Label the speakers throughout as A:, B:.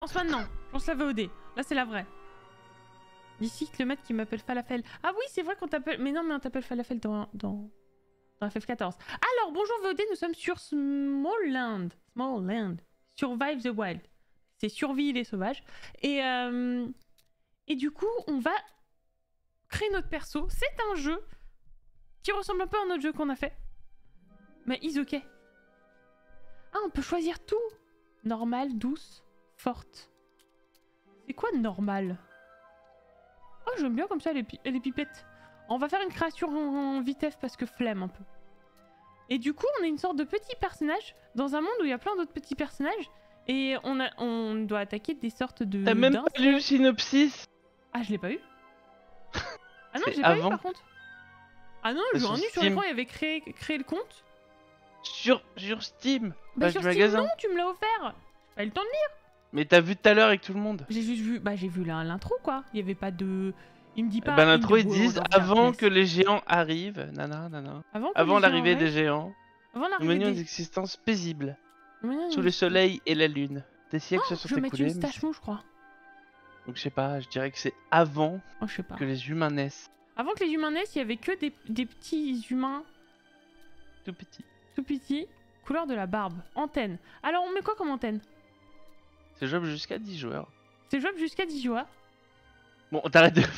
A: lance maintenant. Je lance la VOD. Là, c'est la vraie. D'ici que le maître qui m'appelle Falafel. Ah oui, c'est vrai qu'on t'appelle... Mais non, mais on t'appelle Falafel dans FF14. Alors, bonjour VOD, nous sommes sur Smallland. Smallland. Survive the Wild. C'est survie les sauvages. Et du coup, on va créer notre perso. C'est un jeu qui ressemble un peu à un autre jeu qu'on a fait. Mais is ok. Ah, on peut choisir tout. Normal, douce, forte. C'est quoi normal? Oh, j'aime bien comme ça les pipettes. On va faire une création en vitesse parce que flemme un peu. Et du coup, on est une sorte de petit personnage dans un monde où il y a plein d'autres petits personnages. Et on doit attaquer des sortes de...
B: T'as même pas lu le synopsis?
A: Ah, je l'ai pas eu. Ah non, je l'ai pas eu par contre. Ah non, j'ai un nu sur l'écran, il avait créé le compte.
B: Sur Steam.
A: Bah sur Steam,
B: magasin.
A: non, tu me l'as offert. J'ai pas eu le temps de lire.
B: Mais t'as vu tout à l'heure avec tout le monde.
A: J'ai juste vu, bah j'ai vu l'intro quoi. Il y avait pas de... Il me dit pas...
B: Bah l'intro ils disent avant que les géants arrivent. Nana. Avant l'arrivée des géants. Avant l'arrivée des... Nous menions une existence paisible. Sous le soleil et la lune. Des siècles se sont écoulés.
A: Je vais mettre une stache mou, je crois.
B: Donc je sais pas, je dirais que c'est avant que les humains naissent.
A: Avant que les humains naissent, il y avait que des petits humains.
B: Tout petits.
A: Tout petits. Couleur de la barbe. Antenne. Alors on met quoi comme antenne?
B: C'est jouable jusqu'à 10 joueurs.
A: C'est jouable jusqu'à 10 joueurs.
B: Bon, t'arrêtes de...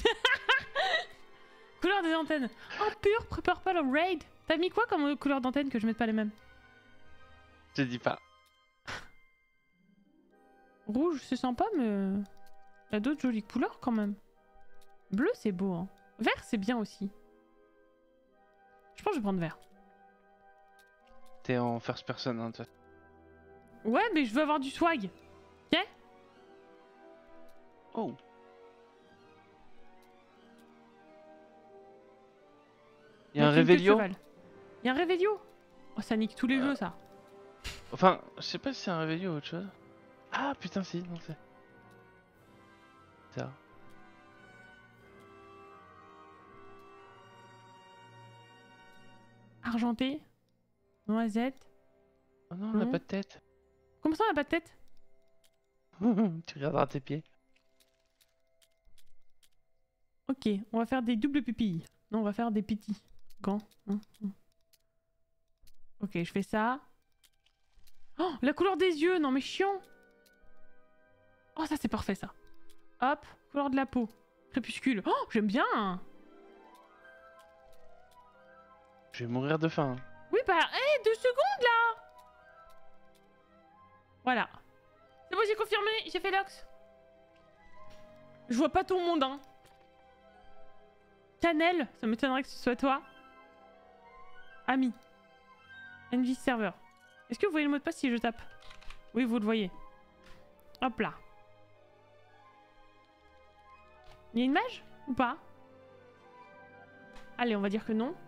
A: Couleur des antennes. Oh pur, prépare pas le raid. T'as mis quoi comme couleur d'antenne que je mette pas les mêmes?
B: Je te dis pas.
A: Rouge, c'est sympa, mais... Il y a d'autres jolies couleurs quand même. Bleu, c'est beau, hein. Vert, c'est bien aussi. Je pense que je vais prendre vert.
B: T'es en first person, hein, toi.
A: Ouais, mais je veux avoir du swag. Ok?
B: Oh. Il y a un Révélio.
A: Il y a un Révélio. Oh, ça nique tous les jeux, ça.
B: Enfin, je sais pas si c'est un Révélio ou autre chose. Ah, putain, si, non, c'est... Ça.
A: Argenté. Noisette.
B: Oh non, on n'a pas de tête.
A: Comment ça, on n'a pas de tête?
B: Tu regarderas tes pieds.
A: Ok, on va faire des doubles pupilles. Non, on va faire des petits gants. Ok, je fais ça. Oh, la couleur des yeux, non mais chiant. Oh, ça c'est parfait ça. Hop, couleur de la peau. Crépuscule. Oh, j'aime bien.
B: Je vais mourir de faim.
A: Oui, bah, hé, 2 secondes là. Voilà. C'est bon, j'ai confirmé, j'ai fait l'ox. Je vois pas ton monde, hein. Cannelle, ça m'étonnerait que ce soit toi. Ami. NV serveur. Est-ce que vous voyez le mot de passe si je tape? Oui, vous le voyez. Hop là. Il y a une mage ou pas? Allez, on va dire que non.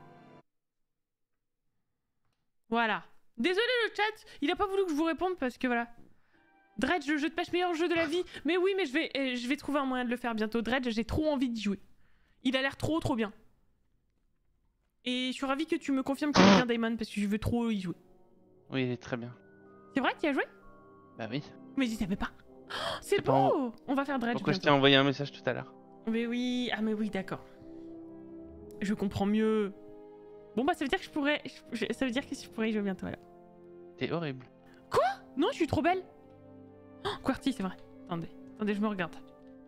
A: Voilà. Désolé le chat, il a pas voulu que je vous réponde parce que voilà. Dredge, le jeu de pêche, meilleur jeu de la vie. Mais oui, mais je vais trouver un moyen de le faire bientôt. Dredge, j'ai trop envie d'y jouer. Il a l'air trop bien. Et je suis ravie que tu me confirmes qu'il est bien Daemon parce que je veux trop y jouer.
B: Oui, il est très bien.
A: C'est vrai que tu y as joué?
B: Bah oui.
A: Mais je savais pas. Oh, c'est beau. On va faire Dredge.
B: Pourquoi je t'ai envoyé un message tout à l'heure?
A: Mais oui, ah mais oui, d'accord. Je comprends mieux. Bon bah ça veut dire que je pourrais... Ça veut dire que je pourrais y jouer bientôt alors.
B: T'es horrible.
A: Quoi? Non, je suis trop belle. Oh, QWERTY, c'est vrai. Attendez, je me regarde.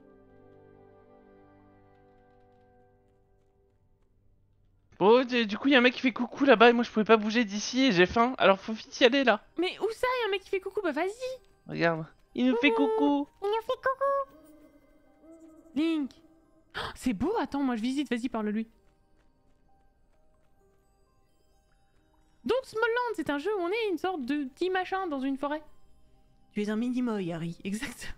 B: Bon, du coup, il y a un mec qui fait coucou là-bas et moi je pouvais pas bouger d'ici et j'ai faim, alors faut vite y aller là.
A: Mais où ça? Il y a un mec qui fait coucou, bah vas-y.
B: Regarde, il nous fait coucou.
A: Il nous fait coucou. Link. Oh, c'est beau, attends, moi je visite, vas-y, parle-lui. Donc Smallland, c'est un jeu où on est une sorte de petit machin dans une forêt. Tu es un mini-moy, Harry, exactement.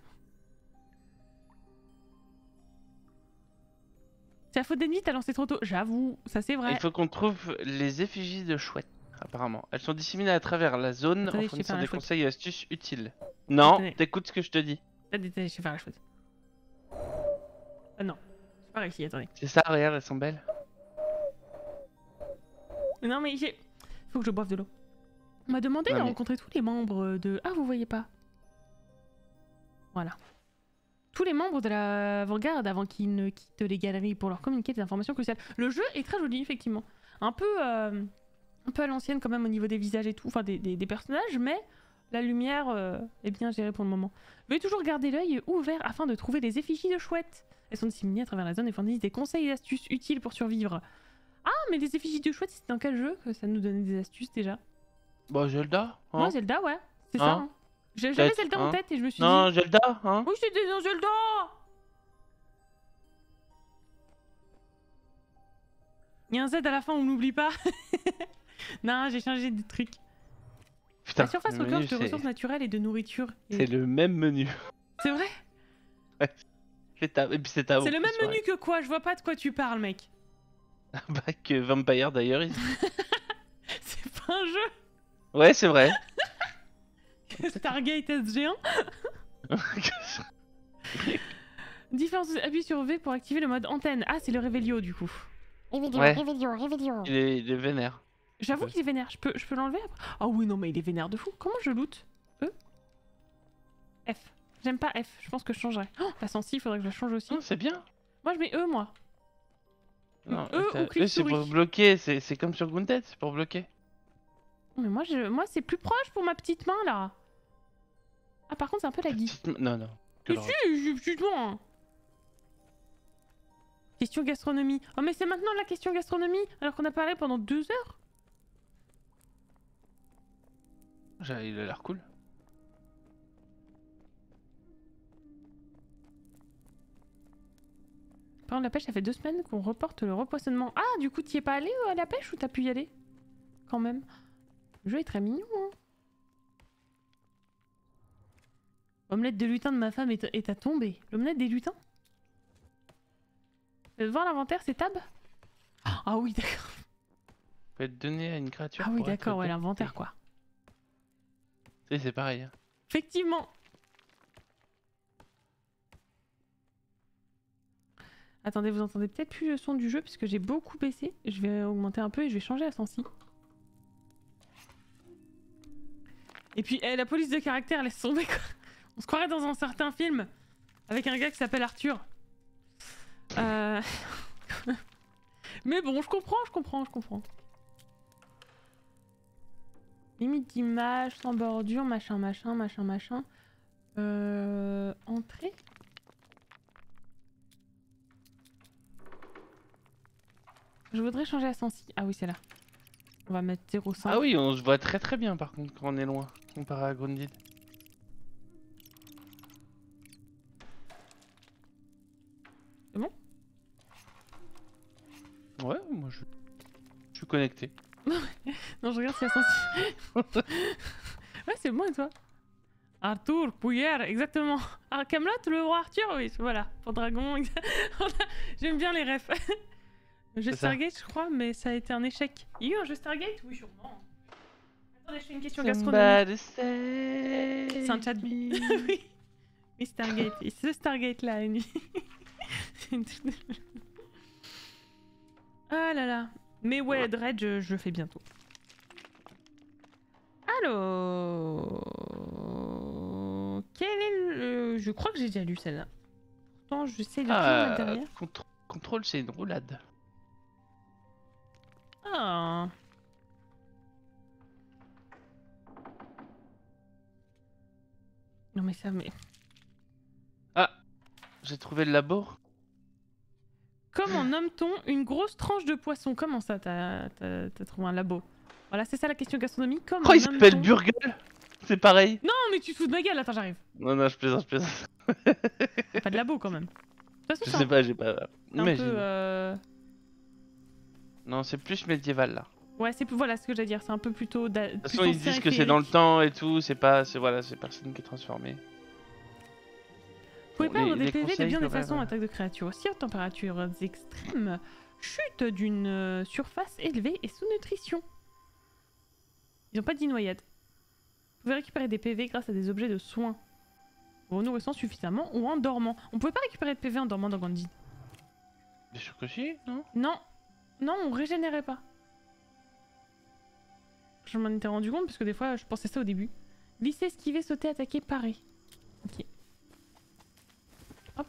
A: C'est la faute d'Envy, t'as lancé trop tôt. J'avoue, ça c'est vrai.
B: Il faut qu'on trouve les effigies de chouettes, apparemment. Elles sont disséminées à travers la zone en fournissant des conseils et astuces utiles. Non, t'écoutes ce que je te dis.
A: Attendez, je vais faire la chouette. Ah non, j'ai pas réussi, attendez.
B: C'est ça, regarde, elles sont belles.
A: Non mais j'ai... Faut que je boive de l'eau. On m'a demandé de rencontrer tous les membres de... Ah, vous voyez pas. Voilà. Tous les membres de l'avant-garde avant qu'ils ne quittent les galeries pour leur communiquer des informations cruciales. Le jeu est très joli, effectivement. Un peu à l'ancienne quand même au niveau des visages et tout, enfin des personnages, mais la lumière est bien gérée pour le moment. Veuillez toujours garder l'œil ouvert afin de trouver les effigies de chouettes. Elles sont disséminées à travers la zone et fournissent des conseils et astuces utiles pour survivre. Ah, mais les effigies de chouettes, c'était dans quel jeu que ça nous donnait des astuces déjà?
B: Bah Zelda, hein.
A: Moi, Zelda, ouais. C'est ça, hein. J'avais Zelda en tête et je me suis dit...
B: Non, Zelda, hein.
A: Oui, c'était dans Zelda. Il y a un Z à la fin, on n'oublie pas. Non, j'ai changé de truc.
B: Putain,
A: la surface regorge de ressources naturelles et de nourriture.
B: C'est le même menu.
A: C'est vrai?
B: Ouais. C'est
A: le même menu que quoi? Je vois pas de quoi tu parles, mec.
B: Bah que Vampire d'ailleurs.
A: C'est pas un jeu.
B: Ouais, c'est vrai.
A: Stargate S-Géant. Différents appuis sur V pour activer le mode antenne. Ah, c'est le Revelio du coup.
B: Revelio. Il est vénère.
A: J'avoue qu'il est vénère. Je peux l'enlever après? Ah oui, non, mais il est vénère de fou. Comment je loot? E F. J'aime pas F. Je pense que je changerai. Oh, la sensi, il faudrait que je la change aussi.
B: C'est bien.
A: Moi, je mets E, moi.
B: Non, ou clic c'est pour bloquer. C'est comme sur Gunted, c'est pour bloquer.
A: Mais moi, c'est plus proche pour ma petite main, là. Ah, par contre, c'est un peu laggy.
B: Non, non.
A: Excuse-moi. Question gastronomie. Oh, mais c'est maintenant la question gastronomie, alors qu'on a parlé pendant 2 heures.
B: Il a l'air cool.
A: Par contre, la pêche, ça fait 2 semaines qu'on reporte le repoisonnement. Ah, du coup, t'y es pas allé à la pêche ou t'as pu y aller? Quand même. Le jeu est très mignon, hein. Omelette de lutin de ma femme est à tomber. L'omelette des lutins? Voir l'inventaire, c'est tab? Ah oui, d'accord.
B: Peut être donné à une créature.
A: Ah oui, d'accord, ouais, l'inventaire, quoi.
B: C'est pareil. Hein.
A: Effectivement. Attendez, vous entendez peut-être plus le son du jeu parce que j'ai beaucoup baissé. Je vais augmenter un peu et je vais changer la sensi. Et puis, la police de caractère, laisse tomber, quoi. On se croirait dans un certain film avec un gars qui s'appelle Arthur. Mais bon, je comprends. Limite d'image, sans bordure, machin. Entrée. Je voudrais changer la sensi. Ah oui, c'est là. On va mettre 0,5.
B: Ah oui, on se voit très bien par contre quand on est loin, comparé à Grundid.
A: C'est bon?
B: Ouais, moi je suis connecté.
A: Non, je regarde si la sensi. Ouais, c'est bon et toi? Arthur, Pouillère, exactement. Ah, Camelot, le roi Arthur, oui, voilà. Pour Dragon, j'aime bien les refs. Le jeu Stargate, je crois, mais ça a été un échec. Il y a eu un jeu Stargate? Oui, sûrement. Attendez, je fais une question gastronomique. C'est un chat. Oui. Oui, Stargate. C'est ce Stargate là, une nuit. Ah là là. Mais ouais, Dredge, je le fais bientôt. Alors... Quel est le... Je crois que j'ai déjà lu celle-là. Pourtant, je sais de tout mettre derrière.
B: Contrôle, c'est une roulade.
A: Ah. Non mais ça, mais...
B: Ah, j'ai trouvé le labo.
A: Comment nomme-t-on une grosse tranche de poisson? Comment ça, t'as trouvé un labo? Voilà, c'est ça la question gastronomie. Comment
B: il s'appelle Burgle. C'est pareil.
A: Non, mais tu te fous de ma gueule, attends, j'arrive.
B: Non, je plaisante.
A: Pas de labo quand même. De toute façon,
B: je sais pas, j'ai pas...
A: un peu,
B: Non, c'est plus médiéval là.
A: Ouais, c'est plus... Voilà ce que j'allais dire, c'est un peu plutôt... De toute
B: façon, ils disent que c'est dans le temps et tout, c'est pas... Voilà, c'est personne qui est transformé.
A: Vous pouvez perdre des PV de bien des façons, attaque de créatures aussi à températures extrêmes, chute d'une surface élevée et sous-nutrition. Ils n'ont pas dit noyade. Vous pouvez récupérer des PV grâce à des objets de soins. En nourrissant suffisamment ou en dormant. On pouvait pas récupérer de PV en dormant dans Gandhi.
B: Bien sûr que si, non?
A: Non, on régénérait pas. Je m'en étais rendu compte parce que des fois je pensais ça au début. Glisser, esquiver, sauter, attaquer, parer. Ok.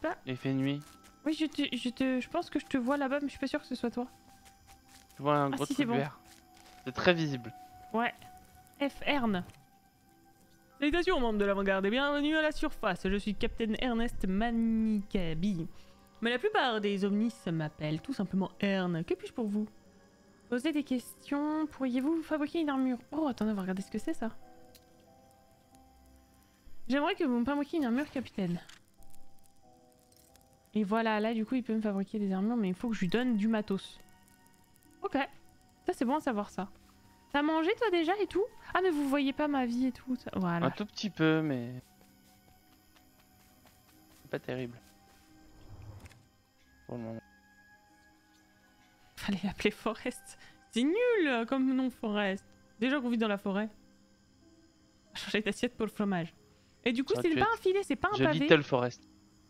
A: pas.
B: Il fait nuit.
A: Oui, je pense que je te vois là-bas, mais je suis pas sûre que ce soit toi.
B: Je vois un gros truc vert. C'est très visible.
A: Ouais. F-Ern. Salutations, membres de l'avant-garde, et bienvenue à la surface. Je suis Captain Ernest Manikabi. Mais la plupart des omnis m'appellent tout simplement Ern. Que puis-je pour vous? Posez des questions. Pourriez-vous fabriquer une armure? Oh, attendez, on va regarder ce que c'est ça. J'aimerais que vous me fabriquiez une armure, capitaine. Et voilà, là du coup il peut me fabriquer des armures, mais il faut que je lui donne du matos. Ok, ça c'est bon à savoir ça. T'as mangé toi déjà et tout? Ah mais vous voyez pas ma vie et tout, ça. Voilà.
B: Un tout petit peu, mais... c'est pas terrible. Pour le moment.
A: Fallait l'appeler Forest. C'est nul comme nom Forest. Déjà qu'on vit dans la forêt. Changer d'assiette pour le fromage. Et du coup c'est pas un filet, c'est pas un pavé.
B: Little Forest.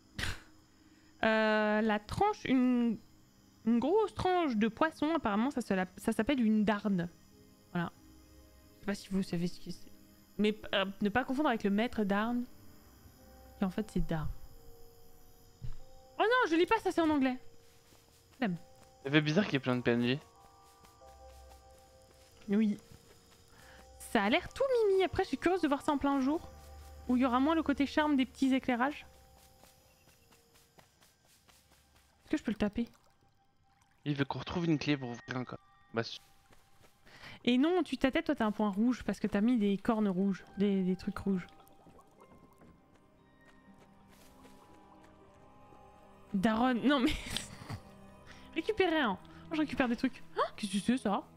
A: La tranche, une grosse tranche de poisson, apparemment ça s'appelle une darne. Voilà. Je sais pas si vous savez ce que c'est. Mais ne pas confondre avec le maître d'arne. Qui en fait c'est darne. Oh non, je lis pas ça, c'est en anglais. Flemme.
B: Ça fait bizarre qu'il y ait plein de PNJ.
A: Oui. Ça a l'air tout mimi. Après je suis curieuse de voir ça en plein jour. Où il y aura moins le côté charme des petits éclairages. Est-ce que je peux le taper?
B: Il veut qu'on retrouve une clé pour ouvrir un coffre. Bah,
A: et non, tu ta tête, toi t'as un point rouge parce que t'as mis des cornes rouges, des trucs rouges. Daron, non mais... Récupérer un. Moi je récupère des trucs. Oh, qu'est-ce que c'est ça?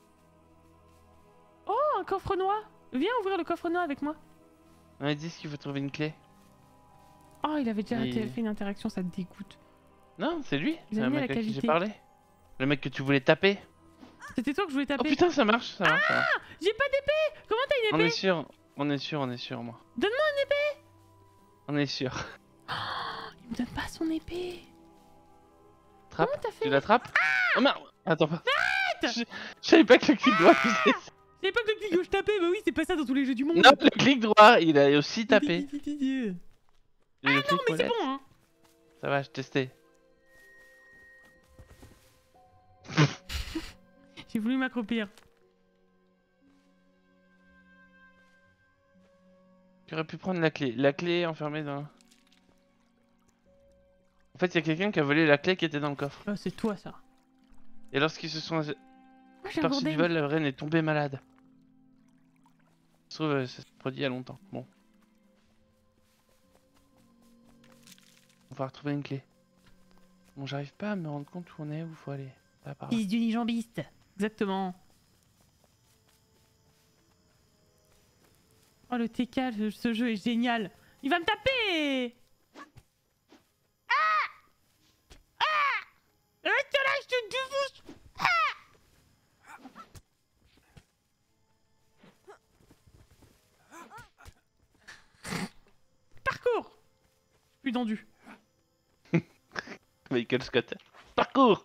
A: Oh, un coffre noir. Viens ouvrir le coffre noir avec moi.
B: On a dit qu'il faut trouver une clé.
A: Oh, il avait déjà fait une interaction, ça te dégoûte.
B: Non, c'est lui. C'est le mec à qui j'ai
A: cavité.
B: parlé. Le mec que tu voulais taper.
A: C'était toi que je voulais taper.
B: Oh putain, ça marche, ça marche.
A: Ah, j'ai pas d'épée. Comment t'as une épée?
B: On est sûr, moi.
A: Donne-moi une épée.
B: On est sûr.
A: Oh, il me donne pas son épée.
B: Trappe.
A: Comment t'as fait?
B: Tu l'attrapes? Oh merde. Attends pas.
A: Arrête.
B: Je savais pas que le clic droit faisait ça.
A: Je savais pas que le clic gauche tapait. Bah oui, c'est pas ça dans tous les jeux du monde.
B: Non, le clic droit, il a aussi tapé.
A: Ah non, mais c'est bon, hein.
B: Ça va, je testais.
A: J'ai voulu m'accroupir.
B: Tu aurais pu prendre la clé. La clé est enfermée dans... En fait, il y a quelqu'un qui a volé la clé qui était dans le coffre.
A: Oh, c'est toi, ça.
B: Et lorsqu'ils se sont
A: aperçus
B: du vol, la reine est tombée malade. Je trouve ça s'est produit il y a longtemps. Bon. On va retrouver une clé. Bon, j'arrive pas à me rendre compte où on est, où faut aller. Ah, par là.
A: Fils du nijambiste. Exactement. Oh, le TK, ce jeu est génial. Il va me taper. Ah! Ah! Reste là, je te défonce. Parcours. Je suis plus tendu.
B: Michael Scott. Parcours.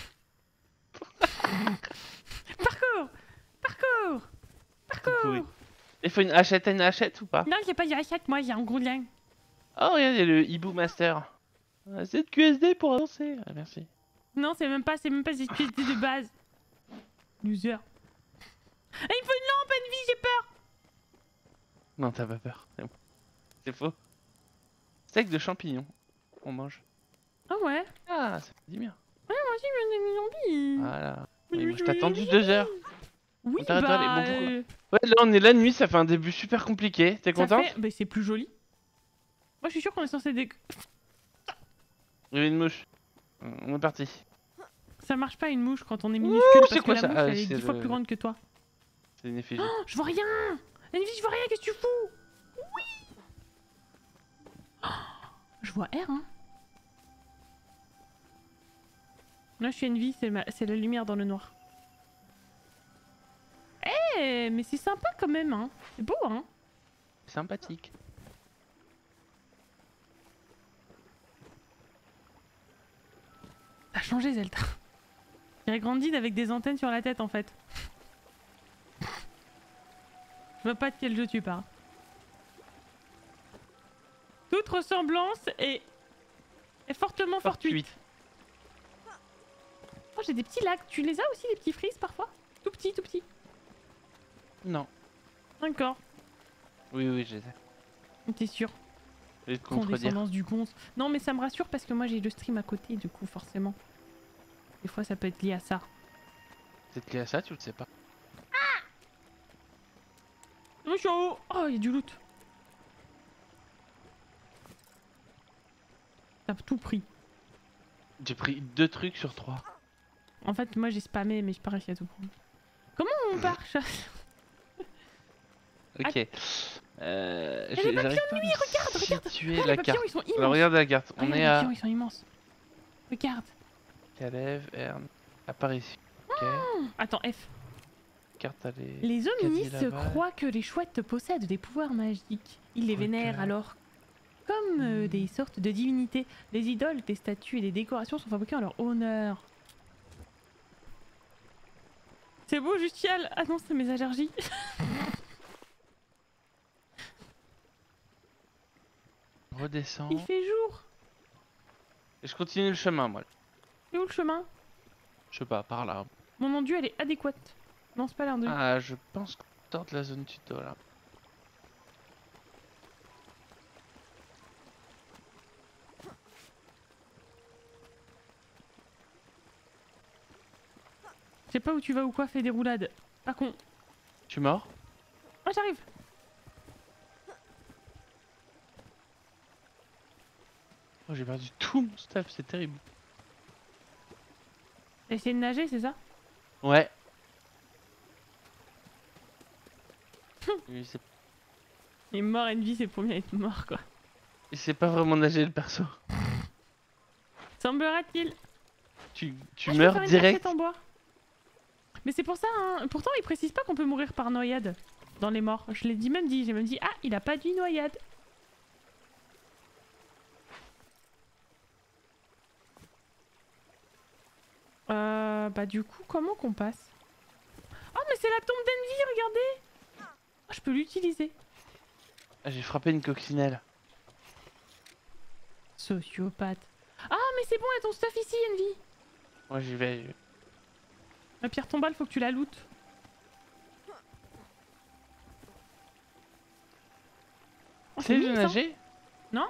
A: Parcours. Parcours. Parcours.
B: Oui. Il faut une hachette ou pas?
A: Non, j'ai pas de hachette, moi, j'ai un gros lien.
B: Oh, regarde, il y a le Hibou Master. C'est de QSD pour avancer. Ah, merci.
A: Non, c'est même pas des QSD de base. Loser. Ah, il me faut une lampe, Envy, j'ai peur.
B: Non, t'as pas peur. C'est bon. C'est faux. Steak de champignons. On mange.
A: Ah ouais?
B: Ah, ça fait du bien.
A: Ouais, moi aussi, j'ai une zombie.
B: Voilà. Oui, moi, je t'ai attendu 2 heures.
A: Oui,
B: bah...
A: bah...
B: Ouais, là, on est la nuit, ça fait un début super compliqué. T'es contente?
A: Bah, c'est plus joli. Moi, je suis sûr qu'on est censé...
B: Il y avait une mouche. On est parti.
A: Ça marche pas une mouche quand on est minuscule parce que la mouche elle est 10 fois plus grande que toi.
B: C'est une effigie.
A: Oh, je vois rien. Envy, je vois rien, qu'est-ce que tu fous? Oui. Oh, je vois R, hein. Là, je suis Envy, c'est la lumière dans le noir. Eh, mais c'est sympa quand même, hein. C'est beau, hein.
B: Sympathique.
A: T'as changé, Zelda. J'ai grandi avec des antennes sur la tête, en fait. Je vois pas de quel jeu tu parles. Toute ressemblance est Et fortement fortuite. Oh, j'ai des petits lacs. Tu les as aussi, les petits frises parfois? Tout petits, tout petits.
B: Non.
A: D'accord.
B: Oui, oui, je les ai.
A: T'es sûr?
B: Je vais te contredire.
A: Du gonze. Non, mais ça me rassure parce que moi j'ai le stream à côté, du coup, forcément. Des fois, ça peut être lié à ça.
B: C'est lié à ça, tu le sais pas.
A: Ah! Je suis en haut. Oh, il y a du loot. T'as tout pris.
B: J'ai pris 2 trucs sur 3.
A: En fait, moi j'ai spammé, mais j'ai pas réussi à tout prendre. Comment on part, chat?
B: Ok.
A: Les papillons de nuit, regarde!
B: Tuer
A: Oh,
B: la
A: les papillons,
B: carte.
A: ils sont immenses!
B: Alors regarde la carte, on est à...
A: Les papillons, ils sont immenses. Regarde.
B: Calève, Erne, apparition. Ok.
A: Attends, F.
B: Carte allée.
A: Les hominis croient que les chouettes possèdent des pouvoirs magiques. Ils les vénèrent alors comme des sortes de divinités. Les idoles, des statues et des décorations sont fabriquées en leur honneur. C'est beau, Justial. Ah non, c'est mes allergies.
B: Redescends.
A: Il fait jour.
B: Et je continue le chemin, moi.
A: C'est où le chemin?
B: Je sais pas, par là.
A: Mon enduit, elle est adéquate. Non, c'est pas l'air de...
B: Ah, je pense qu'on sort de la zone tuto, là.
A: Je sais pas où tu vas ou quoi, fais des roulades. Pas con.
B: Tu es mort?
A: Ah, j'arrive.
B: Oh, j'ai perdu tout mon stuff, c'est terrible.
A: T'as essayé de nager, c'est ça?
B: Ouais.
A: Il est mort, Envy, c'est pour bien être mort, quoi.
B: Il sait pas vraiment nager, le perso.
A: Semblerait-il.
B: Tu meurs direct.
A: En bois. Mais c'est pour ça, hein. Pourtant il précise pas qu'on peut mourir par noyade dans les morts. Je l'ai dit, j'ai même dit, ah, il a pas dit noyade. Bah du coup, comment qu'on passe? Oh, mais c'est la tombe d'Envy, regardez. Oh, je peux l'utiliser.
B: Ah, j'ai frappé une coccinelle.
A: Sociopathe. Ah, mais c'est bon, il y a ton stuff ici, Envy.
B: Moi j'y vais.
A: La pierre tombale, faut que tu la lootes.
B: Oh, c'est de nager?
A: Non?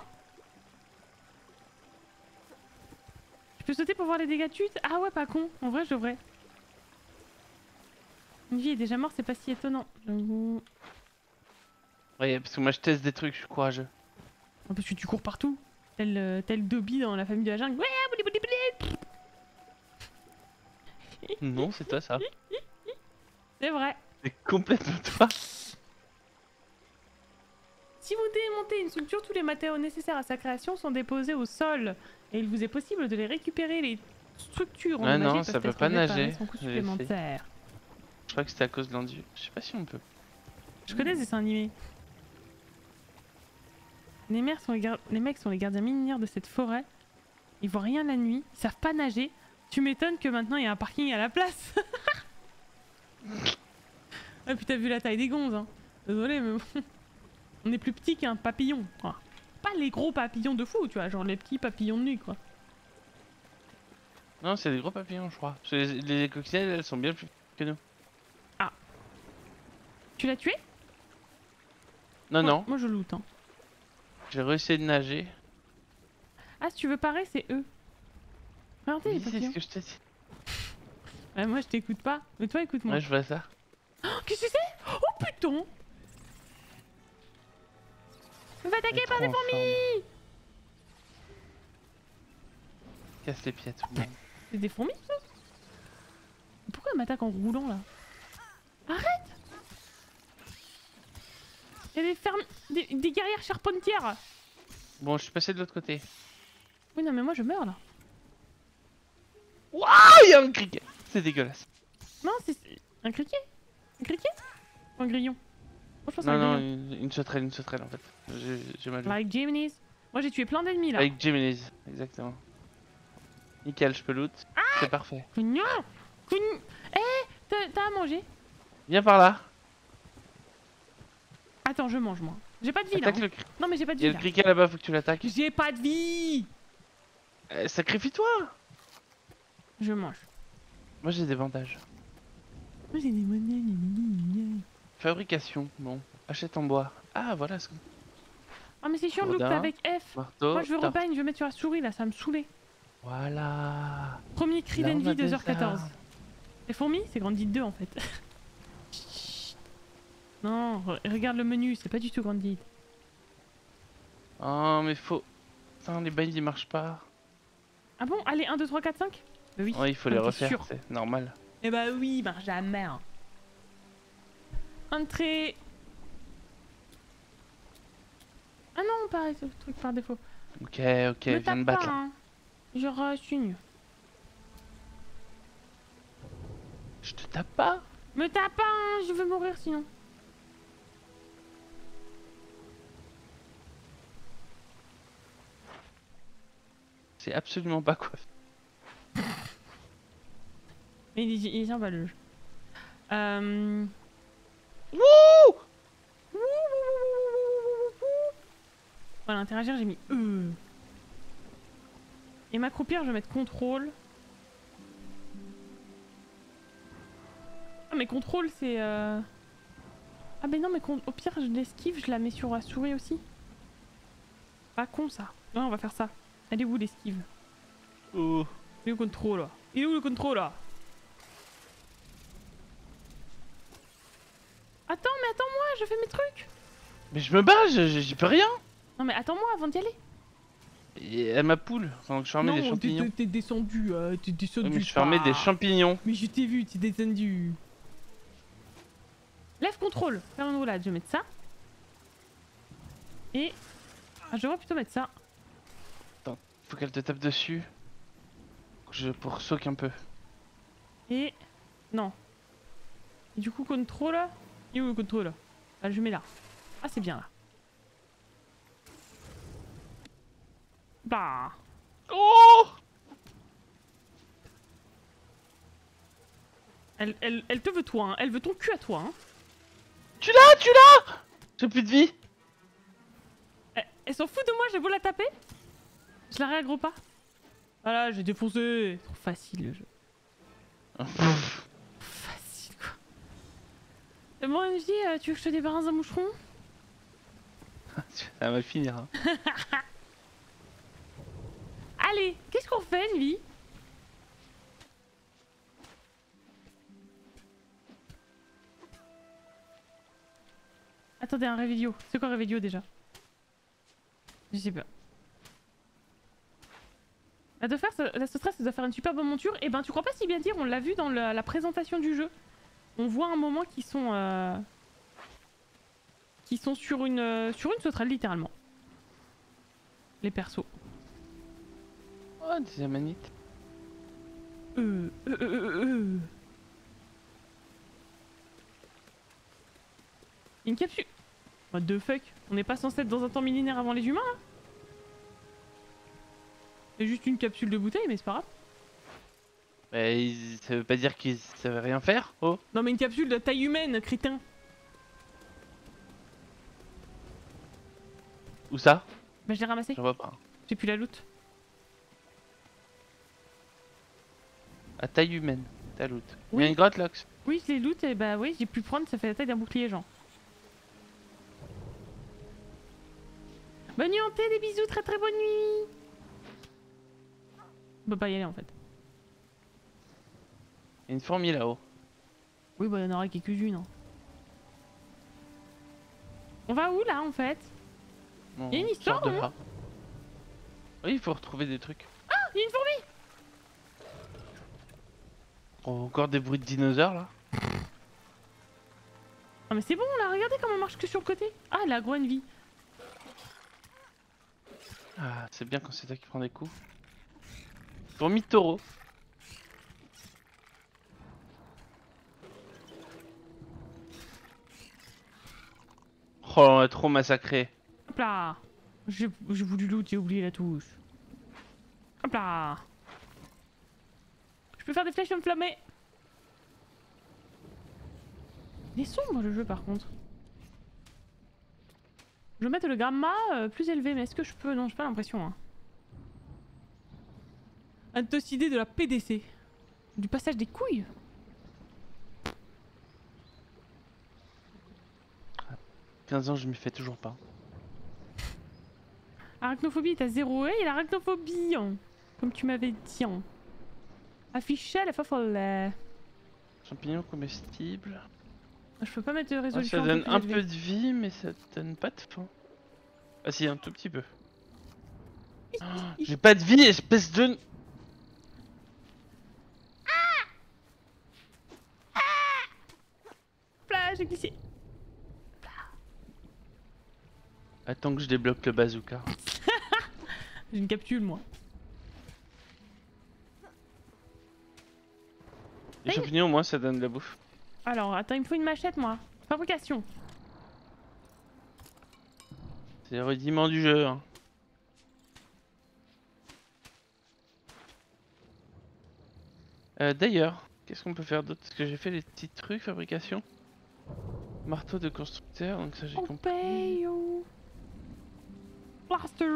A: Je peux sauter pour voir les dégâts de chute? Ah ouais, pas con. En vrai, je devrais. Une vie est déjà morte, c'est pas si étonnant. J'avoue.
B: Ouais, parce que moi je teste des trucs, je suis courageux.
A: Parce que tu cours partout. Tel Dobby dans la famille de la jungle.
B: Non, c'est toi ça.
A: C'est vrai.
B: C'est complètement toi.
A: Si vous démontez une structure, tous les matériaux nécessaires à sa création sont déposés au sol. Et il vous est possible de les récupérer. Les structures
B: endommagées non, ça peut pas nager.
A: Supplémentaire.
B: Je crois que c'était à cause de l'enduit. Je sais pas si on peut.
A: Je connais des dessins animés. Les mecs sont les gardiens minières de cette forêt. Ils voient rien la nuit. Ils savent pas nager. Tu m'étonnes que maintenant il y a un parking à la place. Ah puis t'as vu la taille des gonzes, hein. Désolé mais bon. On est plus petit qu'un papillon. Enfin, pas les gros papillons de fou, tu vois, genre les petits papillons de nuit quoi.
B: Non, c'est des gros papillons je crois. Parce que les coccinelles elles sont bien plus que nous.
A: Ah. Tu l'as tué?
B: Non, non.
A: Moi je loot hein.
B: J'ai réussi de nager.
A: Ah si tu veux parer c'est eux. Regardez les papillons.
B: C'est ce que je t'ai dit.
A: Ouais, moi je t'écoute pas, mais toi écoute-moi.
B: Ouais je vois ça.
A: Oh, qu'est-ce que c'est? Oh putain! On va attaquer par des fourmis!
B: Casse les pieds tout le monde.
A: C'est des fourmis ça? Pourquoi elle m'attaque en roulant là? Arrête! Il y a des guerrières charpentières!
B: Bon, je suis passé de l'autre côté.
A: Oui, non, mais moi je meurs là.
B: Waouh, il y a un criquet! C'est dégueulasse.
A: Non, c'est un criquet? Un criquet? Ou un grillon? Moi, je pense
B: non, une sauterelle en fait. J'ai mal vu.
A: Like Jiminy's. Moi j'ai tué plein d'ennemis là.
B: Avec Jiminy's, exactement. Nickel, je peux loot. Ah, c'est parfait.
A: Non! Eh, t'as à manger?
B: Viens par là.
A: Attends, je mange moi. J'ai pas de vie là. Hein. Non mais j'ai pas de vie.
B: Il y a le criquet là-bas, faut que tu l'attaques.
A: J'ai pas de vie!
B: Sacrifie-toi.
A: Je mange.
B: Moi j'ai des bandages.
A: Moi j'ai des bandages.
B: Fabrication, bon. Achète en bois. Ah voilà ce qu'on...
A: Ah mais c'est chiant de louper avec F.
B: Marteau,
A: moi je veux repagne, je veux mettre sur la souris là, ça me saoulait.
B: Voilà.
A: Premier cri d'envie 2h14. Les fourmis, c'est Grandit 2 en fait. Non, regarde le menu, c'est pas du tout Grandit.
B: Oh mais faut... Putain les binds ils marchent pas.
A: Ah bon? Allez, 1, 2, 3, 4, 5? Bah oui.
B: Ouais il faut les refaire, c'est normal.
A: Eh bah oui, marche jamais. Hein. Entrée. Ah non, pareil, ce truc par défaut.
B: Ok, viens de battre là.
A: Hein. Je re-signe.
B: Je te tape pas.
A: Me tape pas, hein, je veux mourir sinon.
B: C'est absolument pas quoi.
A: Mais il est sympa le jeu.
B: Wouh!
A: Voilà, interagir, j'ai mis E. Et m'accroupir, je vais mettre contrôle. Ah mais contrôle c'est Ah mais non mais au pire je l'esquive, je la mets sur la souris aussi. Pas con ça. Non on va faire ça. Elle est où l'esquive?
B: Oh.
A: Il est où le contrôle là? Il est où le contrôle là? Attends mais attends-moi, je fais mes trucs.
B: Mais je me bats, j'y peux rien.
A: Non mais attends-moi avant d'y aller.
B: Et ma poule, donc je fermais des champignons.
A: Non, t'es descendu, t'es descendu.
B: Oui, mais je fermais des champignons.
A: Mais je t'ai vu, t'es descendu. Lève contrôle, faire une roulade, je vais mettre ça. Et... Ah, je devrais plutôt mettre ça.
B: Attends, faut qu'elle te tape dessus. Pour soak un peu.
A: Et... Non. Et du coup, contrôle... Il est où le contrôle? Ah, je mets là. Ah, c'est bien là. Bah...
B: Oh!
A: Elle te veut toi, hein. Elle veut ton cul à toi, hein.
B: Tu l'as! J'ai plus de vie.
A: Elle s'en fout de moi, j'ai beau la taper. Je la réaggro pas. Voilà, j'ai défoncé. Trop facile le jeu. Facile quoi. Bon MJ, tu veux que je te débarrasse d'un moucheron?
B: Ça va finir. Hein.
A: Allez, qu'est-ce qu'on fait, Envy? Attendez, un réveillot. C'est quoi un réveillot déjà? Je sais pas. La Sauterelle, ça doit faire une superbe monture. Et ben, tu crois pas si bien dire, on l'a vu dans la présentation du jeu. On voit un moment qu'ils sont sur une sauterelle, littéralement. Les persos.
B: Oh, des amanites.
A: Une capsule. What the fuck? On n'est pas censé être dans un temps millénaire avant les humains là? C'est juste une capsule de bouteille, mais c'est pas grave.
B: Mais ça veut pas dire qu'ils savaient rien faire, oh?
A: Non mais une capsule de taille humaine, crétin.
B: Où ça?
A: Bah je l'ai ramassé.
B: Je vois pas.
A: J'ai plus la loot.
B: À taille humaine, ta loot.
A: Oui.
B: Il y a une grotte Lox.
A: Oui, je les loot et bah oui, j'ai pu prendre, ça fait la taille d'un bouclier, genre. Bonne nuit Hanté, des bisous, très très bonne nuit. On peut pas y aller en fait.
B: Il y a une fourmi là-haut.
A: Oui, bah il y en aura quelques-unes. Hein. On va où là en fait? Il y a une histoire
B: de là. Oui, il faut retrouver des trucs.
A: Ah, il y a une fourmi!
B: Oh, encore des bruits de dinosaures là.
A: Ah mais c'est bon là, regardez comment elle marche que sur le côté. Ah, la grosse vie.
B: Ah, c'est bien quand c'est toi qui prends des coups. Fourmi de taureau. Oh, on a trop massacré.
A: Hop là. J'ai voulu loot, j'ai oublié la touche. Hop là. Je peux faire des flèches enflammées. Il est sombre le jeu par contre. Je vais mettre le gamma plus élevé, mais est-ce que je peux? Non, j'ai pas l'impression. Hein. Un tossidé de la PDC. Du passage des couilles.
B: « 15 ans, je m'y fais toujours pas. »
A: Arachnophobie est à 0 et l'arachnophobie, hein, comme tu m'avais dit. Hein. Afficher la folle.
B: Champignons comestibles.
A: Je peux pas mettre de résolution.
B: Ça donne un peu de vie, mais ça donne pas de faim. Ah si, un tout petit peu. Oh, j'ai pas de vie, espèce de...
A: Là, j'ai glissé.
B: Attends que je débloque le bazooka.
A: J'ai une capsule, moi.
B: Les champignons, au moins, ça donne de la bouffe.
A: Alors, attends, il me faut une machette, moi. Fabrication.
B: C'est le rudiment du jeu. Hein. D'ailleurs, qu'est-ce qu'on peut faire d'autre? Parce que j'ai fait les petits trucs, fabrication. Marteau de constructeur, donc ça j'ai compris.
A: Plaster.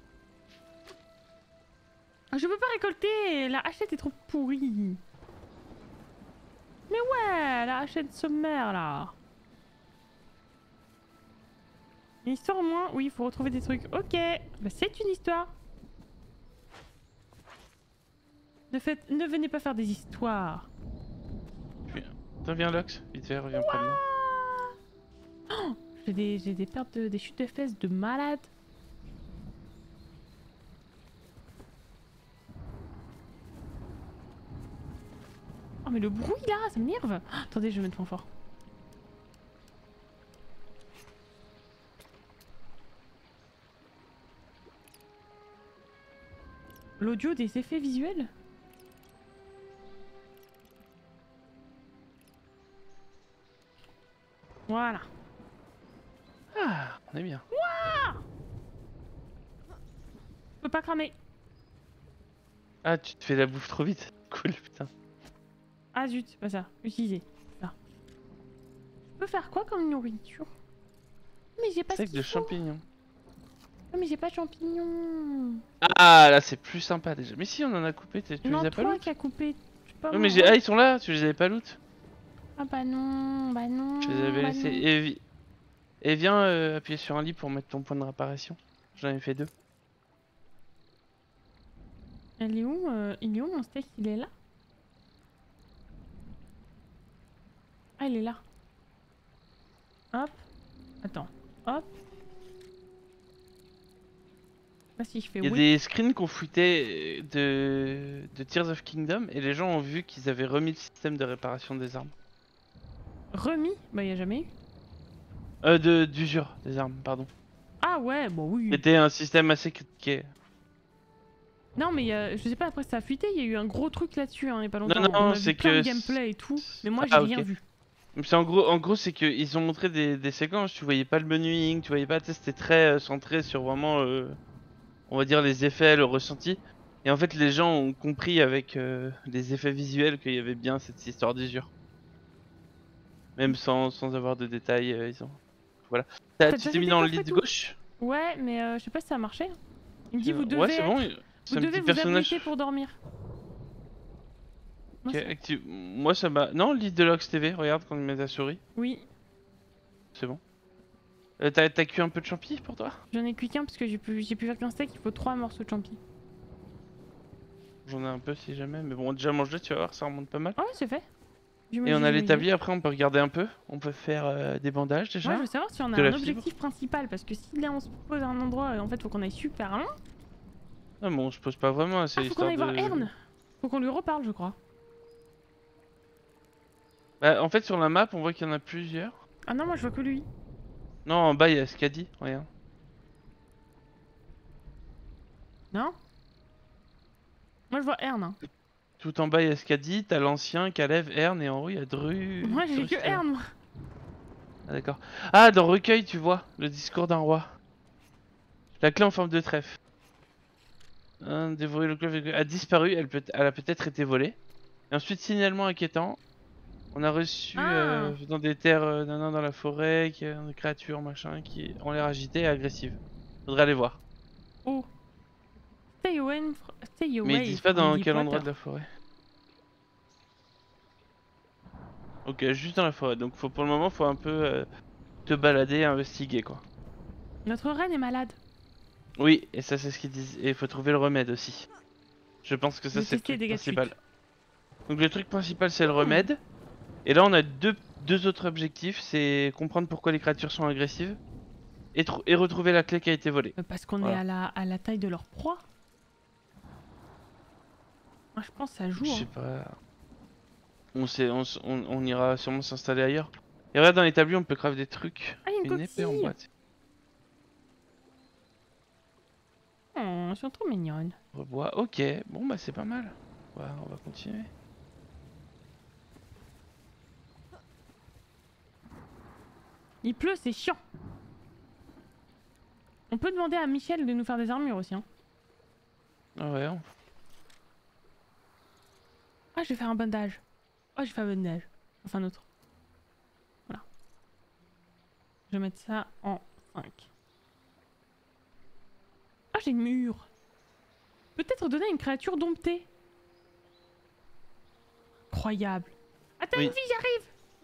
A: Je peux pas récolter, la hachette est trop pourrie. Mais ouais, la hachette sommaire là. Une histoire au moins? Oui, il faut retrouver des trucs. Ok, bah, c'est une histoire. Ne venez pas faire des histoires.
B: Reviens Lox, vite fait, reviens près de moi.
A: Oh, j'ai des pertes des chutes de fesses de malade. Oh mais le bruit là, ça m'énerve. Oh, attendez, je vais mettre moins fort. L'audio des effets visuels? Voilà.
B: Ah, on est bien.
A: Wouah, je peux pas cramer.
B: Ah, tu te fais la bouffe trop vite. Cool, putain.
A: Ah zut, pas ça. Utiliser. Là. Je peux faire quoi comme nourriture? Mais j'ai pas
B: Steak de champignons.
A: Non mais j'ai pas de champignons.
B: Ah, là c'est plus sympa déjà. Mais si, on en a coupé, tu les as pas loot?
A: Qui a coupé.
B: Non mais ah, ils sont là, tu les avais pas loot?
A: Ah bah non, bah non.
B: Je les avais laissés. Et viens appuyer sur un lit pour mettre ton point de réparation. J'en ai fait 2.
A: Il est où mon steak? Il est là? Ah, il est là. Hop. Attends. Hop. Ah si, je fais
B: Il y a des screens qu'on foutait de Tears of Kingdom et les gens ont vu qu'ils avaient remis le système de réparation des armes.
A: Remis? Bah y a jamais eu.
B: D'usure des armes, pardon.
A: Ah ouais, bon oui.
B: C'était un système assez critiqué.
A: Non mais je sais pas, après ça a fuité, il y a eu un gros truc là-dessus, hein, il y a pas longtemps.
B: Non, c'est que...
A: le gameplay et tout, mais moi j'ai rien vu.
B: En gros c'est qu'ils ont montré des séquences, tu voyais pas le menuing, tu voyais pas, c'était très centré sur vraiment, on va dire les effets, le ressenti. Et en fait les gens ont compris avec les effets visuels qu'il y avait bien cette histoire d'usure. Même sans avoir de détails, ils ont... Voilà. Tu t'es mis dans le lit de gauche?
A: Ouais, mais je sais pas si ça a marché. Il me dit vous devez...
B: Ouais, c'est bon.
A: Vous devez vous abriter pour dormir.
B: Moi ça m'a... Non, le lit de Lox TV, regarde quand on met ta souris.
A: Oui.
B: C'est bon. T'as cuit un peu de champi pour toi?
A: J'en ai cuit qu'un parce que j'ai pu faire qu'un steak, il faut 3 morceaux de champi.
B: J'en ai un peu si jamais, mais bon, déjà mange-le, tu vas voir, ça remonte pas mal.
A: Ouais, c'est fait.
B: Et on a l'établi, après on peut regarder un peu. On peut faire des bandages déjà.
A: Ouais, je veux savoir si on a un objectif principal, parce que si là on se pose à un endroit, en fait faut qu'on aille super loin.
B: Ah bon, on se pose pas vraiment, c'est
A: faut qu'on aille voir Ern. Faut qu'on lui reparle, je crois.
B: Bah en fait sur la map on voit qu'il y en a plusieurs.
A: Ah non, moi je vois que lui.
B: Non, en bas il y a Skadi, regarde.
A: Non? Moi je vois Ern. Hein.
B: Tout en bas il y a Skadi, t'as l'ancien, Kalev, Ern et en haut il y a Dru.
A: Moi j'ai que Ern moi.
B: Ah d'accord. Ah dans Recueil tu vois, le discours d'un roi. La clé en forme de trèfle. Dévorer le club a disparu, elle a peut-être été volée. Et ensuite signalement inquiétant. On a reçu dans des terres dans la forêt, des créatures machin qui ont l'air agitées et agressives. Faudrait aller voir.
A: Oh. Stay away.
B: Mais ils disent pas dans
A: from
B: quel
A: Deep
B: endroit
A: water.
B: de la forêt. Ok, juste dans la forêt. Donc faut pour le moment, faut un peu te balader, investiguer quoi.
A: Notre reine est malade.
B: Oui, et ça c'est ce qu'ils disent. Et il faut trouver le remède aussi. Je pense que
A: Je
B: ça
A: vais
B: c'est le
A: tester les
B: truc
A: dégâts de chute.
B: principal. Donc le truc principal c'est le
A: Hmm.
B: remède. Et là on a deux autres objectifs. C'est comprendre pourquoi les créatures sont agressives. Et retrouver la clé qui a été volée.
A: Parce qu'on est
B: Voilà.
A: à la taille de leur proie. Moi, je pense que ça
B: Je
A: joue.
B: sais
A: Hein.
B: pas. On ira sûrement s'installer ailleurs. Et regarde dans l'établi on peut craft des trucs.
A: Ah, il y a une
B: Une épée en
A: coquille.
B: boîte.
A: Oh, elles sont trop mignonnes.
B: Rebois. Ok, bon bah c'est pas mal. On va continuer.
A: Il pleut, c'est chiant. On peut demander à Michel de nous faire des armures aussi. Hein.
B: Ah ouais,
A: Ah, je vais faire un bandage. Oh, j'ai fait un bandage. Enfin, un autre. Voilà. Je vais mettre ça en 5. Ah, j'ai une mûre. Peut-être donner à une créature domptée. Incroyable. Ah, t'as
B: Oui.
A: une vie, j'arrive.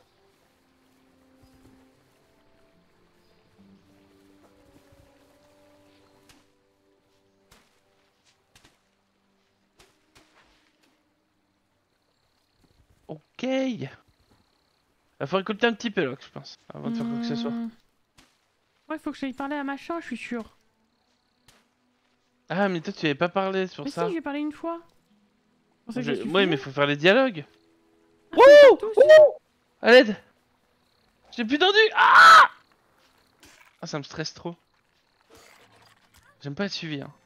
B: ok. Il faut récolter un petit peu là, je pense, avant de faire quoi que ce soit.
A: Ouais, faut que j'aille parler à machin, je suis sûre.
B: Ah mais toi tu avais pas parlé sur
A: Mais si,
B: ça.
A: je lui ai parlé une fois. Pour ça que ça
B: Ouais
A: suffisait.
B: mais faut faire les dialogues.
A: Ah, faut le faire tous.
B: À l'aide. J'ai plus tendu. Ah ça me stresse trop. J'aime pas être suivi hein.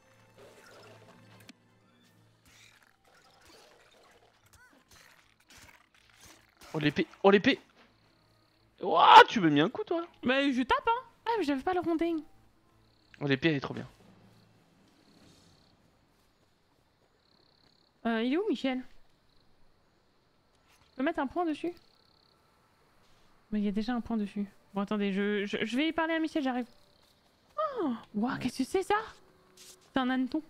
B: Oh l'épée. Oh l'épée. Ouah, tu m'as mis un coup toi.
A: Bah, je tape, hein. Ah, mais j'avais pas le rondin.
B: Oh l'épée elle est trop bien.
A: Il est où, Michel? Je peux mettre un point dessus? Mais il y a déjà un point dessus. Bon, attendez, je vais y parler à Michel, j'arrive. Oh, waouh, qu'est-ce que c'est ça? C'est un hanneton.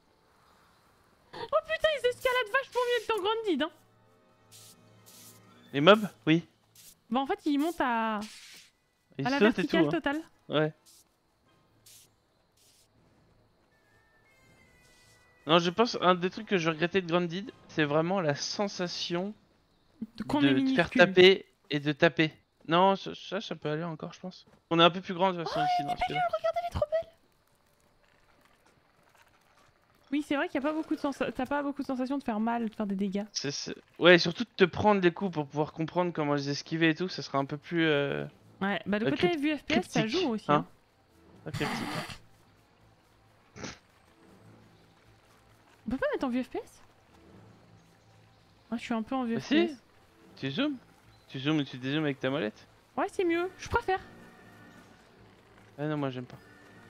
A: Oh putain, ils escaladent vachement mieux que dans Grounded, hein.
B: Les mobs. Oui.
A: Bah, en fait, ils montent à
B: Ils
A: la
B: sautent et
A: verticale
B: tout. Hein.
A: totale.
B: Ouais. Non, je pense un des trucs que je regrettais de Grounded, c'est vraiment la sensation
A: Qu'on est
B: de te faire
A: minuscule.
B: taper et de taper. Non, ça peut aller encore, je pense. On est un peu plus grand de toute façon ici dans celui-là.
A: Regarde, elle est trop belle. Oui, c'est vrai qu'il n'y a pas beaucoup de t'as pas beaucoup de sensations de faire mal, de faire des dégâts.
B: Ouais, surtout de te prendre les coups pour pouvoir comprendre comment les esquiver et tout, ça sera un peu plus
A: Ouais, bah le côté vue FPS, ça joue aussi. Hein.
B: Pas cryptique.
A: On peut pas mettre en vue FPS? Moi, je suis un peu en vue
B: Bah
A: FPS.
B: si, tu zoomes. Tu zoomes et tu dézoomes avec ta molette.
A: Ouais, c'est mieux. Je préfère.
B: Ah non, moi j'aime pas.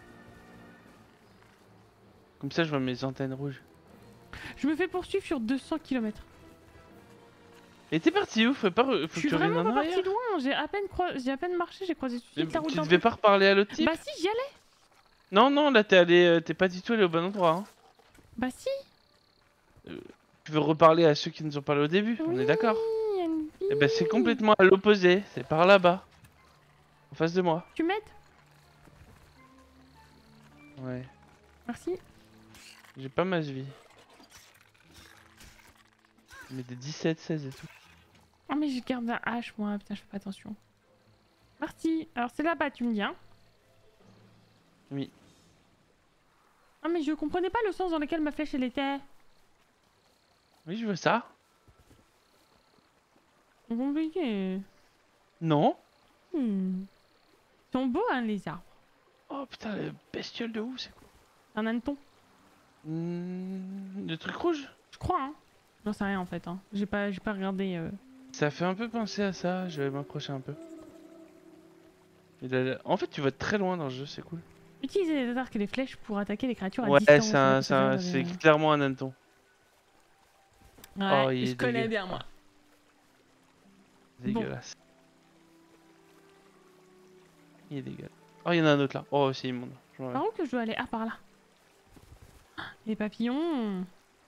B: Comme ça, je vois mes antennes rouges.
A: Je me fais poursuivre sur 200 km.
B: Et t'es parti où? Faut
A: Je
B: que
A: suis
B: tu reviennes
A: vraiment
B: en
A: pas
B: arrière.
A: partie loin. J'ai à peine marché, j'ai croisé tout de suite la route
B: Tu
A: d'un
B: devais
A: truc.
B: pas reparler à l'autre type?
A: Bah si, j'y allais.
B: Non, non, là t'es allé, t'es pas du tout allé au bon endroit. Hein.
A: Bah si.
B: Tu veux reparler à ceux qui nous ont parlé au début, on est d'accord?
A: y a une
B: Eh ben c'est complètement à l'opposé, c'est par là-bas. En face de moi.
A: Tu m'aides?
B: Ouais.
A: Merci.
B: J'ai pas ma vie. Mais des 17, 16 et tout.
A: Ah mais je garde la hache moi, putain je fais pas attention. Merci. Alors c'est là-bas tu me dis hein?
B: Oui.
A: Ah mais je comprenais pas le sens dans lequel ma flèche elle était.
B: Oui, je veux ça.
A: C'est compliqué.
B: Non.
A: Ils sont beaux hein les arbres.
B: Oh putain, le bestiole de où c'est quoi?
A: Un hanneton.
B: Le truc rouge?
A: Je crois hein. J'en sais rien en fait hein. J'ai pas regardé.
B: Ça fait un peu penser à ça, je vais m'approcher un peu. En fait, tu vas très loin dans le jeu, c'est cool.
A: Utiliser les arcs et les flèches pour attaquer les créatures à
B: Ouais,
A: distance.
B: c'est clairement un hanneton.
A: Ouais,
B: Oh, il est
A: je connais
B: dégueu.
A: bien moi.
B: Dégueulasse. Il est dégueulasse. Oh, il y en a un autre là. Oh, c'est immonde.
A: Par où que je dois aller? Ah par là. Les papillons.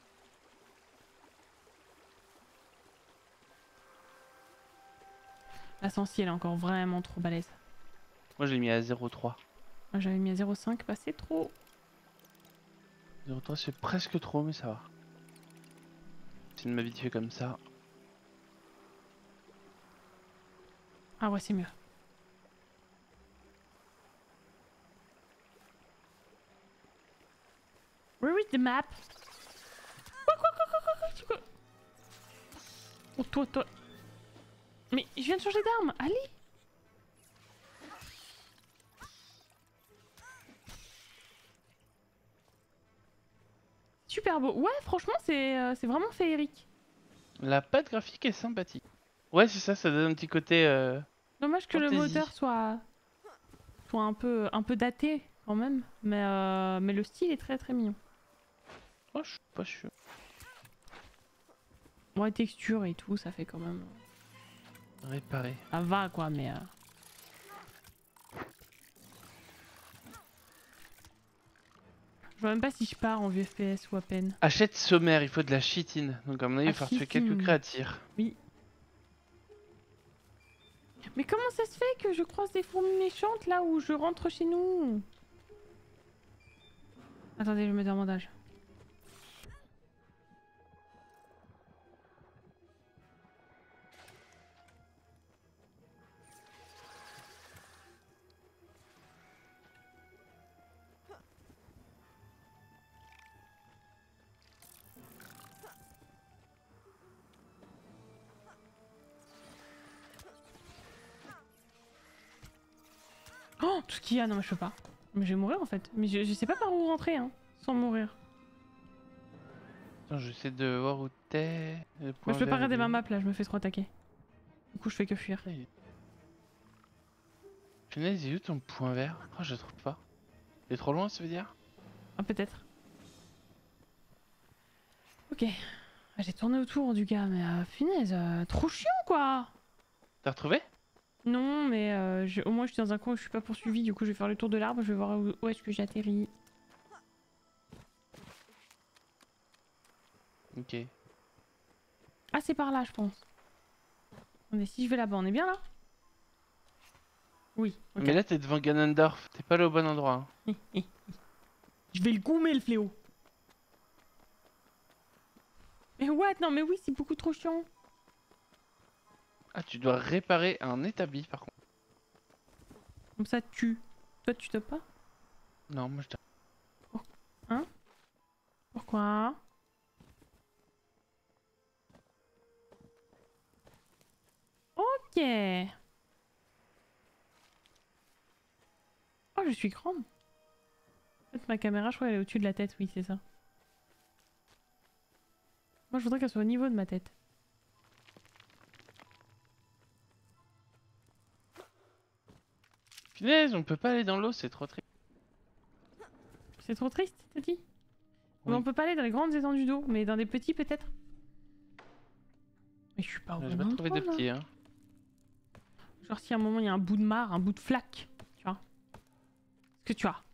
A: La Sensi, elle est encore vraiment trop balèze.
B: Moi je l'ai mis à 0,3.
A: Moi, j'avais mis à 0,5, bah c'est trop.
B: 0,3 c'est presque trop, mais ça va. C'est de m'habituer comme ça.
A: Ah ouais, c'est mieux. Where is the map? Quoi? Oh, toi. Mais je viens de changer d'arme, allez! Super beau. Ouais, franchement, c'est vraiment féerique.
B: La patte graphique est sympathique. Ouais, c'est ça, ça donne un petit côté.
A: Dommage que le
B: Fantaisie.
A: moteur soit un peu daté quand même, mais le style est très très mignon.
B: Oh, je suis pas sûr.
A: Ouais, texture et tout, ça fait quand même.
B: Réparé.
A: Ça va quoi, mais. Je vois même pas si je pars en vue FPS ou à peine.
B: Achète sommaire, il faut de la chitine. Donc, à mon avis, il va falloir tuer quelques
A: chitine.
B: créatures.
A: Oui. Mais comment ça se fait que je croise des fourmis méchantes là où je rentre chez nous? Attendez, je me mets en bandage. Oh, tout ce qu'il y a, non mais je peux pas. Mais je vais mourir en fait. Mais je sais pas par où rentrer, hein, sans mourir.
B: Attends, j'essaie de voir où t'es.
A: Moi je peux pas regarder ma map là, je me fais trop attaquer. Du coup je fais que fuir.
B: Punaise, il est où ton point vert? Oh, je le trouve pas. Il est trop loin, ça veut dire?
A: Ah peut-être. Ok. Ah, j'ai tourné autour du gars, mais punaise, trop chiant quoi.
B: T'as retrouvé?
A: Non, mais au moins je suis dans un coin où je suis pas poursuivi, du coup je vais faire le tour de l'arbre, je vais voir où est-ce que j'atterris.
B: Ok.
A: Ah c'est par là je pense. Mais si je vais là-bas, on est bien là? Oui, ok.
B: Mais là, t'es devant Ganondorf. T'es pas allé au bon endroit. Hein.
A: Je vais le goumer le fléau. Mais what? Non mais oui, c'est beaucoup trop chiant.
B: Ah, tu dois réparer un établi, par contre.
A: Comme ça tu... Toi tu te pas?
B: Non, moi je t'ai...
A: Hein? Pourquoi? Ok. Oh, je suis grande. En fait, ma caméra, je crois, elle est au-dessus de la tête, oui, c'est ça. Moi, je voudrais qu'elle soit au niveau de ma tête.
B: Punaise, on peut pas aller dans l'eau, c'est trop triste.
A: C'est trop triste, t'as dit?
B: Oui.
A: Mais on peut pas aller dans les grandes étendues d'eau, mais dans des petits peut-être. Mais je suis pas au
B: J'ai
A: bon
B: pas trouvé
A: endroit,
B: de
A: là.
B: petits, hein.
A: Genre si à un moment il y a un bout de mare, un bout de flaque, tu vois. Ce que tu as.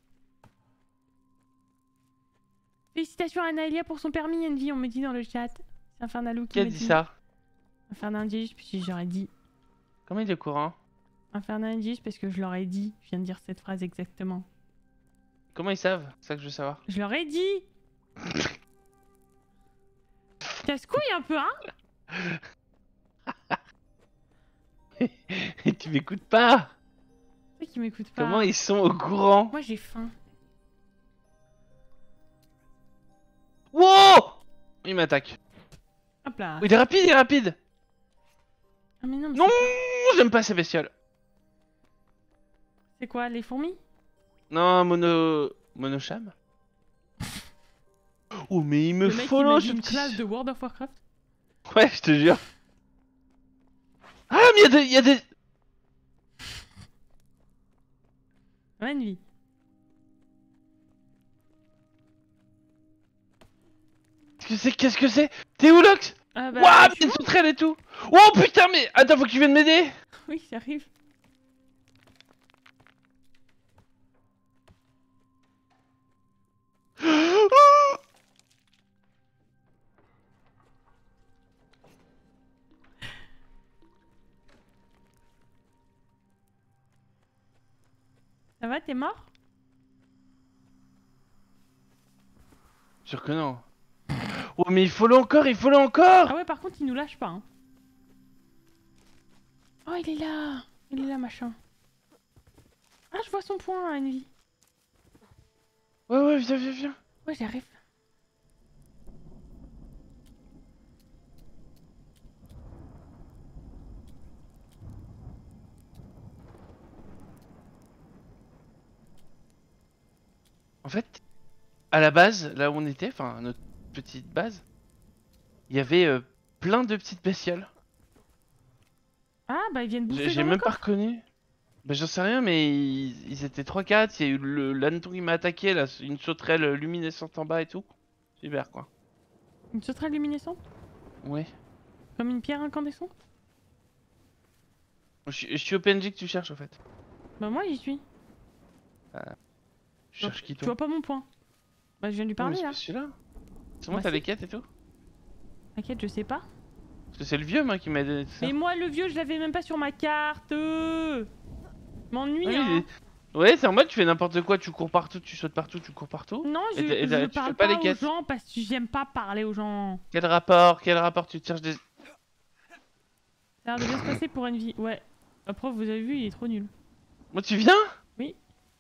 A: Félicitations à Naëlia pour son permis, Envy, on me dit dans le chat. C'est Infernalou
B: Qui a
A: me
B: dit ça?
A: Infernalou, puis je leur ai dit.
B: Comment il est au courant?
A: Infernalou, parce que je leur ai dit. Je viens de dire cette phrase exactement.
B: Comment ils savent? C'est ça que je veux savoir.
A: Je leur ai dit. Casse-couille un peu, hein?
B: Et tu m'écoutes pas?
A: C'est qui m'écoute pas.
B: Comment ils sont au courant?
A: Moi j'ai faim.
B: Wow! Il m'attaque.
A: Hop là.
B: Il est rapide, il est rapide!
A: Ah mais non, mais
B: Non! J'aime pas ces bestioles.
A: c'est quoi, les fourmis?
B: Non, Monocham? Oh, mais il me
A: Le mec qui
B: follow,
A: m'a
B: ce
A: dit une
B: petit...
A: classe de World of Warcraft?
B: Ouais, je te jure. Ah, mais il y a des...
A: Bonne vie.
B: Qu'est-ce que c'est? T'es où, Lox?
A: Ah bah,
B: Waouh,
A: je suis
B: mais sous traîne et tout! Oh putain, mais attends, faut que tu viennes m'aider!
A: Oui, j'arrive. Ça va, t'es mort?
B: Sûr que non. Oh mais il faut le encore, il faut le encore.
A: Ah ouais, par contre, il nous lâche pas. Hein. Oh, il est là. Il est là, machin. Ah, je vois son point, Envy.
B: Ouais, viens.
A: Ouais, j'arrive.
B: En fait, à la base, là où on était, enfin notre petite base, il y avait plein de petites bestioles.
A: Ah, bah, ils viennent bouffer
B: J'ai
A: dans le
B: même pas
A: coffre.
B: reconnu. Bah j'en sais rien, mais ils étaient 3-4, il y a eu l'hanneton qui m'a attaqué, là, une sauterelle luminescente en bas et tout. Super quoi.
A: Une sauterelle luminescente?
B: Ouais.
A: Comme une pierre incandescente?
B: Je suis au PNJ que tu cherches en fait.
A: Bah, moi, j'y suis.
B: Tu cherches qui
A: Tu
B: toi?
A: vois pas mon point? Bah, je viens de lui
B: Non, mais
A: parler,
B: c'est
A: là.
B: pas celui-là. C'est bon,
A: Bah,
B: t'as
A: si.
B: les quêtes et tout?
A: T'inquiète, je sais pas.
B: Parce que c'est le vieux moi qui m'a donné tout ça.
A: Mais moi, le vieux, je l'avais même pas sur ma carte. M'ennuie,
B: Ouais,
A: hein.
B: ouais, c'est en mode tu fais n'importe quoi, tu cours partout, tu sautes partout, tu cours partout.
A: Non,
B: Et
A: je
B: tu fais
A: parle
B: pas les
A: pas aux
B: quêtes.
A: gens parce que j'aime pas parler aux gens.
B: Quel rapport? Quel rapport? Tu te cherches des...
A: Ça a l'air de bien se passer pour Envy. Ouais. Après, vous avez vu, il est trop nul.
B: Moi tu viens?
A: Oui.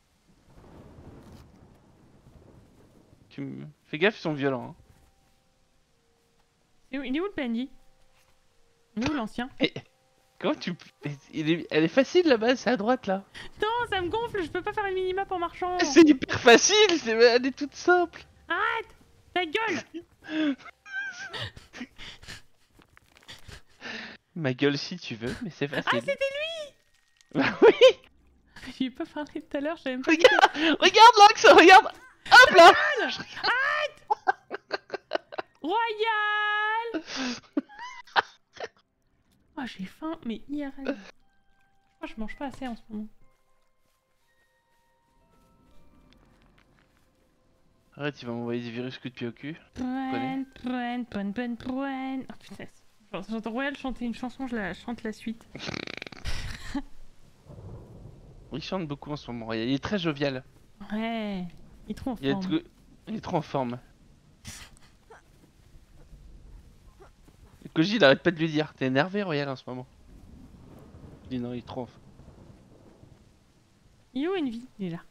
B: Fais gaffe, ils sont violents. Hein.
A: Il est où le PNJ? Il est où l'ancien?
B: Comment tu... Elle est facile là-bas, c'est à droite là.
A: Non, ça me gonfle, je peux pas faire une minimap en marchant.
B: C'est hyper facile, elle est toute simple.
A: Arrête! Ta gueule!
B: Ma gueule si tu veux, mais c'est
A: Ah,
B: facile.
A: c'était lui!
B: Bah oui.
A: J'y ai pas parlé tout à l'heure, j'avais pas.
B: Regarde Lox, regarde. Hop là.
A: Royal! Oh, j'ai faim, mais IRL. Je crois que je mange pas assez en ce moment.
B: Arrête, il va m'envoyer des virus coup de pied au cul.
A: Oh putain. J'entends Royal chanter une chanson, je la chante la suite.
B: Il chante beaucoup en ce moment, il est très jovial.
A: Ouais, il est trop en forme.
B: Il est trop en forme. Et Koji il arrête pas de lui dire, t'es énervé Royal en ce moment. Il dit non, il est trop en forme.
A: Il est où Envy? Il est là.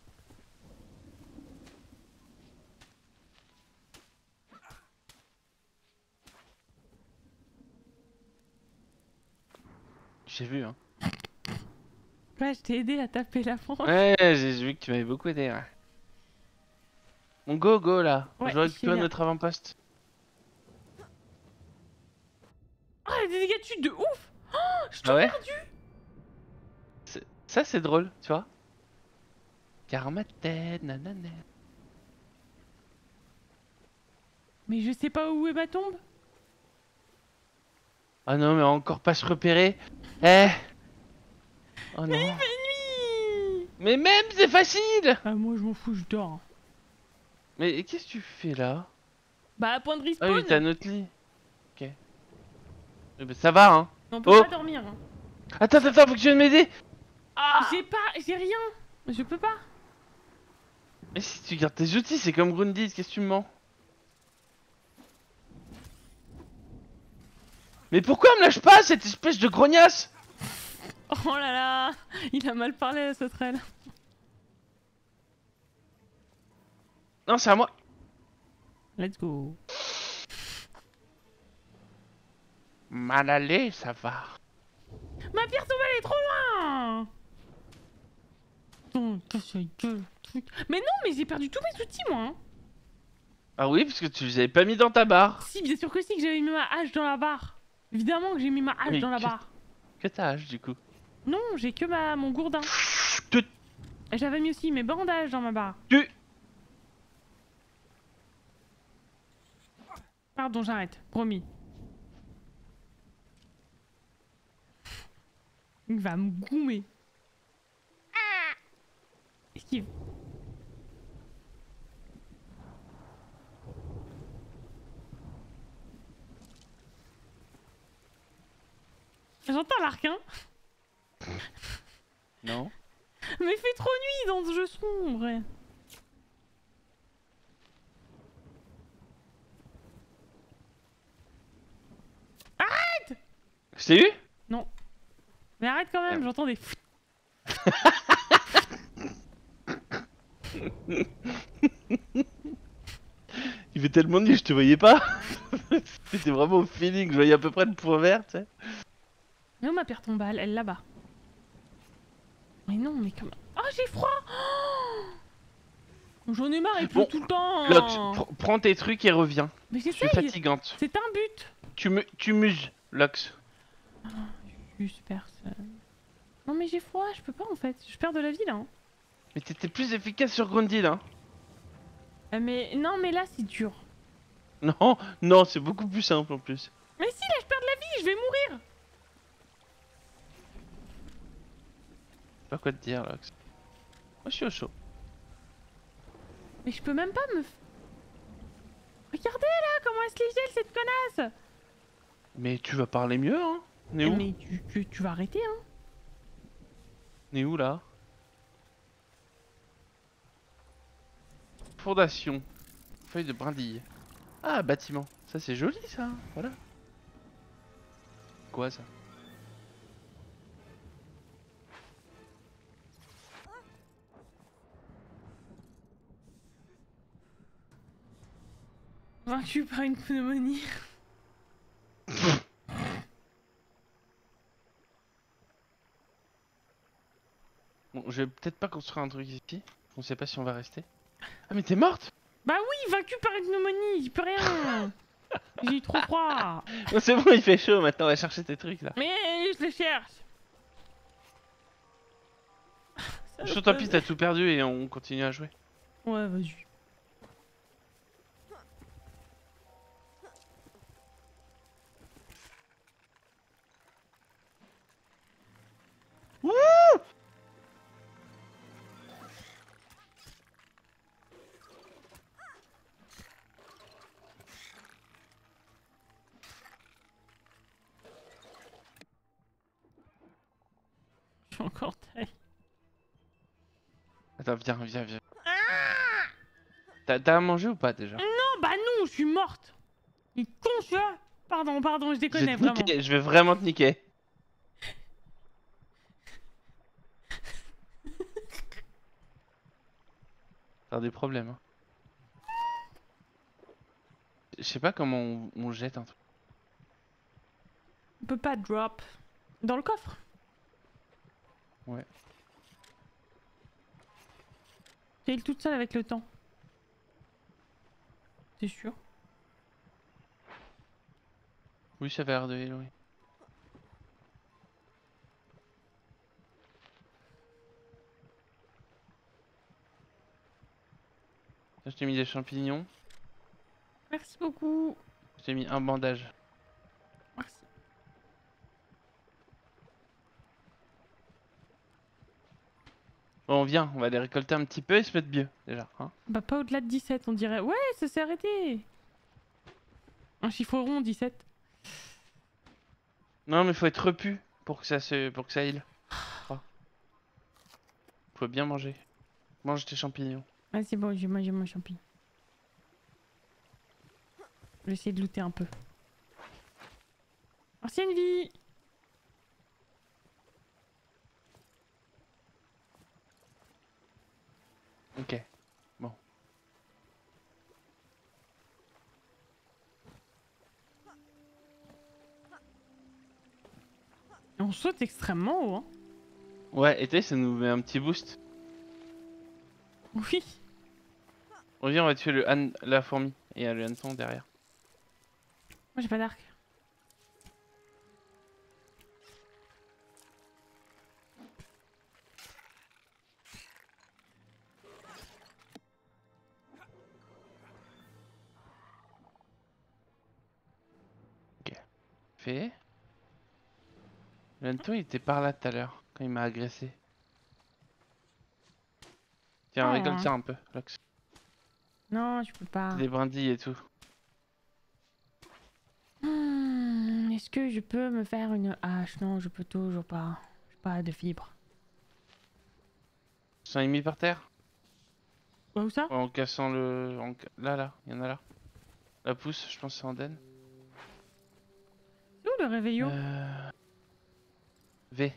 B: J'ai vu hein.
A: Ouais, je t'ai aidé à taper la France.
B: Ouais, j'ai vu que tu m'avais beaucoup aidé. Ouais. Bon go là,
A: Ouais,
B: je récupère
A: je viens.
B: notre avant-poste.
A: Oh, il y a des dégâts de chute de ouf! Oh, je suis
B: Ah ouais?
A: perdu!
B: Ça c'est drôle, tu vois. Car ma tête, nanana.
A: Mais je sais pas où est ma tombe.
B: Ah non, mais encore pas se repérer. Eh. Oh
A: Mais
B: non.
A: il fait nuit!
B: Mais même c'est facile.
A: Ah, moi je m'en fous, je dors.
B: Mais qu'est-ce que tu fais là?
A: Bah, point de
B: Ah
A: respawn!
B: oui, t'as notre lit. Ok. Bah, ça va hein.
A: On peut
B: Oh.
A: pas dormir. Hein.
B: Attends, faut que tu viennes m'aider. Ah.
A: J'ai rien! Je peux pas!
B: Mais si tu gardes tes outils, c'est comme Grundy, qu'est-ce que tu me mens? Mais pourquoi elle me lâche pas cette espèce de grognasse?
A: Oh là là! Il a mal parlé à sauterelle.
B: Non, c'est à moi.
A: Let's go.
B: Mal allé, ça va.
A: Ma pierre tombale est trop loin! Mais non, mais j'ai perdu tous mes outils, moi! Hein.
B: Ah oui, parce que tu les avais pas mis dans ta barre.
A: Si, bien sûr que si, que j'avais mis ma hache dans la barre. Évidemment que j'ai mis ma hache
B: Mais
A: dans la barre.
B: Que t'as du coup?
A: Non, j'ai que mon gourdin.
B: Tu-
A: Et j'avais mis aussi mes bandages dans ma barre.
B: Tu-
A: Pardon, j'arrête. Promis. Il va me goumer. Esquive. J'entends l'arc, hein.
B: Non.
A: Mais il fait trop nuit dans ce jeu sombre.
B: Je t'ai eu?
A: Non. Mais arrête quand même,
B: Merde.
A: j'entends des...
B: Il fait tellement nuit, je te voyais pas. C'était vraiment au feeling, je voyais à peu près le point vert, tu sais.
A: Mais où ma pierre tombale? Elle là-bas. Mais non, mais comment... Oh, j'ai froid. Oh, j'en ai marre, il pleut
B: Bon,
A: tout le temps.
B: Lox, prends tes trucs et reviens.
A: Mais
B: Je suis
A: j'essaye.
B: fatigante.
A: C'est un but.
B: Tu muses, Lox.
A: Juste personne. Non mais j'ai froid, je peux pas en fait. Je perds de la vie là. Hein.
B: Mais t'étais plus efficace sur Grundy là.
A: Mais non mais là c'est dur.
B: Non, non, c'est beaucoup plus simple en plus.
A: Mais si là je perds de la vie, je vais mourir.
B: Je sais pas quoi te dire, Lox. Moi je suis au chaud.
A: Mais je peux même pas me... Regardez là comment elle se les gèle cette connasse.
B: Mais tu vas parler mieux, hein. On est où?
A: Mais tu vas arrêter hein.
B: On est où là? Fondation. Feuille de brindille. Ah, bâtiment. Ça c'est joli ça. Voilà. Quoi ça?
A: Vaincu par une pneumonie.
B: Bon, je vais peut-être pas construire un truc ici. On sait pas si on va rester. Ah mais t'es morte?
A: Bah oui, vaincu par une pneumonie, j'y peux rien. J'ai eu trop froid.
B: Non, c'est bon, il fait chaud maintenant, on va chercher tes trucs là.
A: Mais je les cherche. Ça
B: Chaud,
A: me
B: tant pis,
A: pose-
B: t'as tout perdu et on continue à jouer.
A: Ouais, vas-y. Je suis encore taille.
B: Attends, viens. T'as à manger ou pas déjà?
A: Non, bah non, je suis morte. Il est con, celui-là. Pardon, je
B: Je
A: déconne
B: vais te
A: vraiment.
B: niquer, je vais vraiment te niquer. T'as des problèmes, hein. Je sais pas comment on jette un truc.
A: On peut pas drop. Dans le coffre.
B: Ouais.
A: J'ai toute seule avec le temps. T'es sûr?
B: Oui, ça va l'air de heal, oui. Là, je t'ai mis des champignons.
A: Merci beaucoup.
B: Je t'ai mis un bandage.
A: Merci.
B: Bon, on vient, on va les récolter un petit peu et se mettre mieux, déjà, hein.
A: Bah pas au-delà de 17, on dirait. Ouais, ça s'est arrêté. Un chiffre rond, 17.
B: Non, mais faut être repu pour que ça heal. Oh. Faut bien manger. Mange tes champignons.
A: Ah c'est bon, j'ai mangé mon champignon. Je vais essayer de looter un peu. Ancienne vie.
B: Ok. Bon.
A: On saute extrêmement haut, hein.
B: Ouais, et tu sais, ça nous met un petit boost.
A: Oui.
B: Reviens, on va tuer la fourmi. Et il y a le hameçon derrière.
A: Moi j'ai pas d'arc.
B: Fait. Le hameçon, il était par là tout à l'heure, quand il m'a agressé. Tiens,
A: Oh.
B: récolte ça un peu, Lox.
A: Non, je peux pas.
B: Des brindilles et tout.
A: Est-ce que je peux me faire une hache? Non, je peux toujours pas. J'ai pas de fibres.
B: Ils sont mis par terre.
A: Bah, où ça?
B: Ouais, en cassant le... Là, il y en a là. La pousse, je pense que c'est Anden.
A: C'est où le réveillon?
B: V.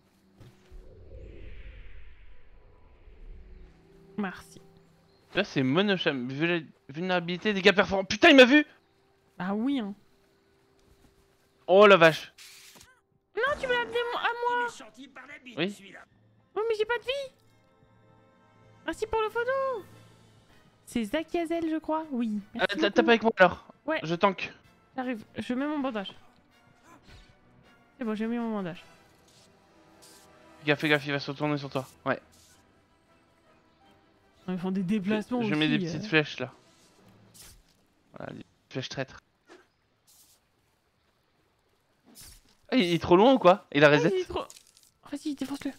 A: Merci.
B: Là, c'est Monocham. Vulnérabilité, dégâts perforants. Putain, il m'a vu!
A: Ah oui, hein.
B: Oh la vache.
A: Non, tu me l'as amené à moi.
B: Oui.
A: Oh, mais j'ai pas de vie. Merci pour le photo. C'est Zakiazel, je crois. Oui. Merci
B: Tape
A: beaucoup.
B: avec moi alors.
A: Ouais.
B: Je tank.
A: J'arrive. Je mets mon bandage. C'est bon, j'ai mis mon bandage.
B: Fais gaffe, il va se retourner sur toi. Ouais.
A: Ils font des déplacements
B: Je
A: aussi.
B: mets des petites flèches là. Voilà, des flèches traîtres. Ah, il est trop loin ou quoi? Il a reset?
A: Il est trop... Vas-y, défonce-le.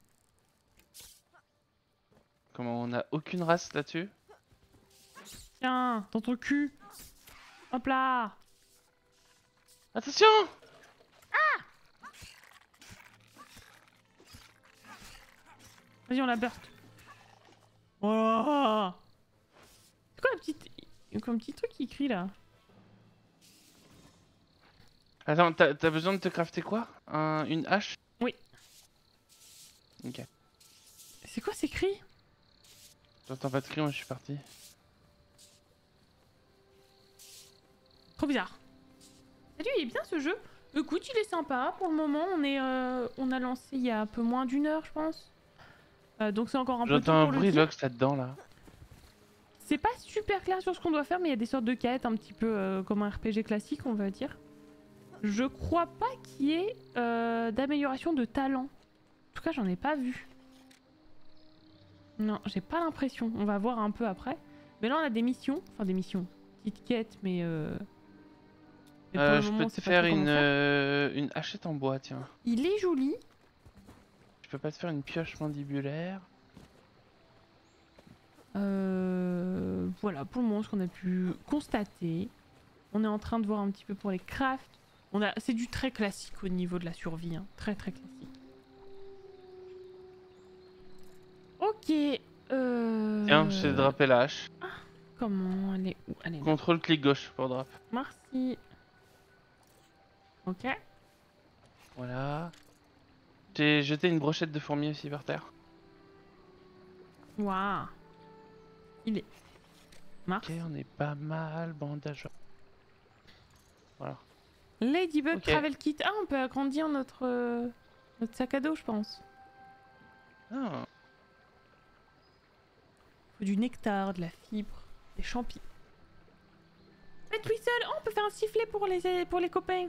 B: Comment on a aucune race là-dessus?
A: Tiens, dans ton cul. Hop là.
B: Attention!
A: Vas-y, on la burst. Voilà. C'est quoi la petite... Comme petit truc qui crie là?
B: Attends, t'as besoin de te crafter quoi? Une hache?
A: Oui.
B: Ok.
A: C'est quoi ces cris?
B: J'entends pas de cri, moi je suis parti.
A: Trop bizarre. Salut, il est bien ce jeu. Écoute, il est sympa. Pour le moment, on a lancé il y a un peu moins d'une heure, je pense. Donc c'est encore un peu tôt
B: J'entends un
A: pour le
B: bruit
A: dire.
B: Lox là-dedans là.
A: C'est pas super clair sur ce qu'on doit faire, mais il y a des sortes de quêtes un petit peu comme un RPG classique, on va dire. Je crois pas qu'il y ait d'amélioration de talent. En tout cas, j'en ai pas vu. Non, j'ai pas l'impression. On va voir un peu après. Mais là, on a des missions. Enfin, des missions. Petites quêtes, mais pour le
B: Je
A: moment,
B: peux te
A: c'est pas
B: faire
A: trop comment faire.
B: une hachette en bois, tiens.
A: Il est joli.
B: Je peux pas te faire une pioche mandibulaire.
A: Voilà, pour le moment, ce qu'on a pu constater. On est en train de voir un petit peu pour les crafts. C'est du très classique au niveau de la survie. Hein. Très très classique. Ok.
B: Tiens, je t'ai drapé la hache.
A: Comment elle est où? Elle est là.
B: Contrôle clic gauche pour drap.
A: Merci. Ok.
B: Voilà. J'ai jeté une brochette de fourmis aussi par terre.
A: Waouh. Il est. Mars.
B: Ok, on est pas mal, bandage. Voilà.
A: Ladybug
B: Ok.
A: Travel Kit. Ah, on peut agrandir notre sac à dos, je pense.
B: Ah.
A: Faut du nectar, de la fibre, des champignons. Pet Whistle. Oh, on peut faire un sifflet pour les copains.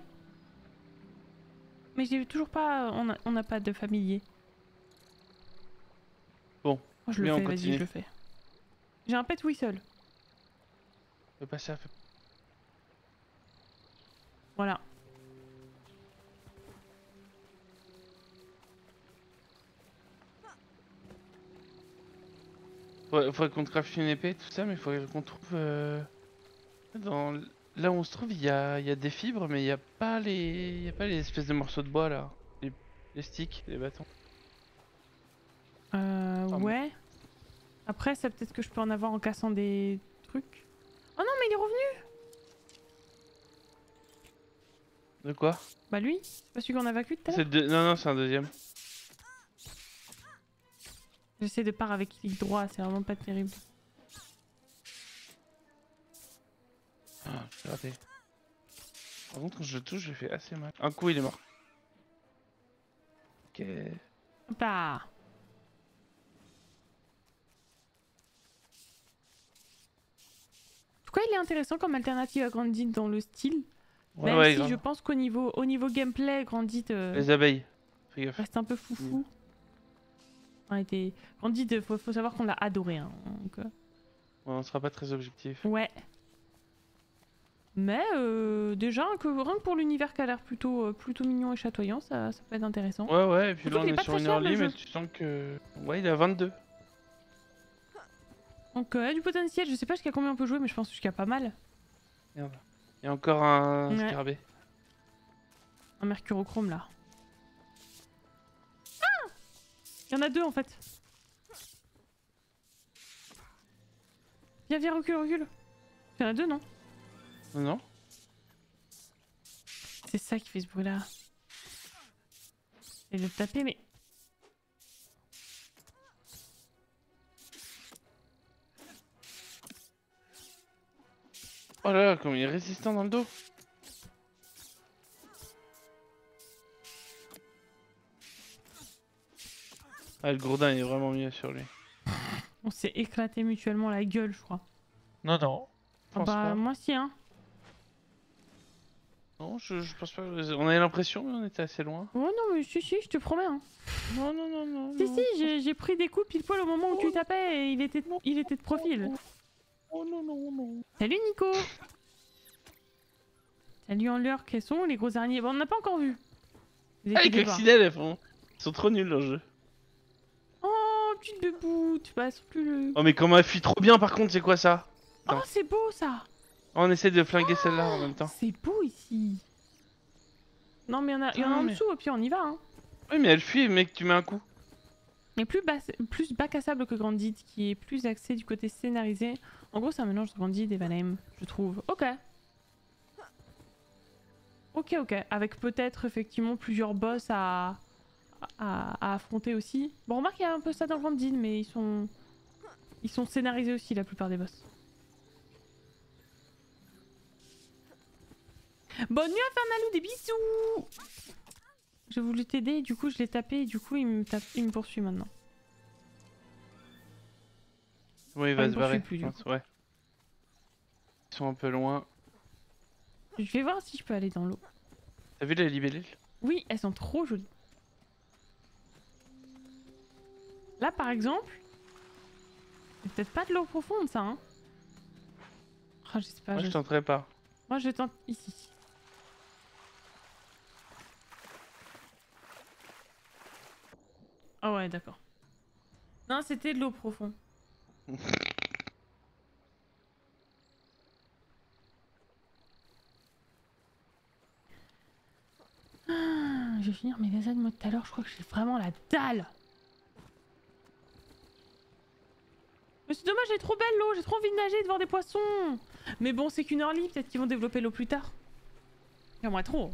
A: Mais j'ai toujours pas... On n'a pas de familier.
B: Bon.
A: Oh, je le
B: on
A: fais, vas-y,
B: continue.
A: je le fais. J'ai un Pet Whistle.
B: Fais pas ça,
A: Voilà.
B: Faudrait qu'on te crafte une épée, tout ça, mais faudrait qu'on trouve... Dans... Là où on se trouve, il y a des fibres, mais il n'y a pas les espèces de morceaux de bois là. Les sticks, les bâtons.
A: Ouais. Après, ça peut-être que je peux en avoir en cassant des trucs. Oh non, mais il est revenu.
B: De quoi?
A: Bah lui, c'est pas celui qu'on a vaincu tout à l'heure.
B: Non, c'est un deuxième.
A: J'essaie de part avec clic droit, c'est vraiment pas terrible.
B: Ah, j'ai raté. Par contre, quand je le touche, je fais assez mal. Un coup, il est mort. Ok.
A: Hop là. Pourquoi il est intéressant comme alternative à Grandit dans le style?
B: Ouais,
A: Même si
B: grave.
A: je pense qu'au niveau gameplay, Grandit
B: Les abeilles. Fais gaffe.
A: reste un peu foufou. Grandit, faut savoir qu'on l'a adoré. Hein, donc,
B: Ouais, on sera pas très objectif.
A: ouais. Mais déjà, rien que pour l'univers qui a l'air plutôt mignon et chatoyant, ça peut être intéressant.
B: Ouais, et puis
A: Surtout
B: là, on
A: qu'il est
B: est
A: pas
B: sur
A: très
B: une
A: cher, le
B: early, mais
A: jeu.
B: tu sens que. Ouais, il est à 22.
A: Donc du potentiel, je sais pas jusqu'à combien on peut jouer, mais je pense jusqu'à pas mal.
B: Merde. Il y a encore un
A: Ouais.
B: scarabée.
A: Un mercurochrome là. Ah, il y en a deux en fait. Viens, recule, recule. Il y en a deux, non?
B: Non, non.
A: C'est ça qui fait ce bruit-là. Et de le taper, mais...
B: Oh là là, comme il est résistant dans le dos. Ah, le gourdin est vraiment mieux sur lui.
A: On s'est éclaté mutuellement la gueule, je crois.
B: Non, non. Je pense pas.
A: Moi si, hein.
B: Non, je pense pas. On avait l'impression, mais on était assez loin.
A: Oh non, mais si, je te promets, hein.
B: Non, non, non, non.
A: Si,
B: non.
A: si, j'ai pris des coups pile poil au moment où tu tapais et il était de profil.
B: Oh non, non, non.
A: Salut Nico. Salut en l'heure, quels sont les gros araignées? Bon, on n'a pas encore vu. Vous
B: Ah, les
A: inquiétez pas.
B: coccinelles, elles font... Ils sont trop nuls, leur jeu.
A: Oh, petite beboute. Bah, c'est plus le...
B: Oh, mais comment elle fuit trop bien, par contre, c'est quoi ça?
A: Oh, c'est beau ça.
B: On essaie de flinguer celle-là en même temps.
A: C'est beau ici. Non, mais il y en a
B: Ah,
A: en
B: mais-
A: dessous, et puis on y va, hein.
B: Oui, mais elle fuit, mec, tu mets un coup.
A: Mais plus bac à sable que Grandid, qui est plus axé du côté scénarisé. En gros, c'est un mélange de Grandid et Valheim, je trouve. Ok. Ok, ok. Avec peut-être effectivement plusieurs boss à affronter aussi. Bon, remarque, il y a un peu ça dans Grandid, mais ils sont scénarisés aussi, la plupart des boss. Bonne nuit Infernalou, des bisous. J'ai voulu t'aider, du coup je l'ai tapé, et du coup il me poursuit maintenant.
B: Oui, il
A: Ah,
B: va
A: il
B: se
A: me
B: barrer.
A: poursuit plus, du coup.
B: Ouais. Ils sont un peu loin.
A: Je vais voir si je peux aller dans l'eau.
B: T'as vu les libellules?
A: Oui, elles sont trop jolies. Là par exemple, c'est peut-être pas de l'eau profonde ça, hein. Ah, je sais pas.
B: Moi, je tenterai pas.
A: Moi je tente ici. Ah ouais, d'accord. Non, c'était de l'eau profonde. Ah, je vais finir mes lasagnes moi tout à l'heure, je crois que j'ai vraiment la dalle. Mais c'est dommage, elle est trop belle l'eau, j'ai trop envie de nager et de voir des poissons. Mais bon, c'est qu'une heure libre, peut-être qu'ils vont développer l'eau plus tard. J'aimerais trop.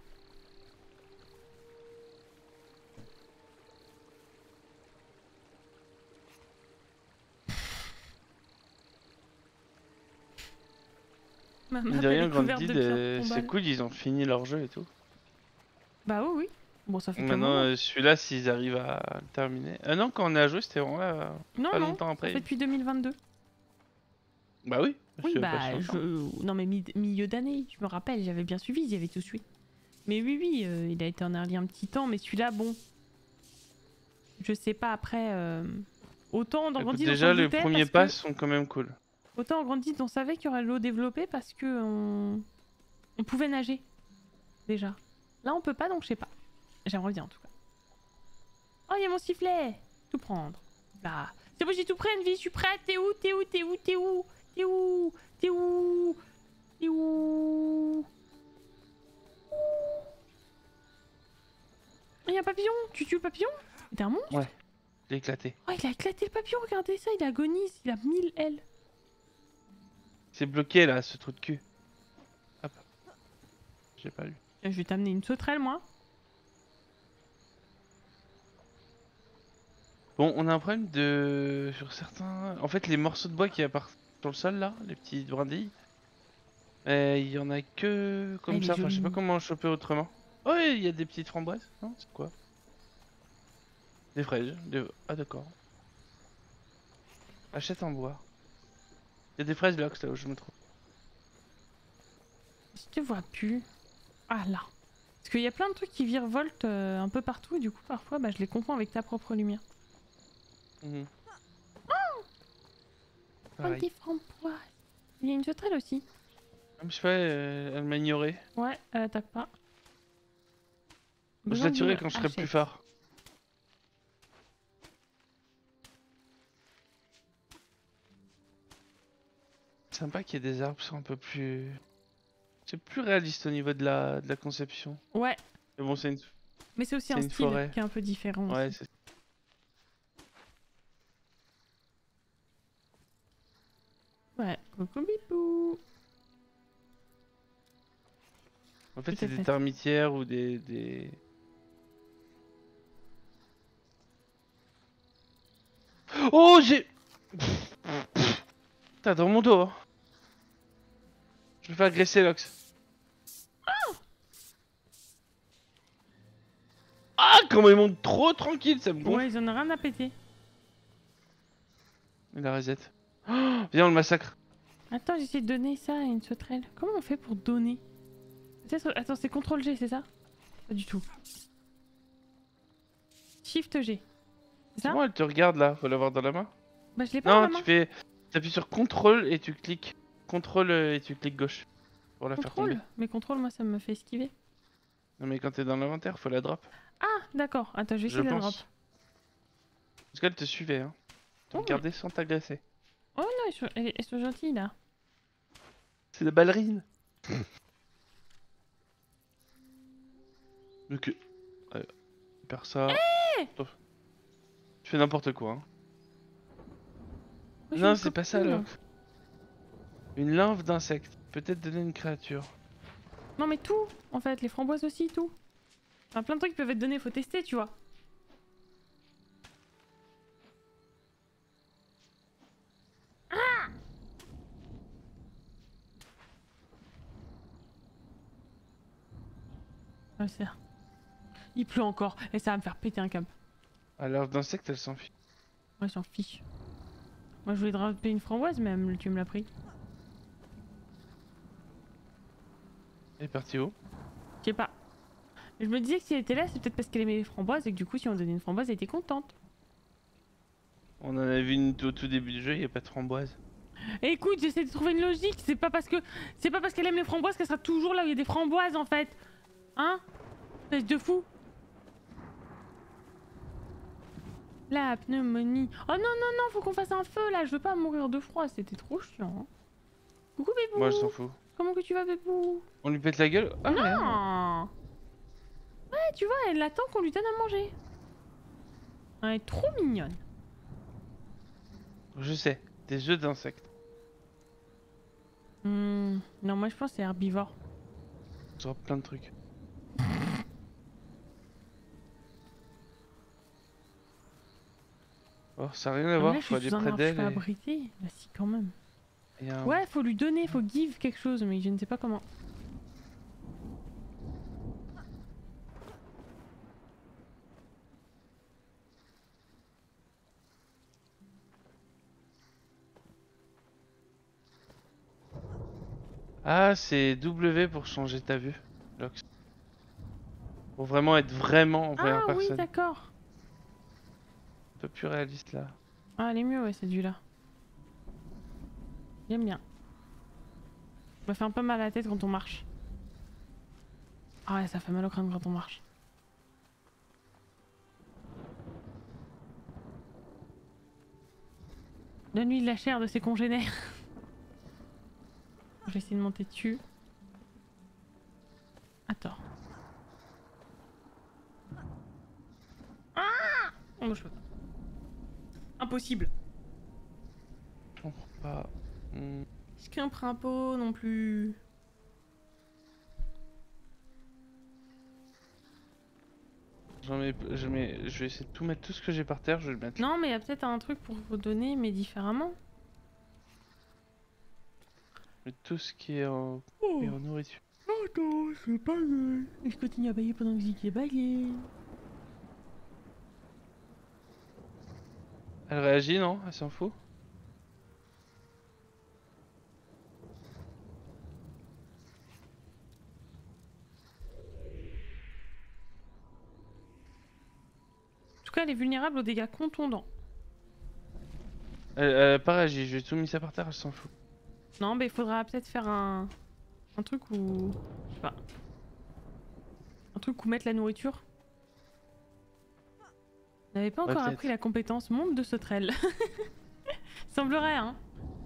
A: Ma map,
B: Mine de
A: elle
B: rien,
A: est couverte
B: Grandid,
A: de pierres
B: c'est
A: tombales.
B: cool, ils ont fini leur jeu et tout.
A: Bah oui, oui. Bon, ça fait qu'un
B: Maintenant,
A: moment.
B: celui-là, s'ils arrivent à le terminer. Ah non, quand on a joué, c'était vraiment là,
A: Non,
B: pas
A: non,
B: longtemps
A: ça
B: après.
A: fait depuis 2022.
B: Bah oui.
A: Oui,
B: c'est pas
A: bah,
B: si longtemps.
A: non, mais milieu d'année, je me rappelle, j'avais bien suivi, ils avaient tout suivi. Mais oui, oui, il a été en early un petit temps, mais celui-là, bon. Je sais pas après. Autant dans
B: Écoute,
A: Grandid, on
B: déjà,
A: s'en
B: les
A: doutait,
B: premiers
A: parce
B: pas
A: que...
B: sont quand même cool.
A: Autant en Grandid, on savait qu'il y aurait l'eau développée parce que on pouvait nager. Déjà. Là, on peut pas, donc je sais pas. J'aimerais bien en tout cas. Oh, il y a mon sifflet. Tout prendre. Là. C'est bon, j'ai tout pris, Envie, je suis prête. T'es où? T'es où? T'es où? T'es où? T'es où? T'es où? T'es où? Il y a un papillon. Tu tues le papillon? T'es un monstre?
B: Ouais. J'ai éclaté.
A: Oh, il a éclaté le papillon, regardez ça, il agonise, il a 1000 ailes.
B: C'est bloqué là, ce trou de cul. Hop. J'ai pas lu.
A: Je vais t'amener une sauterelle, moi.
B: Bon, on a un problème de... Sur certains... En fait, les morceaux de bois qui apparaissent sur le sol, là, les petites brindilles, il y en a que comme
A: Elle est
B: ça. Enfin, je sais pas
A: jolie.
B: comment choper autrement. Oh, il y a des petites framboises. Non, c'est quoi? Des fraises. Ah, d'accord. Achète en bois. Il y a des fraises là, là où je me trouve.
A: Je te vois plus. Ah là. Parce qu'il y a plein de trucs qui virevoltent un peu partout et du coup parfois bah, je les confonds avec ta propre lumière.
B: Mhm.
A: Oh,
B: Pareil.
A: des framboises. Il y a une sauterelle aussi.
B: Ah, mais je sais pas, elle m'a ignoré.
A: Ouais, elle attaque pas.
B: Je
A: Besoin
B: la tuerai
A: d'une
B: quand je serai plus
A: hachette.
B: fort. Sympa qu'il y ait des arbres qui sont un peu plus... C'est plus réaliste au niveau de la conception.
A: Ouais,
B: Mais bon, c'est une...
A: mais c'est aussi
B: C'est
A: un
B: une
A: style
B: forêt.
A: qui est un peu différent.
B: Ouais,
A: Aussi.
B: c'est...
A: Coucou bibou.
B: En fait,
A: Tout
B: c'est
A: à
B: des
A: fait.
B: termitières ou des... Oh, j'ai... T'as dans mon dos. Hein. Je me fais agresser, Lox. Ah, comment ils montent trop tranquille, ça me gonfle.
A: Ouais, ils en ont rien à péter.
B: Il a reset. Oh, viens, on le massacre.
A: Attends, j'essaie de donner ça à une sauterelle. Comment on fait pour donner? Peut-être... Attends, c'est CTRL G, c'est ça? Pas du tout. Shift G. C'est
B: C'est
A: ça?
B: bon, elle te regarde là, faut l'avoir dans la main.
A: Bah je l'ai pas dans
B: Non,
A: la main.
B: tu fais... T'appuies sur CTRL et tu cliques. CTRL et tu cliques gauche. Pour la faire tomber.
A: Contrôle. Mais contrôle, moi, ça me fait esquiver.
B: Non mais quand t'es dans l'inventaire, faut la drop.
A: Ah, d'accord. Attends, je vais
B: Je
A: essayer de la drop.
B: pense. Parce qu'elle te suivait, hein. Te
A: Oh,
B: regarder sans t'agresser.
A: Oh non, elles sont gentilles, là.
B: C'est des ballerines. Donc, faire ça. Stop. Tu fais n'importe quoi. Hein.
A: Moi, je suis
B: Non,
A: une
B: c'est pas ça,
A: copine.
B: là. Une lymphe d'insecte. Peut-être donner une créature.
A: Non, mais tout, en fait. Les framboises aussi, tout. Enfin, plein de trucs qui peuvent être donnés, faut tester, tu vois. Ah, c'est... Il pleut encore, et ça va me faire péter un câble.
B: Ah, lymphe d'insecte, elle s'enfuit.
A: Moi, j'en fiche. Moi, je voulais dropper une framboise, mais tu me l'as pris.
B: Elle est partie où?
A: Je sais pas. Je me disais que si elle était là, c'est peut-être parce qu'elle aimait les framboises, et que du coup, si on donnait une framboise, elle était contente.
B: On en avait vu une au tout début du jeu, il n'y a pas de framboise.
A: Et écoute, j'essaie de trouver une logique. C'est pas parce qu'elle aime les framboises qu'elle sera toujours là où il y a des framboises, en fait. Hein? Espèce de fou. La pneumonie. Oh non, non, non, faut qu'on fasse un feu là. Je veux pas mourir de froid, c'était trop chiant. Hein. Coucou bébou.
B: Moi, je s'en fous.
A: Comment que tu vas bébou?
B: On lui pète la gueule? Ah, merde.
A: Non. Ouais, tu vois, elle attend qu'on lui donne à manger. Elle est trop mignonne.
B: Je sais, des œufs d'insectes.
A: Non, moi je pense que c'est herbivore.
B: Je drop plein de trucs. Oh, ça n'a rien à
A: Ah, mais
B: voir,
A: là, je
B: faut
A: suis
B: aller
A: sous un
B: près
A: arbre, je
B: d'elle
A: suis
B: et...
A: abrité. Bah si, quand même.
B: et un...
A: Ouais, faut lui donner, faut give quelque chose, mais je ne sais pas comment.
B: Ah, c'est W pour changer ta vue, Lox. Pour vraiment être vraiment en première
A: Ah oui,
B: personne.
A: d'accord.
B: Un peu plus réaliste là.
A: Ah, elle est mieux, ouais, cette vue-là. J'aime bien. Ça me fait un peu mal à la tête quand on marche. Ah ouais, ça fait mal au crâne quand on marche. Donne-lui de la chair de ses congénères. Je vais essayer de monter dessus. Attends. Ah oh, non, je peux pas. Impossible.
B: Je comprends pas.
A: Je qu'un primpo non plus.
B: Je vais essayer de tout mettre, tout ce que j'ai par terre, je vais le mettre.
A: Non, mais il y a peut-être un truc pour vous donner, mais différemment.
B: Mais tout ce qui est en, qui est en nourriture.
A: Attends, c'est pas mal. Et je continue à bailler pendant que Ziki bailler.
B: Elle réagit, non? Elle s'en fout?
A: En tout cas, elle est vulnérable aux dégâts contondants.
B: Elle a pas réagi, je lui ai tout mis ça par terre, elle s'en fout.
A: Non, mais il faudra peut-être faire un truc où... Je sais pas. Un truc où mettre la nourriture. On n'avait pas encore
B: peut-être.
A: appris la compétence monde de sauterelle. Semblerait, hein.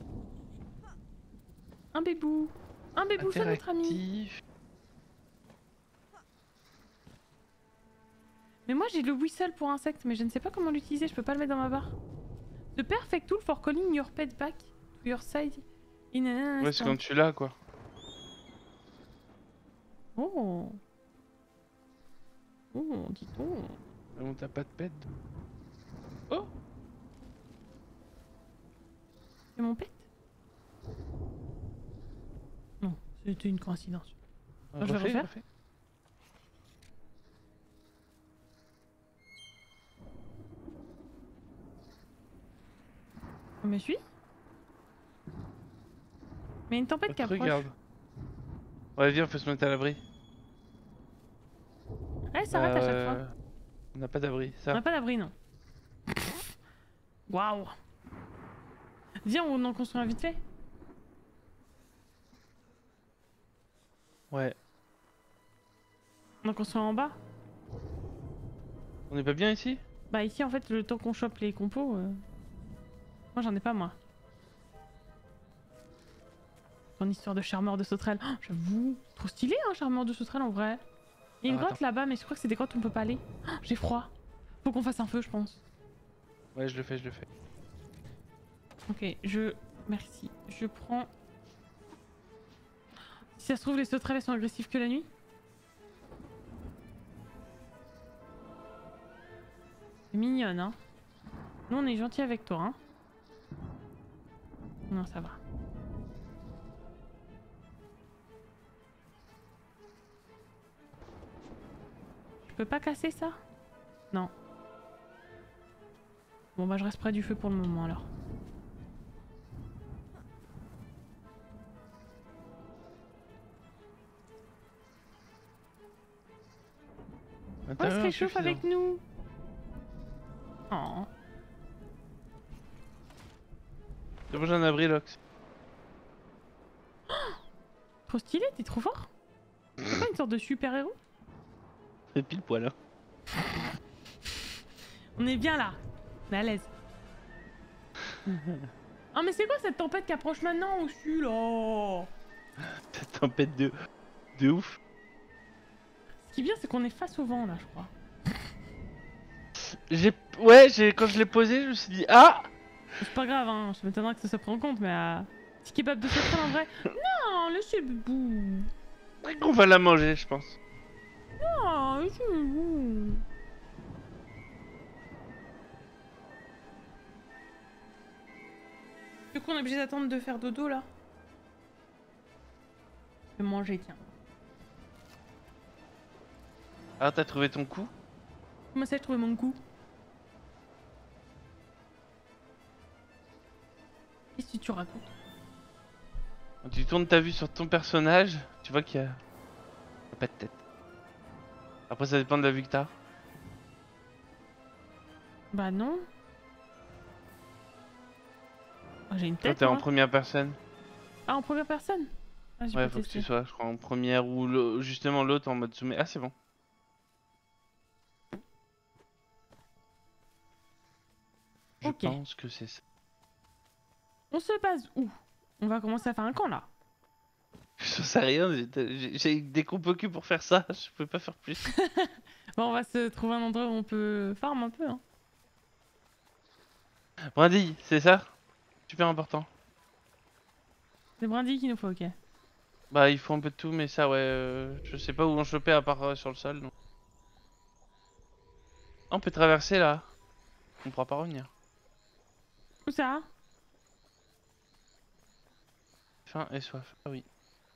A: Un bébou. Un bébou, c'est notre ami.
B: Interactif.
A: Mais moi j'ai le whistle pour insectes, mais je ne sais pas comment l'utiliser, je peux pas le mettre dans ma barre. The perfect tool for calling your pet back to your side
B: Ouais, c'est quand tu l'as quoi.
A: Oh. Oh, dis donc.
B: On t'as pas de pet. Oh.
A: C'est mon pet? Non, c'était une coïncidence. Je vais refaire.
B: Refais.
A: On me suit? Mais il y a une tempête qui approche.
B: Regarde. Ouais, viens, on peut se mettre à l'abri.
A: Elle s'arrête à chaque fois.
B: On n'a pas d'abri,
A: On
B: ça.
A: n'a pas d'abri, non. Waouh. Viens, on en construit un vite fait.
B: Ouais.
A: On en construit un en bas.
B: On est pas bien ici?
A: Bah ici, en fait, le temps qu'on chope les compos... Moi, j'en ai pas, moi. Ton histoire de charmeur de sauterelle. Oh, j'avoue. Trop stylé, hein, charmeur de sauterelle, en vrai. Il y a une grotte là-bas, mais je crois que c'est des grottes où on peut pas aller. Oh, j'ai froid. Faut qu'on fasse un feu, je pense.
B: Ouais, je le fais.
A: Ok, merci. Je prends... Si ça se trouve, les sauterelles, elles sont agressives que la nuit. C'est mignonne, hein. Nous, on est gentils avec toi, hein. Non, ça va. Je peux pas casser ça? Non. Bon bah je reste près du feu pour le moment alors. Oh, il se réchauffe avec nous. Oh.
B: C'est bon, j'ai un abri, Lox.
A: Trop stylé, t'es trop fort. C'est pas une sorte de super-héros?
B: C'est pile poil, hein.
A: On est bien là. On est à l'aise. Ah mais c'est quoi cette tempête qui approche maintenant au-dessus là?
B: Cette tempête de ouf.
A: Ce qui est bien c'est qu'on est face au vent là je crois.
B: Quand je l'ai posé, je me suis dit ah.
A: C'est pas grave hein, je m'étonnerais que ça se prenne en compte mais petit kebab de sauterelle en vrai. Non, laissez Boubou.
B: On va la manger, je pense.
A: Non, laissez Boubou. Du coup on est obligé d'attendre de faire dodo là. Je vais manger tiens.
B: Ah, t'as trouvé ton coup?
A: Comment ça j'ai trouvé mon coup? Qu'est-ce que tu racontes?
B: Quand tu tournes ta vue sur ton personnage, tu vois qu'il y a pas de tête. Après, ça dépend de la vue que t'as.
A: Bah non. Oh, j'ai une
B: Toi,
A: tête
B: t'es en
A: moi.
B: première personne.
A: Ah en première personne? Ah, j'ai
B: Ouais,
A: pas
B: faut que
A: testé.
B: tu sois, je crois, en première ou justement l'autre en mode zoomé. Ah, c'est bon. Je
A: Ok.
B: pense que c'est ça.
A: On se base où? On va commencer à faire un camp là.
B: Je sais rien, j'ai des compos cul pour faire ça, je peux pas faire plus.
A: Bon, on va se trouver un endroit où on peut farm un peu. Hein.
B: Brindille, c'est ça? Super important.
A: C'est Brandy qu'il nous faut, ok.
B: Bah, il faut un peu de tout, mais ça, ouais, je sais pas où en choper à part sur le sol. Donc. Ah, on peut traverser là. On pourra pas revenir.
A: Où ça?
B: Faim et soif. Ah oui.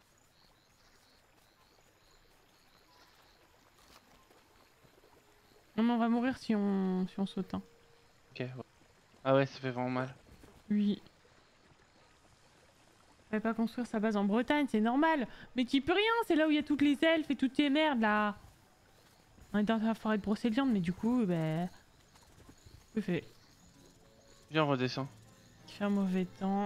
A: Non, mais on va mourir si on saute. Hein.
B: Ok, ouais. Ah ouais, ça fait vraiment mal.
A: Oui. On va pas construire sa base en Bretagne, c'est normal. Mais tu peux rien, c'est là où il y a toutes les elfes et toutes les merdes là. On est dans la forêt de Brocéliande, mais du coup, ben. Que fait?
B: Viens, on redescend.
A: Il fait un mauvais temps.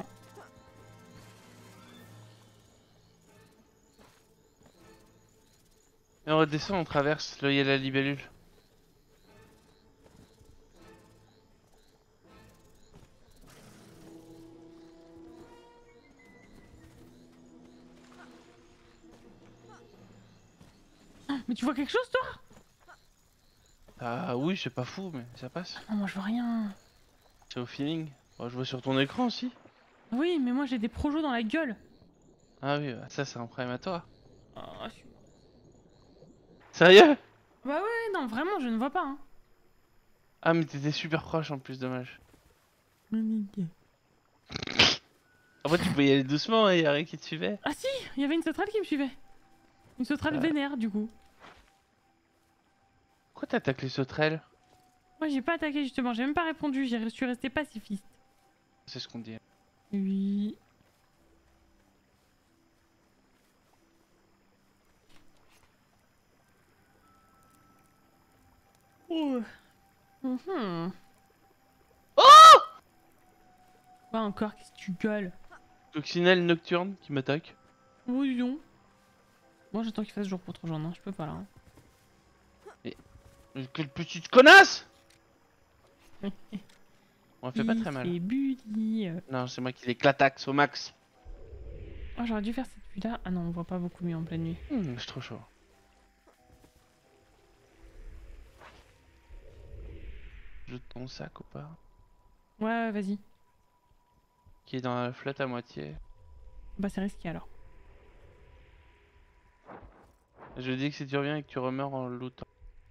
B: Et on redescend, on traverse. Là, il y a la libellule.
A: Mais tu vois quelque chose toi?
B: Ah oui, c'est pas fou, mais ça passe.
A: Non, moi je vois rien.
B: C'est au feeling. Oh, je vois sur ton écran aussi.
A: Oui, mais moi j'ai des projos dans la gueule.
B: Ah oui, bah, ça c'est un problème à toi.
A: Oh, je suis-
B: Sérieux?
A: Bah ouais, non, vraiment, je ne vois pas. Hein.
B: Ah mais t'étais super proche en plus, dommage. Après tu pouvais y aller doucement, et y a rien qui te suivait.
A: Ah si, il y avait une sauterelle qui me suivait. Une sauterelle
B: Euh,
A: vénère, du coup.
B: Pourquoi t'attaques les sauterelles?
A: Moi, j'ai pas attaqué, justement. J'ai même pas répondu. Je suis resté pacifiste.
B: C'est ce qu'on dit.
A: Oui. Oh. Mhm. Quoi encore? Qu'est-ce que tu gueules?
B: Coccinelle nocturne qui m'attaque.
A: Oui, non. Moi, j'attends qu'il fasse jour pour te rejoindre. Hein. Je peux pas, là. Hein.
B: Mais quelle petite connasse! On fait pas
A: Il
B: très mal.
A: fait bully.
B: Non, c'est moi qui l'éclataxe au max.
A: Oh, j'aurais dû faire cette vue-là. Ah non, on voit pas beaucoup mieux en pleine nuit.
B: Je suis trop chaud. Je ton sac ou pas?
A: Ouais, ouais, vas-y.
B: Qui est dans la flotte à moitié.
A: Bah, c'est risqué, alors.
B: Je dis que si tu reviens et que tu remeurs en lootant.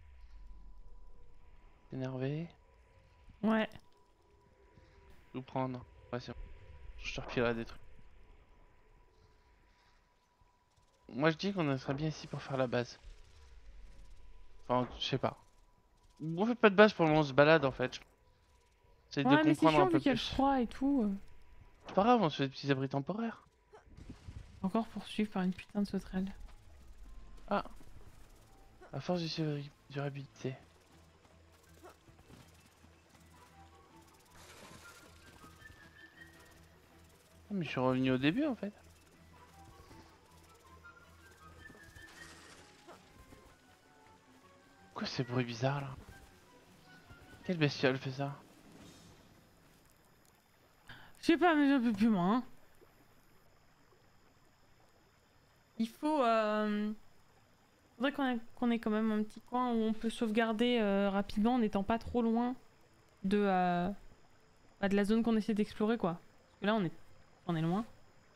B: T'es énervé?
A: Ouais.
B: Tout prendre. Ouais, c'est bon. Je te refilerai des trucs. Moi je dis qu'on serait bien ici pour faire la base. Enfin, je sais pas. On fait pas de base pour le moment, on se balade en fait. J'essaie de
A: Ouais, mais c'est
B: comprendre un
A: chiant vu
B: peu
A: qu'il y a le
B: plus.
A: froid et tout.
B: C'est pas grave, on se fait des petits abris temporaires.
A: Encore poursuivre par une putain de sauterelle.
B: Ah, à force de durabilité. Ah, mais je suis revenu au début en fait. Quoi ces bruits bizarres là? Quelle bestiole fait ça?
A: Je sais pas, mais j'en peux plus, moi. Hein. Il faut. Faudrait qu'on ait quand même un petit coin où on peut sauvegarder rapidement en n'étant pas trop loin de, bah, de la zone qu'on essaie d'explorer, quoi. Parce que là, on est loin.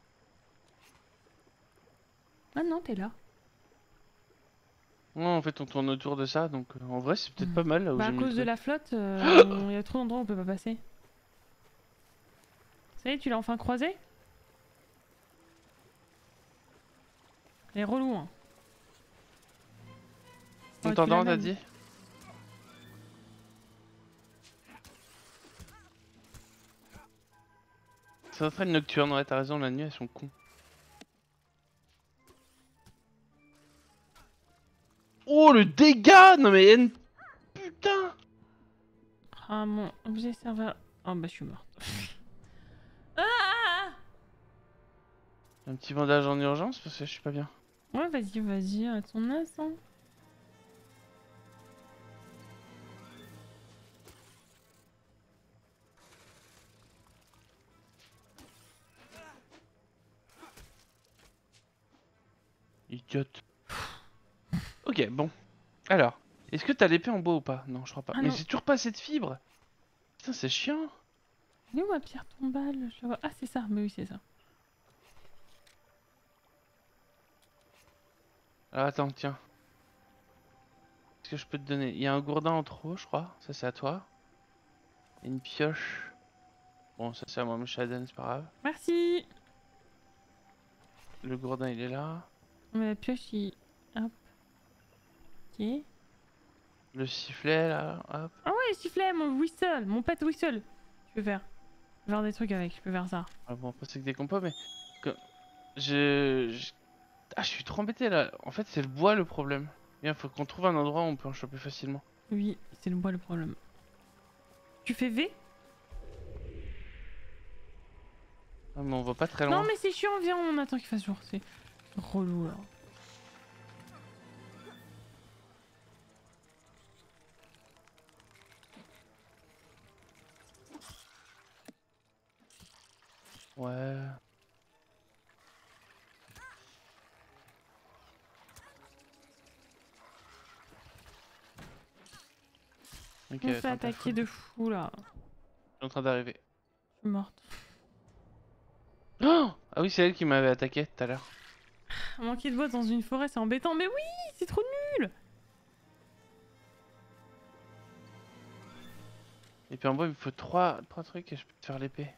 A: Ah non, t'es là.
B: Non, en fait on tourne autour de ça, donc en vrai c'est peut-être
A: Hmm.
B: pas mal là où
A: Bah,
B: j'ai
A: à
B: mis le
A: cause de
B: truc.
A: la flotte, il y a trop d'endroits où on peut pas passer. Ça y est, tu l'as enfin croisé? Elle est relou, hein. Ouais, tu
B: Contendant t'as
A: l'amènes.
B: dit? C'est un train nocturne, ouais t'as raison, la nuit elles sont cons. Oh le dégât! Non mais putain!
A: Ah, mon objet serveur. Oh, bah, je suis morte. Ah!
B: Un petit bandage en urgence parce que je suis pas bien.
A: Ouais, vas-y, vas-y, à ton aise, hein.
B: Idiote. Ok, bon. Alors, est-ce que t'as l'épée en bois ou pas? Non, je crois pas.
A: Ah
B: Mais
A: non.
B: j'ai toujours pas assez de fibres. Putain, c'est chiant.
A: Elle est où ma pierre tombale? Je la vois. Ah, c'est ça, mais oui, c'est ça.
B: Alors attends, tiens. Qu'est-ce que je peux te donner? Il y a un gourdin en trop, je crois. Ça, c'est à toi. Et une pioche. Bon, ça, c'est à moi, mais Shaden, c'est pas grave.
A: Merci!
B: Le gourdin, il est là.
A: Mais la pioche, il. Hop. Ok.
B: Le sifflet, là. Hop.
A: Ah ouais, sifflet, mon whistle, mon pet whistle. Je peux faire. Je peux faire des trucs avec, je peux faire ça.
B: Ah, bon, après, c'est que des compos, mais. que- Ah, je suis trop embêté là. En fait, c'est le bois le problème. Bien, faut qu'on trouve un endroit où on peut en choper facilement.
A: Oui, c'est le bois le problème. Tu fais V?
B: Ah, mais on va pas très
A: Non,
B: loin.
A: mais c'est chiant, viens, on attend qu'il fasse jour. C'est relou là.
B: Ouais. Ok,
A: On se fait
B: attends, t'as
A: attaquer
B: full.
A: de fou là.
B: Je suis en train d'arriver.
A: Je suis morte.
B: Ah oui, c'est elle qui m'avait attaqué tout à l'heure.
A: Manquer de bois dans une forêt, c'est embêtant. Mais oui, c'est trop nul.
B: Et puis en bois, il me faut trois trucs et je peux te faire l'épée.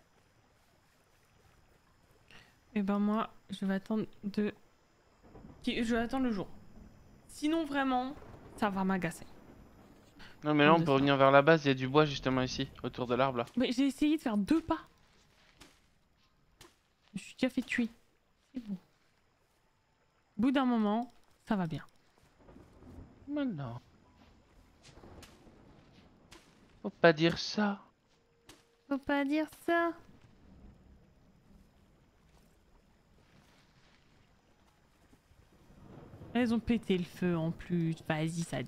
A: Et ben moi, je vais attendre je vais attendre le jour. Sinon, vraiment, ça va m'agacer.
B: Non, mais là, on peut revenir vers la base. Il y a du bois justement ici, autour de l'arbre là.
A: Mais j'ai essayé de faire 2 pas. Je suis déjà fait tuer. C'est bon. Au bout d'un moment, ça va bien.
B: Maintenant. Faut pas dire ça.
A: Faut pas dire ça. Elles ont pété le feu en plus. Vas-y, ça.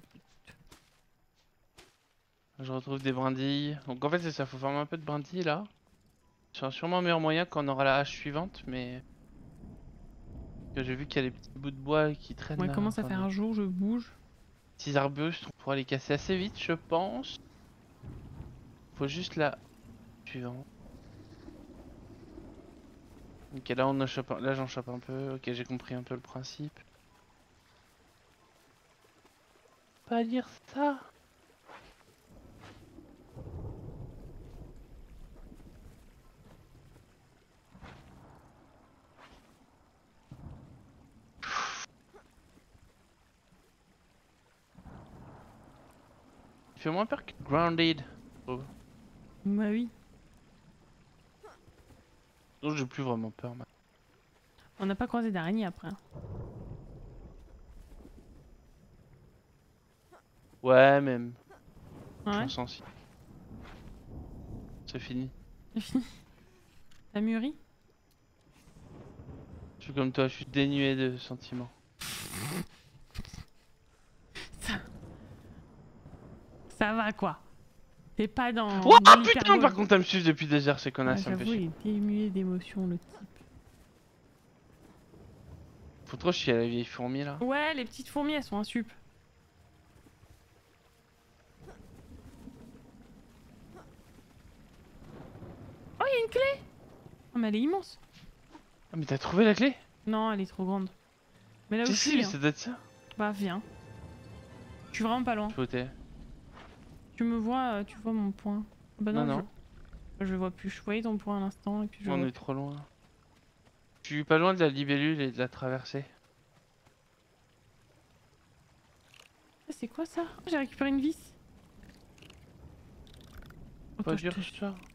B: Je retrouve des brindilles. Donc en fait, c'est ça. Faut former un peu de brindilles là. C'est sûrement un meilleur moyen quand on aura la hache suivante, mais. Que j'ai vu qu'il y a des petits bouts de bois qui traînent
A: Moi,
B: là.
A: il commence à faire un jour, je bouge.
B: Petits arbustes, on pourra les casser assez vite, je pense. Faut juste la suivante. Ok, là on en chope là j'en chope un peu. Ok, j'ai compris un peu le principe. Pas dire ça. Il fait moins peur que Grounded. Oh.
A: Bah oui.
B: Donc j'ai plus vraiment peur maintenant.
A: On n'a pas croisé d'araignée après.
B: Ouais, même.
A: Ouais.
B: J'en sens si. C'est fini.
A: T'as mûri?
B: Je suis comme toi, je suis dénué de sentiments.
A: Ça va quoi. T'es pas dans.
B: Oh
A: dans
B: putain,
A: l'hyperbole.
B: par contre, elle me suivre depuis des heures, ces
A: Ouais,
B: connasses, ça me fait
A: j'avoue, il
B: chier.
A: est démué d'émotion le type.
B: Faut trop chier à la vieille fourmi là.
A: Ouais, les petites fourmis, elles sont un sup. Oh, il y a une clé! Oh, mais elle est immense.
B: Ah, mais t'as trouvé la clé?
A: Non, elle est trop grande. Mais là où
B: Si,
A: je
B: si,
A: suis,
B: mais
A: hein.
B: ça doit être ça.
A: Bah, viens. Je suis vraiment pas loin.
B: Je votais.
A: Tu me vois, tu vois mon point. Bah non,
B: Non, non.
A: Je le vois plus. Je voyais ton point à l'instant et puis je
B: On
A: vois
B: est
A: plus.
B: trop loin. Je suis pas loin de la libellule et de la traversée.
A: Ah, c'est quoi ça? Oh, j'ai récupéré une vis.
B: Pas
A: Attends, je
B: dur
A: te-
B: ça.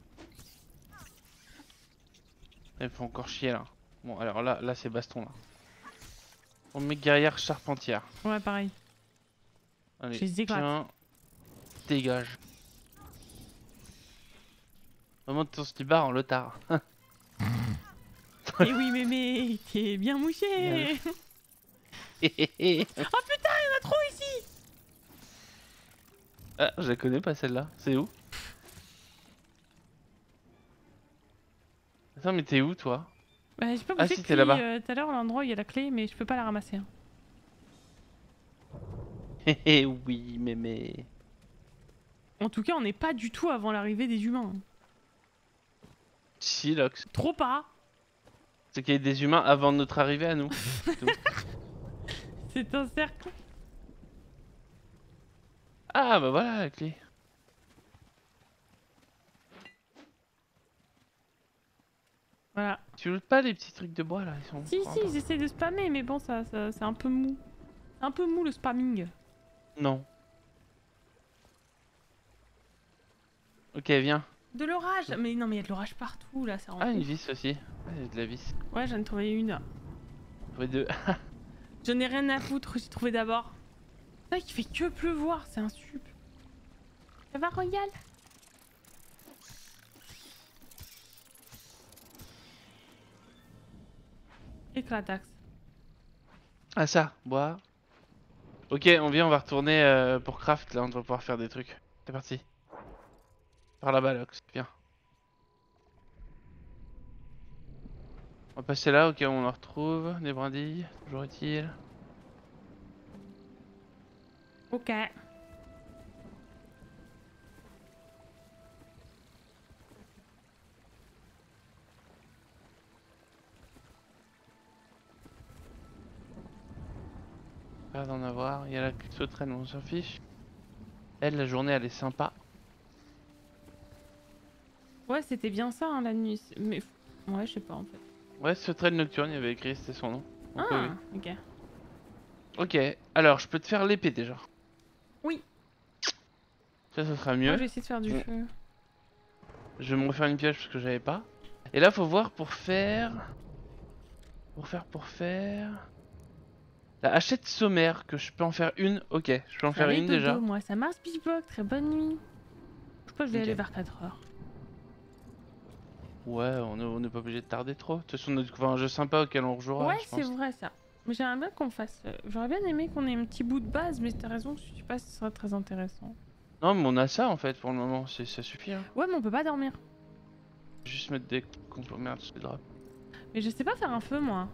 B: Il faut encore chier là. Bon, alors là c'est baston là. On met guerrière charpentière.
A: Ouais, pareil.
B: Allez,
A: Je les éclate.
B: tiens. Dégage. Remonte ton slibard en lotard.
A: Et oui, mémé, t'es bien mouché.
B: Bien.
A: Oh putain, il y en a trop ici.
B: Ah, je la connais pas celle-là. C'est où? Attends, mais t'es où toi?
A: Bah, j'ai pas
B: Ah
A: bougé
B: si,
A: depuis
B: t'es là-bas.
A: tout à l'heure, l'endroit où il y a la clé, mais je peux pas la ramasser. Hein.
B: Hé oui, mais.
A: En tout cas, on n'est pas du tout avant l'arrivée des humains.
B: Si, Lox.
A: Trop pas.
B: C'est qu'il y a des humains avant notre arrivée à nous.
A: C'est un cercle.
B: Ah bah voilà la clé.
A: Voilà.
B: Tu lootes pas les petits trucs de bois là, ils sont.
A: Si,
B: vraiment
A: ils essaient de spammer, mais bon, ça c'est un peu mou. C'est un peu mou le spamming.
B: Non. Ok, viens.
A: De l'orage. Mais non, mais il y a de l'orage partout là, ça rend
B: Ah, une
A: ouf.
B: vis aussi. Ouais, j'ai de la vis.
A: Ouais, j'en ai trouvé une.
B: Trouvé deux.
A: Je n'ai rien à foutre, j'ai trouvé d'abord. C'est vrai qu'il fait que pleuvoir, c'est un sup. Ça va, Royal? Éclatax.
B: Ah ça, bois. Ok, on vient, on va retourner pour craft, là on va pouvoir faire des trucs. C'est parti. Par là-bas, Lox, viens. On va passer là, ok, on en retrouve. Des brindilles, toujours utile.
A: Ok.
B: pas d'en avoir. Il y a la sauterelle, on s'en fiche. Elle, la journée, elle est sympa.
A: Ouais, c'était bien ça, hein, la nuit. Mais ouais, je sais pas en fait.
B: Ouais, sauterelle nocturne, il y avait écrit, c'était son nom. Donc, oui,
A: Ah, ok.
B: oui. Ok, alors je peux te faire l'épée déjà.
A: Oui.
B: Ça sera
A: Moi, je
B: mieux.
A: vais essayer de faire du
B: Bon,
A: feu.
B: je vais me refaire une pioche parce que j'avais pas. Et là, faut voir pour faire. Pour faire. La hachette sommaire, que je peux en faire une. Ok, je peux en
A: Je vais
B: faire
A: aller
B: une
A: dodo,
B: déjà.
A: moi. Ça marche, Beachbog. Très bonne nuit. Je pense que je vais
B: Ok.
A: aller vers 4 heures.
B: Ouais, on n'est pas obligé de tarder trop. De toute façon, on a trouvé un jeu sympa auquel on rejouera,
A: Ouais,
B: je
A: c'est
B: pense.
A: vrai ça. Mais j'aimerais bien qu'on fasse. J'aurais bien aimé qu'on ait un petit bout de base, mais t'as raison, je sais pas si ce serait très intéressant.
B: Non, mais on a ça en fait pour le moment, ça suffit. Hein.
A: Ouais, mais on peut pas dormir.
B: Juste mettre des merde, c'est drap.
A: Mais je sais pas faire un feu, moi.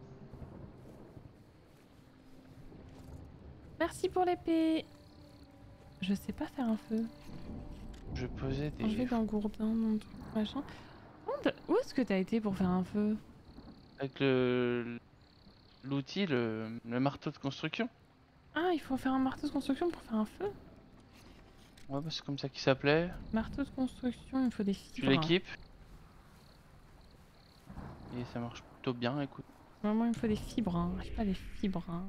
A: Merci pour l'épée. Je sais pas faire un feu.
B: Je posais
A: Quand je vais
B: des.
A: dans Gourdin, dans le truc, machin. Où est-ce que t'as été pour faire un feu?
B: Avec l'outil, le marteau de construction.
A: Ah, il faut faire un marteau de construction pour faire un feu?
B: Ouais, bah c'est comme ça qu'il s'appelait.
A: Marteau de construction, il me faut des
B: Tu
A: fibres.
B: l'équipes. Et ça marche plutôt bien, écoute.
A: Vraiment, il me faut des fibres. Hein. J'ai pas des fibres. Hein.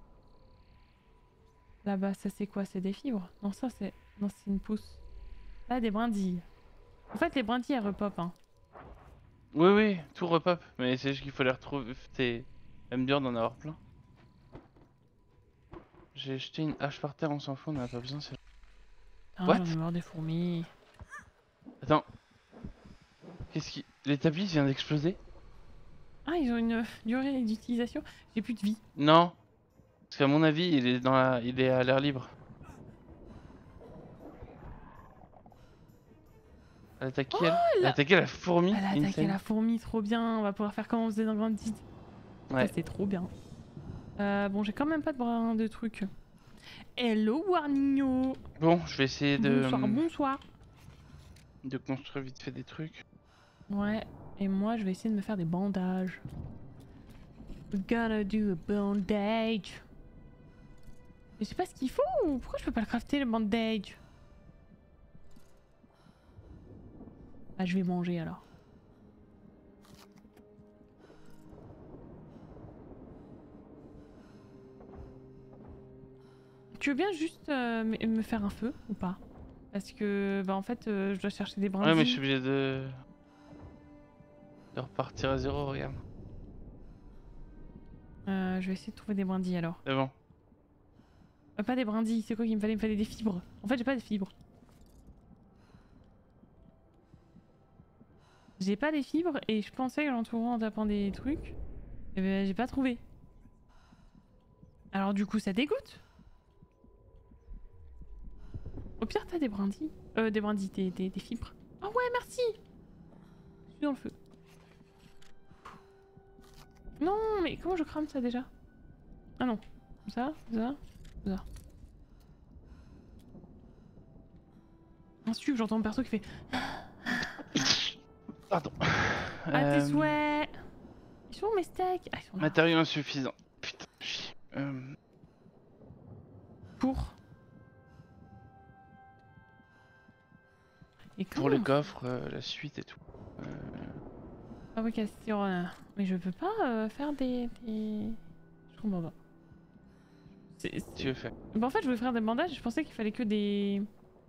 A: Là-bas, ça c'est quoi? C'est des fibres? Non, ça c'est. Non, c'est une pousse. Là, des brindilles. En fait, les brindilles, elles repop. Hein.
B: Oui, oui, tout repop. Mais c'est juste qu'il faut les retrouver. C'est même dur d'en avoir plein. J'ai jeté une hache par terre, on s'en fout, on en a pas besoin.
A: Ah,
B: What?
A: j'en ai marre des fourmis.
B: Attends. Qu'est-ce qui. L'établi vient d'exploser?
A: Ah, ils ont une durée d'utilisation. J'ai plus de vie.
B: Non. Parce qu'à mon avis, il est il est à l'air libre. Elle a attaqué elle? Elle a
A: là
B: attaqué la fourmi?
A: Elle a attaqué
B: Insane.
A: la fourmi, trop bien. On va pouvoir faire comme on faisait dans Grand Did.
B: Ouais.
A: Ça, c'est trop bien. Bon, j'ai quand même pas de brin de trucs. Hello, Warnigno.
B: Bon, je vais essayer
A: Bonsoir, bonsoir.
B: de construire vite fait des trucs.
A: Ouais, et moi, je vais essayer de me faire des bandages. We're gonna do a bandage. Je sais pas ce qu'il faut. Pourquoi je peux pas le crafter, le bandage? Ah, je vais manger alors. Tu veux bien juste me faire un feu ou pas? Parce que, bah en fait, je dois chercher des brindilles.
B: Ouais, mais je suis obligé de repartir à zéro, regarde.
A: Je vais essayer de trouver des brindilles alors.
B: C'est bon.
A: Pas des brindilles, c'est quoi qu'il me fallait? Il me fallait des fibres. En fait, j'ai pas des fibres. J'ai pas des fibres et je pensais que j'en trouverais en tapant des trucs. Et ben, j'ai pas trouvé. Alors du coup, ça dégoûte. Au pire, t'as des brindilles. Des brindilles, des fibres. Oh ouais, merci. Je suis dans le feu. Non, mais comment je crame ça déjà? Ah non. Ça. Ensuite, j'entends mon perso qui fait
B: Pardon.
A: Ah, tes souhaits. Ils sont où mes steaks? Ah, ils sont là.
B: Matériaux insuffisants. Putain, chier.
A: Pour. Et
B: Pour le
A: comment
B: coffre, la suite et tout.
A: fabrication. Mais je peux pas faire des. Je comprends pas.
B: Tu veux faire.
A: Bah, en fait, je voulais faire des bandages. Je pensais qu'il fallait que des.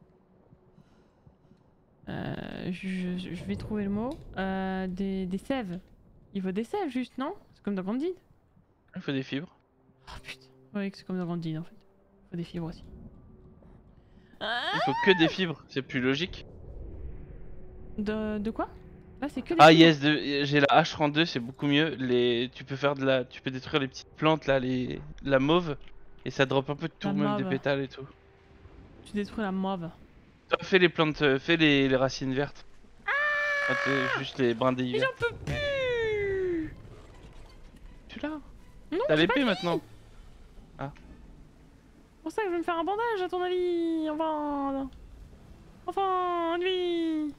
A: Je vais trouver le mot. Des sèves. Il faut des sèves, juste, non? C'est comme dans Candide.
B: Il faut des fibres.
A: Oh putain. Ouais, c'est comme dans Candide en fait. Il faut des fibres aussi.
B: Il faut que des fibres, c'est plus logique.
A: De quoi? Là, c'est que des
B: Ah
A: fibres.
B: yes, j'ai la H32, c'est beaucoup mieux. Tu peux faire tu peux détruire les petites plantes là, la mauve, et ça drop un peu de tout,
A: La
B: même des
A: mauve.
B: pétales et tout.
A: Tu détruis la mauve.
B: Toi, fais les plantes, fais les racines vertes. Juste les brindilles
A: Mais
B: vertes.
A: j'en peux plus.
B: Tu l'as?
A: Non,
B: T'as
A: j'ai pas
B: l'épée
A: dit.
B: maintenant.
A: C'est pour ça que je vais me faire un bandage à ton avis. Enfin, lui.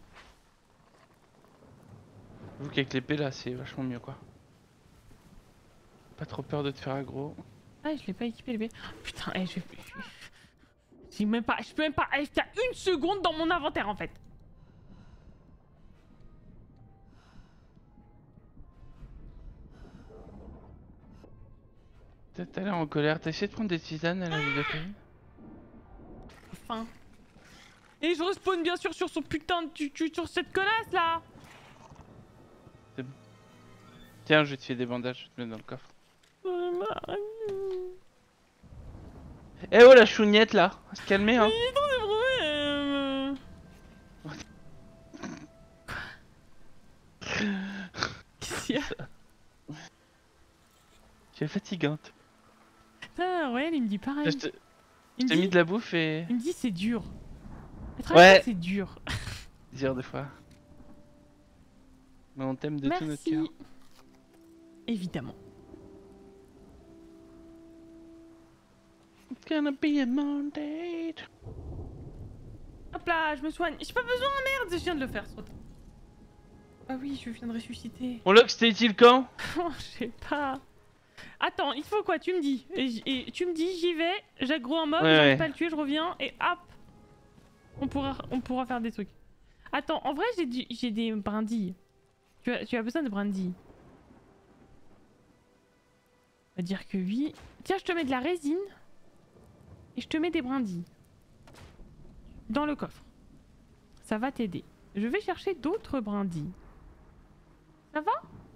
B: J'avoue qu'avec l'épée là, c'est vachement mieux quoi. Pas trop peur de te faire aggro.
A: Ah, je l'ai pas équipé, le bébé. Putain, j'ai même pas... Je peux même pas aller faire une seconde dans mon inventaire, en fait.
B: T'as l'air en colère. T'as essayé de prendre des tisanes à la lidocaïne?
A: Enfin. Et je respawn bien sûr sur son putain de sur cette connasse là.
B: Tiens, je vais te filer des bandages, je vais te mettre dans le coffre. Eh oh la chougnette là, on va se calmer hein.
A: Mais attends, des problèmes. Qu'est-ce qu'il y a?
B: Tu es fatigante.
A: Ah ouais, il me dit pareil.
B: Je
A: Il
B: t'ai
A: me
B: mis
A: dit,
B: de la bouffe et...
A: il me dit c'est dur. Être
B: Ouais.
A: avec toi, c'est dur.
B: Dire des fois. Mais on t'aime de tout notre cœur.
A: Merci. Évidemment.
B: It's gonna be a Monday.
A: Hop là, je me soigne. J'ai pas besoin, merde, je viens de le faire. Ah oui, je viens de ressusciter.
B: Mon lock c'était utile quand?
A: Oh, je sais pas. Attends, il faut quoi? Tu me dis. Et tu me dis, j'y vais, j'aggro un mob,
B: Ouais,
A: j'arrive
B: ouais.
A: pas à le tuer, je reviens et hop. On pourra faire des trucs. Attends, en vrai, j'ai des brindilles. Tu as besoin de brindilles. On va dire que oui. Tiens, je te mets de la résine. Et je te mets des brindilles. Dans le coffre. Ça va t'aider. Je vais chercher d'autres brindilles. Ça va?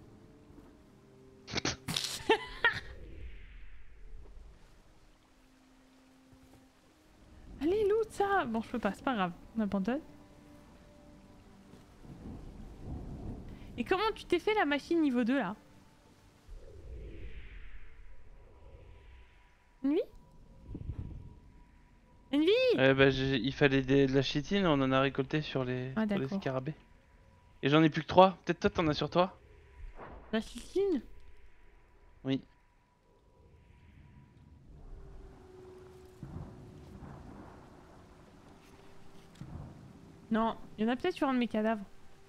A: Allez, loot ça. Bon, je peux pas, c'est pas grave. On abandonne. Et comment tu t'es fait la machine niveau 2 là? Une vie? Une vie?
B: Bah il fallait de la chitine, on en a récolté sur les,
A: Ah,
B: sur les
A: d'accord.
B: scarabées. Et j'en ai plus que 3, peut-être toi t'en as sur toi?
A: La chitine?
B: Oui.
A: Non, il y en a peut-être sur un de mes cadavres.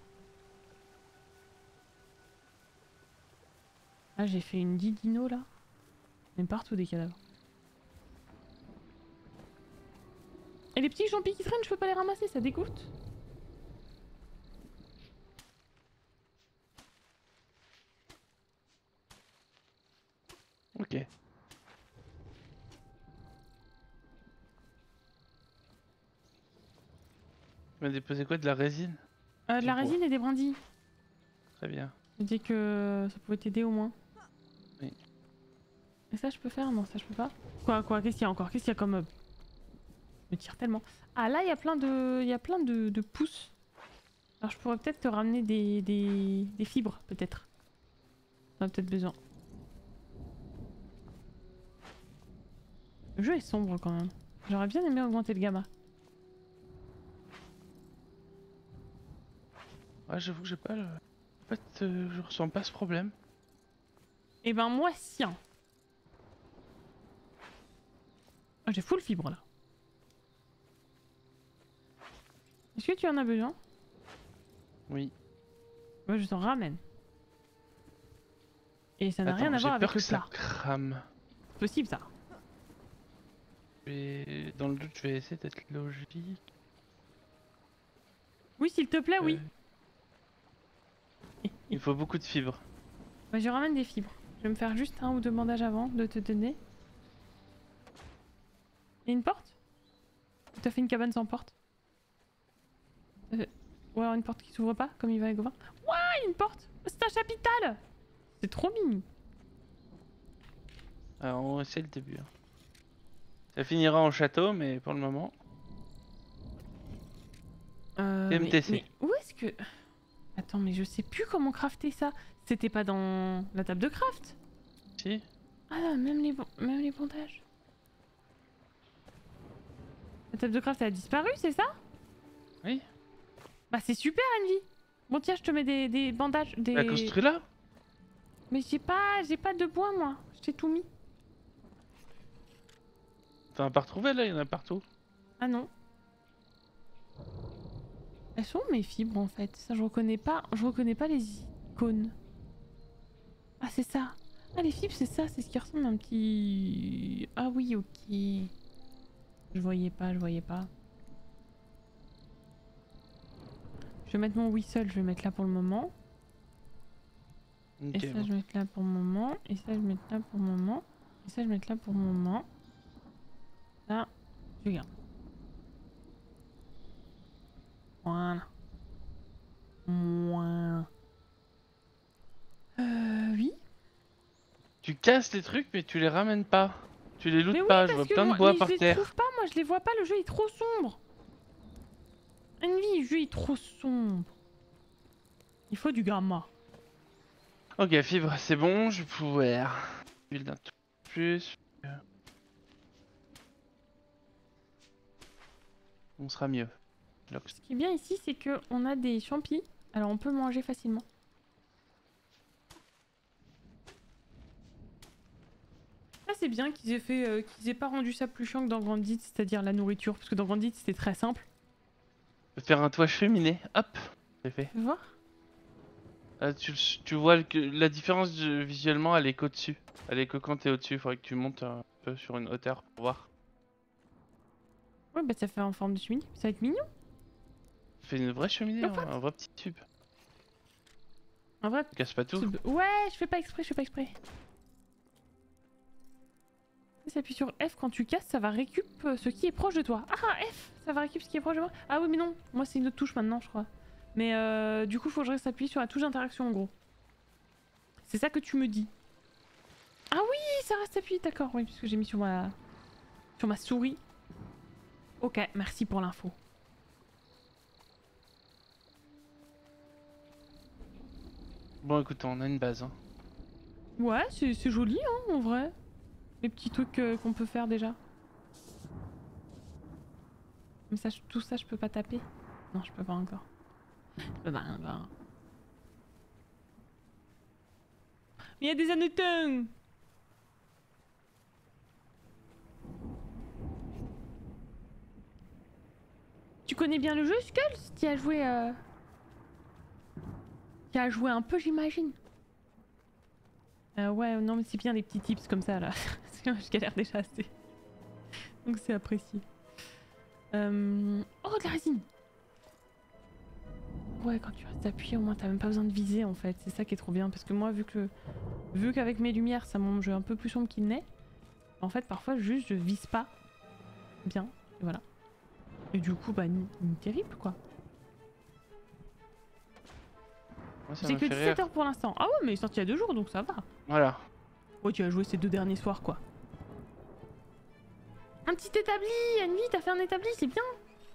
A: Ah, j'ai fait une didino là. Même partout des cadavres. Et les petits champis qui traînent, je peux pas les ramasser, ça dégoûte.
B: Ok. Tu m'as déposé quoi? De la résine?
A: De la
B: Du bois.
A: résine et des brindilles.
B: Très bien.
A: Je dis que ça pouvait t'aider au moins.
B: Oui.
A: Et ça je peux faire? Non, ça je peux pas. Quoi? Qu'est-ce qu'il y a encore? Qu'est-ce qu'il y a comme mob? Je me tire tellement. Ah là, il y a plein de pousses. Alors je pourrais peut-être te ramener des fibres, peut-être. On a peut-être besoin. Le jeu est sombre quand même. J'aurais bien aimé augmenter le gamma.
B: Ouais, j'avoue que j'ai pas le... En fait, je ressens pas ce problème.
A: Et ben moi si. Hein. Ah, j'ai full fibre là. Est-ce que tu en as besoin?
B: Oui.
A: Moi je t'en ramène. Et ça n'a
B: Attends,
A: rien à voir
B: j'ai peur
A: avec
B: que
A: le
B: ça
A: plat.
B: crame.
A: C'est possible ça.
B: Dans le doute, je vais essayer d'être logique.
A: Oui, s'il te plaît, oui.
B: Il faut beaucoup de fibres.
A: Bah, je ramène des fibres. Je vais me faire juste un ou deux bandages avant de te donner. Il y a une porte? Ou t'as fait une cabane sans porte? Ou alors une porte qui s'ouvre pas, comme il va avec Gauvin. Ouah, il y a une porte! C'est un chapital! C'est trop mimi.
B: Alors, on va essayer le début. Hein. Ça finira en château, mais pour le moment... MTC.
A: Mais où est-ce que... Attends, mais je sais plus comment crafter ça. C'était pas dans la table de craft?
B: Si.
A: Ah, même les bandages. La table de craft elle a disparu, c'est ça?
B: Oui.
A: Bah c'est super, Envy. Bon tiens, je te mets des bandages,
B: La construit là?
A: Mais j'ai pas de bois moi. Je t'ai tout mis.
B: T'en as pas retrouvé là? Il y en a partout.
A: Ah non. Elles sont où mes fibres en fait? Ça je reconnais pas les icônes. Ah c'est ça. Ah, les fibres, c'est ça, c'est ce qui ressemble à un petit... Ah oui, ok. Je voyais pas, je voyais pas. Je vais mettre mon whistle, je vais mettre là pour le moment.
B: Ok,
A: Et ça,
B: bon.
A: je vais mettre là pour le moment. Et ça, je vais mettre là pour le moment. Et ça, je vais mettre là pour le moment. Là, je garde. Voilà. Voilà. Oui.
B: Tu casses les trucs, mais tu les ramènes pas. Tu les
A: Mais
B: lootes
A: oui,
B: pas, je vois
A: parce que
B: plein de
A: moi,
B: bois
A: mais je
B: par
A: les
B: terre.
A: trouve pas, moi, je les vois pas, le jeu est trop sombre. Envy, le jeu est trop sombre. Il faut du gamma.
B: Ok, fibre, c'est bon, je vais pouvoir build un tout plus. On sera mieux. Lox.
A: Ce qui est bien ici, c'est que on a des champis. Alors on peut manger facilement. Ça c'est bien qu'ils aient fait, qu'ils aient pas rendu ça plus chiant que dans Grandit, c'est-à-dire la nourriture, parce que dans Grandit c'était très simple.
B: Je vais faire un toit cheminé. Hop, c'est fait.
A: Tu vois?
B: Tu vois que la différence visuellement, elle est qu'au-dessus. Elle est que quand t'es au-dessus. Il faudrait que tu montes un peu sur une hauteur pour voir.
A: Ouais, bah ça fait en forme de cheminée. Ça va être mignon.
B: Fais une vraie cheminée,
A: Hop,
B: hein,
A: hop.
B: un vrai petit tube.
A: En vrai,
B: Casse pas tout.
A: ouais, je fais pas exprès, je fais pas exprès. Si appuies sur F quand tu casses, ça va récup ce qui est proche de toi. Ah, F, ça va récup ce qui est proche de moi. Ah oui, mais non, moi c'est une autre touche maintenant, je crois. Mais du coup, faut que je reste appuyé sur la touche d'interaction en gros. C'est ça que tu me dis. Ah oui, ça reste appuyé, d'accord, oui, puisque j'ai mis sur ma souris. Ok, merci pour l'info.
B: Bon, écoute, on a une base. Hein.
A: Ouais, c'est joli, hein, en vrai. Les petits trucs qu'on peut faire déjà. Mais ça, tout ça, je peux pas taper. Non, je peux pas encore. Je peux pas encore. Mais il y a des hannetons. Tu connais bien le jeu, Skulls? Tu as joué... Tu as joué un peu, j'imagine. Ouais, non, mais c'est bien les petits tips comme ça, là. Parce que moi, je galère déjà assez. Donc c'est apprécié. Oh, de la résine! Ouais, quand tu restes appuyé, au moins t'as même pas besoin de viser en fait. C'est ça qui est trop bien. Parce que moi, vu qu'avec mes lumières, ça monte jeu un peu plus sombre qu'il n'est, en fait, parfois, juste, je vise pas bien. Et voilà. Et du coup, bah, ni terrible quoi.
B: Moi, ça
A: J'ai
B: me
A: que
B: fait
A: 17
B: rire.
A: heures pour l'instant. Ah ouais, mais il est sorti il y a 2 jours donc ça va.
B: Voilà.
A: Ouais, tu as joué ces 2 derniers soirs quoi. Un petit établi! Envy, t'as fait un établi, c'est bien!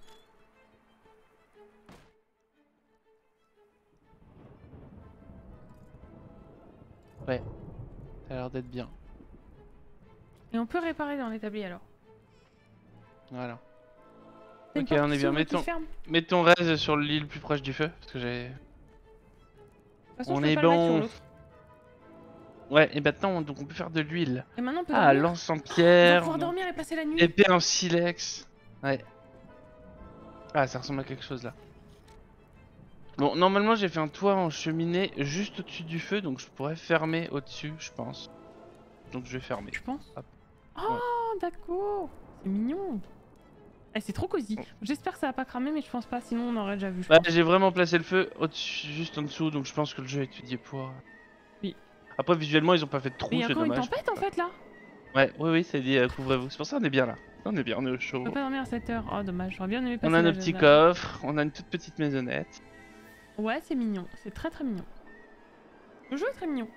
B: Ouais. Ça a l'air d'être bien.
A: Et on peut réparer dans l'établi alors.
B: Voilà.
A: T'as une
B: Ok,
A: porte
B: on
A: qui
B: est bien.
A: s'ouvre et qui se ferme.
B: Mets ton raise sur l'île plus proche du feu. Parce que j'ai.
A: De toute façon,
B: On
A: je peux
B: est
A: pas le mettre sur
B: bon.
A: l'autre.
B: Ouais, et maintenant, donc on peut faire de l'huile.
A: Et maintenant, on peut
B: Ah,
A: dormir.
B: lance en
A: On va
B: pierre.
A: pouvoir dormir et passer la nuit.
B: Épée en silex. Ouais. Ah, ça ressemble à quelque chose là. Bon, normalement, j'ai fait un toit en cheminée juste au-dessus du feu. Donc je pourrais fermer au-dessus, je pense. Donc je vais fermer.
A: Je pense.
B: Hop.
A: Oh, d'accord. C'est mignon. Eh, c'est trop cosy.
B: Oh.
A: J'espère que ça va pas cramer, mais je pense pas. Sinon, on aurait déjà vu. Je
B: Bah,
A: pense.
B: j'ai vraiment placé le feu au-dessus, juste en dessous. Donc je pense que le jeu est étudié pour.
A: Oui.
B: Après, visuellement, ils ont pas fait de
A: Mais il
B: trou,
A: y a
B: c'est
A: encore une
B: dommage.
A: tempête en fait là.
B: Ouais, oui, oui, c'est dit, couvrez-vous. C'est pour ça qu'on est bien là. On est bien, on est au chaud.
A: On peut pas dormir à 7 heures. Oh, dommage. J'aurais bien aimé passer
B: On a
A: la
B: nos petits
A: la-
B: coffres, on a une toute petite maisonnette.
A: Ouais, c'est mignon. C'est très très mignon. Le jeu est très mignon.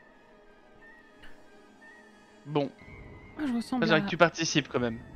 B: Bon,
A: Ah, je ressemble
B: j'aimerais
A: à...
B: que tu participes quand même.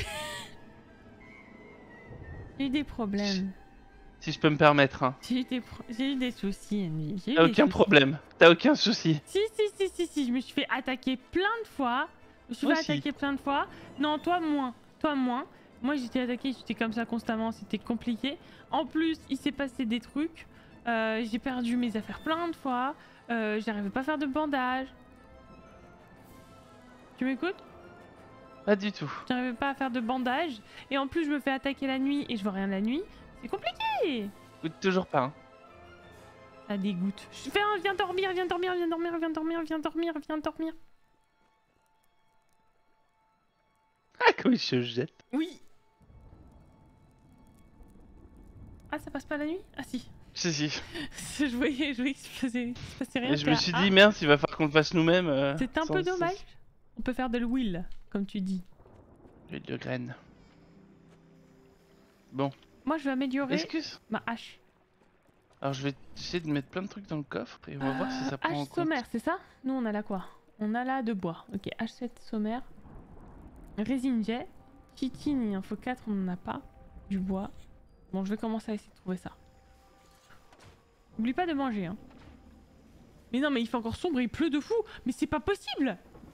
A: J'ai eu des problèmes.
B: Si je peux me permettre, hein.
A: J'ai eu des soucis, Annie. J'ai eu
B: T'as
A: des
B: aucun
A: soucis.
B: problème, t'as aucun souci.
A: Si. Je me suis fait attaquer plein de fois. Je me suis
B: Moi
A: fait
B: aussi.
A: attaquer plein de fois. Non, toi moins. Toi moins. Moi, j'étais attaquée, j'étais comme ça constamment. C'était compliqué. En plus, il s'est passé des trucs. J'ai perdu mes affaires plein de fois. J'arrivais pas à faire de bandage. Tu m'écoutes?
B: Pas du tout.
A: J'arrivais pas à faire de bandage. Et en plus, je me fais attaquer la nuit et je vois rien la nuit. C'est compliqué.
B: Écoute, toujours pas, hein.
A: Ça dégoûte. Viens dormir, viens dormir, viens dormir, viens dormir, viens dormir, viens dormir.
B: Ah, comme il se jette.
A: Oui. Ah, ça passe pas la nuit? Ah si.
B: Si, si.
A: je voyais qu'il se passait rien.
B: Et je me suis dit, merde, il va falloir qu'on le fasse nous-mêmes.
A: C'est un peu dommage. On peut faire de l'huile, comme tu dis.
B: L'huile de graines. Bon.
A: Moi, je vais améliorer
B: Excuse.
A: ma hache.
B: Alors, je vais essayer de mettre plein de trucs dans le coffre et on va voir si ça prend en
A: Hache
B: compte.
A: sommaire, c'est ça? Nous, on a là quoi? On a là de bois. Ok, H7 sommaire. Résine jet. Chitine, il en faut 4, on n'en a pas. Du bois. Bon, je vais commencer à essayer de trouver ça. N'oublie pas de manger, hein. Mais non, mais il fait encore sombre et il pleut de fou. Mais c'est pas possible!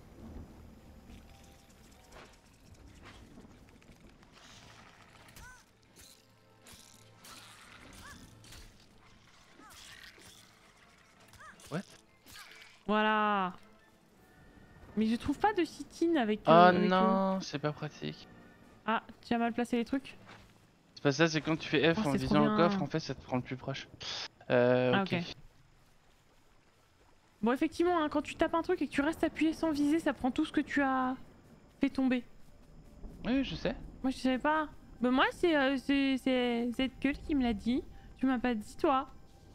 B: What?
A: Voilà. Mais je trouve pas de chitine avec...
B: Oh non, c'est pas pratique.
A: Ah, tu as mal placé les trucs?
B: C'est pas ça, c'est quand tu fais F
A: Oh,
B: en
A: c'est
B: visant
A: trop
B: le
A: bien.
B: coffre, en fait, ça te prend le plus proche.
A: Ah,
B: Ok.
A: Bon, effectivement, hein, quand tu tapes un truc et que tu restes appuyé sans viser, ça prend tout ce que tu as fait tomber.
B: Oui, je sais.
A: Moi, je savais pas. Bah, moi, c'est cette gueule qui me l'a dit. Tu m'as pas dit, toi.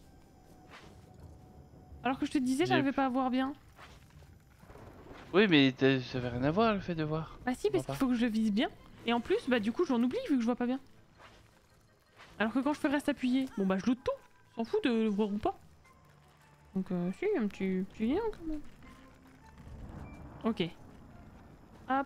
A: Alors que je te disais, j'arrivais pas à voir bien.
B: Oui, mais ça avait rien à voir le fait de voir.
A: Bah, si, parce qu'il faut que je vise bien. Et en plus, bah, du coup, j'en oublie vu que je vois pas bien. Alors que quand je fais reste appuyé, bon, bah, je loot tout. S'en fout de le voir ou pas. Donc, si, un petit lien quand même. Ok. Hop.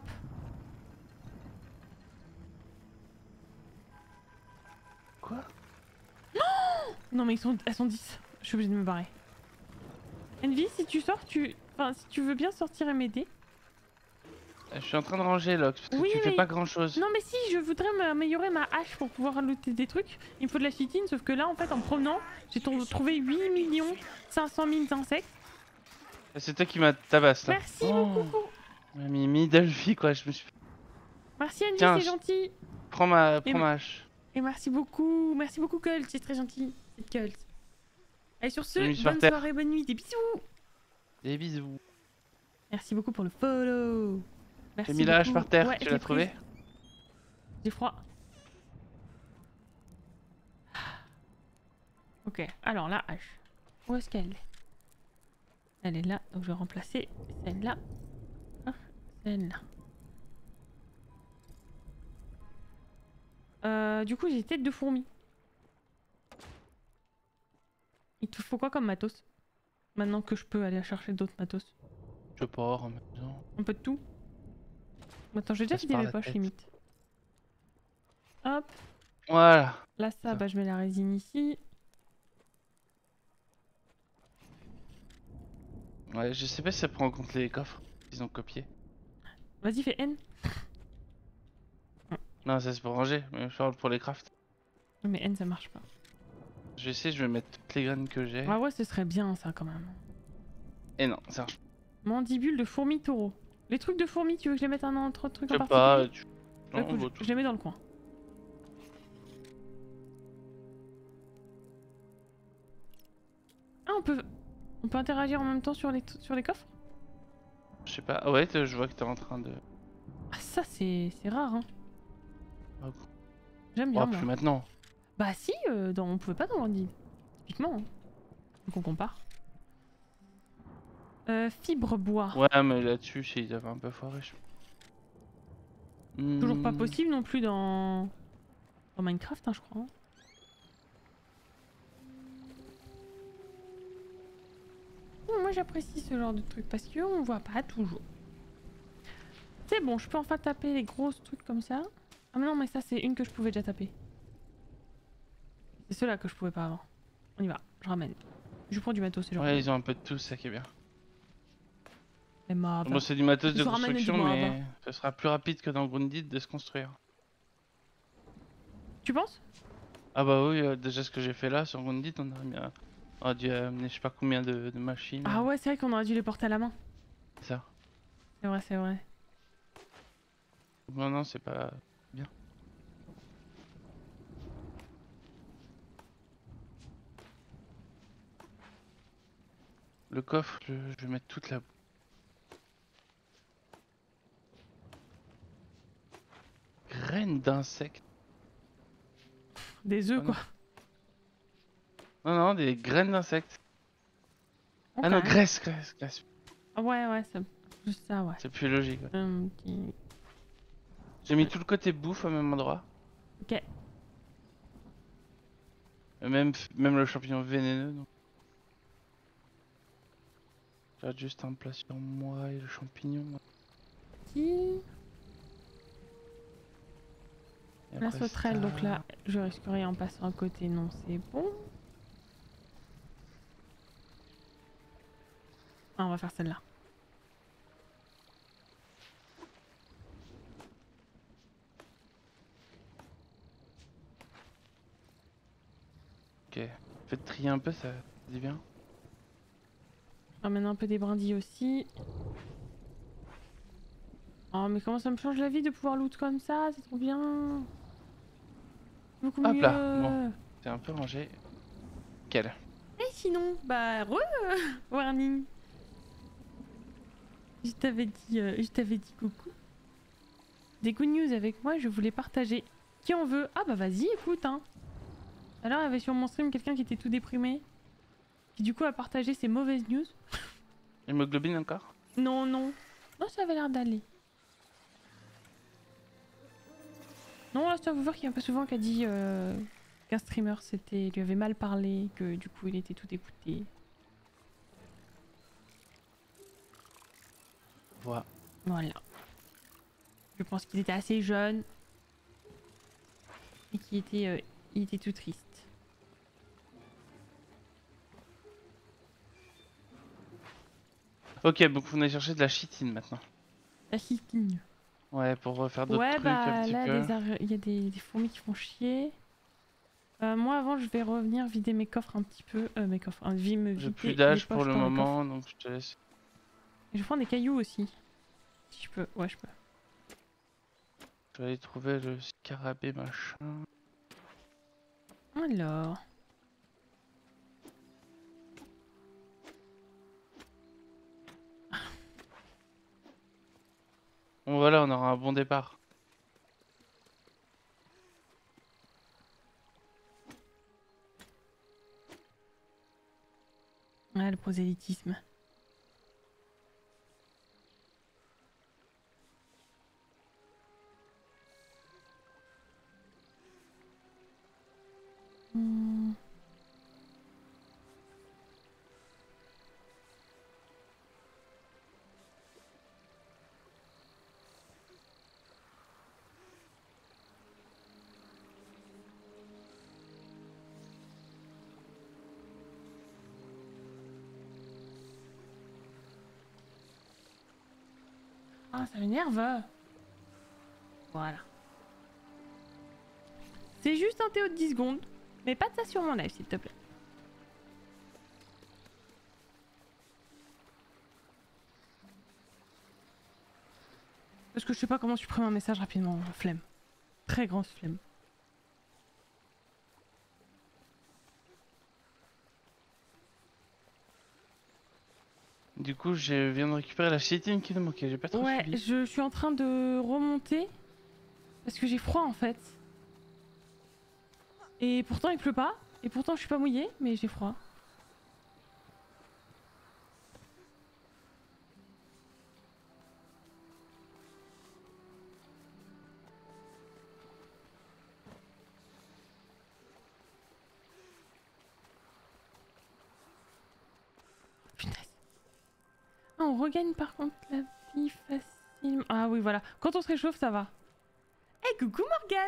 B: Quoi?
A: Non, mais elles sont 10. Je suis obligée de me barrer. Envy, si tu sors, enfin, si tu veux bien sortir et m'aider.
B: Je suis en train de ranger, Lox, parce que
A: Oui,
B: tu fais
A: mais-
B: pas grand chose.
A: Non, mais si, je voudrais m'améliorer ma hache pour pouvoir looter des trucs. Il me faut de la chitine, sauf que là, en fait, en promenant, j'ai trouvé 8 500 000 insectes.
B: C'est toi qui m'as tabasse là.
A: Merci
B: Oh.
A: beaucoup.
B: Mamie, Middelphi quoi, je me suis...
A: Merci Envy,
B: Tiens,
A: c'est gentil.
B: Prends ma hache.
A: Et merci beaucoup Colt, c'est très gentil. C'est Colt. Allez, sur ce,
B: Nuit par
A: bonne
B: terre.
A: soirée, bonne nuit, des bisous.
B: Des bisous.
A: Merci beaucoup pour le follow. Merci
B: J'ai mis la hache
A: beaucoup.
B: par terre,
A: Ouais,
B: tu
A: je
B: l'as
A: l'ai
B: trouvé?
A: prise. J'ai froid. Ok, alors la hache. Où est-ce qu'elle est? Elle est là, donc je vais remplacer celle-là. par Celle-là. Du coup, j'ai tête de fourmi. Il te faut quoi comme matos? Maintenant que je peux aller chercher d'autres matos.
B: Je pars en même temps.
A: Un peu de tout. Attends, j'ai déjà
B: Passe
A: vidé
B: par
A: mes
B: la
A: poches
B: tête.
A: limite. Hop,
B: Voilà.
A: là ça,
B: Ça.
A: bah je mets la résine ici.
B: Ouais, je sais pas si ça prend en compte les coffres qu'ils ont copiés.
A: Vas-y, fais N.
B: Non, ça c'est pour ranger, mais je parle pour les crafts.
A: Mais N ça marche pas.
B: Je vais essayer, je vais mettre toutes les graines que j'ai.
A: Ah ouais, ce serait bien ça quand même.
B: Et non, ça marche
A: Mandibule de fourmi taureau. Les trucs de fourmi, tu veux que je les mette un autre truc
B: je
A: en
B: sais
A: particulier?
B: pas. Tu...
A: Bah,
B: Non,
A: écoute,
B: bah, tout.
A: je les mets dans le coin. Ah, on peut interagir en même temps sur les coffres?
B: Je sais pas. Ah ouais, je vois que t'es en train de...
A: Ah, ça c'est rare, hein.
B: Oh,
A: J'aime bien,
B: plus
A: moi.
B: maintenant.
A: Bah si, on pouvait pas dans Landing. Typiquement. Hein. Donc on compare. Fibre bois.
B: Ouais, mais là-dessus, ils avaient un peu foiré.
A: Toujours pas possible non plus dans Minecraft, hein, je crois. Hein. Moi j'apprécie ce genre de truc parce qu'on voit pas toujours. C'est bon, je peux enfin taper les grosses trucs comme ça. Ah mais non, mais ça c'est une que je pouvais déjà taper. C'est ceux-là que je pouvais pas avant. On y va, je ramène. Je prends du matos, c'est genre.
B: Ouais, ils ont un peu de tout, ça qui est bien.
A: Les mobs.
B: Bon, c'est du matos de
A: Je ramène du
B: construction,
A: bois,
B: mais ça sera plus rapide que dans Grounded de se construire.
A: Tu penses?
B: Ah bah oui, déjà ce que j'ai fait là sur Grounded, on a dû amener je sais pas combien de machines.
A: Ah ouais, c'est vrai qu'on aurait dû les porter à la main.
B: C'est ça.
A: C'est vrai, c'est vrai.
B: Non, non, c'est pas bien. Le coffre, je vais mettre toute la... Graines d'insectes.
A: Des œufs,
B: Oh
A: quoi.
B: non, non, des graines d'insectes.
A: Ok.
B: Ah non, graisse.
A: Ouais, ouais, c'est juste ça, ouais.
B: C'est plus logique. Ouais.
A: Petit...
B: J'ai mis tout le côté bouffe au même endroit.
A: Ok.
B: Même le champignon vénéneux. Donc. J'ai juste un plat sur moi et le champignon.
A: Petit...
B: Et
A: La
B: après
A: sauterelle, donc
B: ça...
A: là, je risquerai en passant à côté. Non, c'est bon. Ah, on va faire celle-là.
B: Ok. Faites trier un peu, ça dit bien.
A: Je ramène un peu des brindilles aussi. Oh, mais comment ça me change la vie de pouvoir loot comme ça, c'est trop bien. Beaucoup
B: Hop
A: mieux.
B: là, bon. C'est un peu rangé. Quel?
A: Et sinon, bah, warning. Je t'avais dit coucou. Des good news avec moi, je voulais partager. Qui en veut? Ah bah vas-y, écoute, hein. Alors, il y avait sur mon stream quelqu'un qui était tout déprimé. Qui du coup a partagé ses mauvaises news.
B: Hémoglobine encore?
A: Non, non. Non, ça avait l'air d'aller. Non, là, c'est un viewer qui est un peu souvent qui a dit qu'un streamer lui avait mal parlé, que du coup il était tout écouté.
B: Voilà.
A: Voilà. Je pense qu'il était assez jeune et il était tout triste.
B: Ok, donc on est chercher de la chitine maintenant.
A: La chitine.
B: Ouais, pour refaire d'autres
A: Ouais,
B: trucs
A: bah
B: un petit
A: là,
B: peu.
A: il y a des fourmis qui font chier. Moi, avant, je vais revenir vider mes coffres un petit peu. Mes coffres, hein, me
B: J'ai
A: vider
B: plus d'âge
A: les
B: pour
A: poches
B: le
A: dans les coffres.
B: moment, donc je te laisse.
A: Et je vais prendre des cailloux aussi. Si je peux. Ouais, je peux.
B: Je vais aller trouver le scarabée machin.
A: Alors.
B: Bon voilà, on aura un bon départ.
A: Ah, le prosélytisme. Hmm. Ah, ça m'énerve. Voilà. C'est juste un Théo de 10 secondes. Mais pas de ça sur mon live, s'il te plaît. Parce que je sais pas comment supprimer un message rapidement. Flemme. Très grosse flemme.
B: Du coup, je viens de récupérer la chitine qui nous manquait, j'ai pas trop
A: Ouais,
B: suivi.
A: je suis en train de remonter. Parce que j'ai froid en fait. Et pourtant il pleut pas. Et pourtant je suis pas mouillée, mais j'ai froid. Punaise. Ah, on regagne par contre la vie facilement. Ah oui, voilà. Quand on se réchauffe, ça va. Eh, coucou Morgane!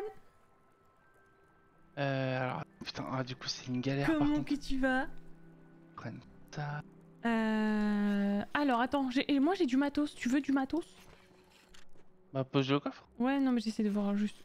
B: Alors, putain, du coup, c'est une galère par
A: Comment
B: contre.
A: que tu vas?
B: Prenne ça.
A: Alors, attends, moi j'ai du matos. Tu veux du matos?
B: Bah, pose-le au coffre.
A: Ouais, non, mais j'essaie de voir juste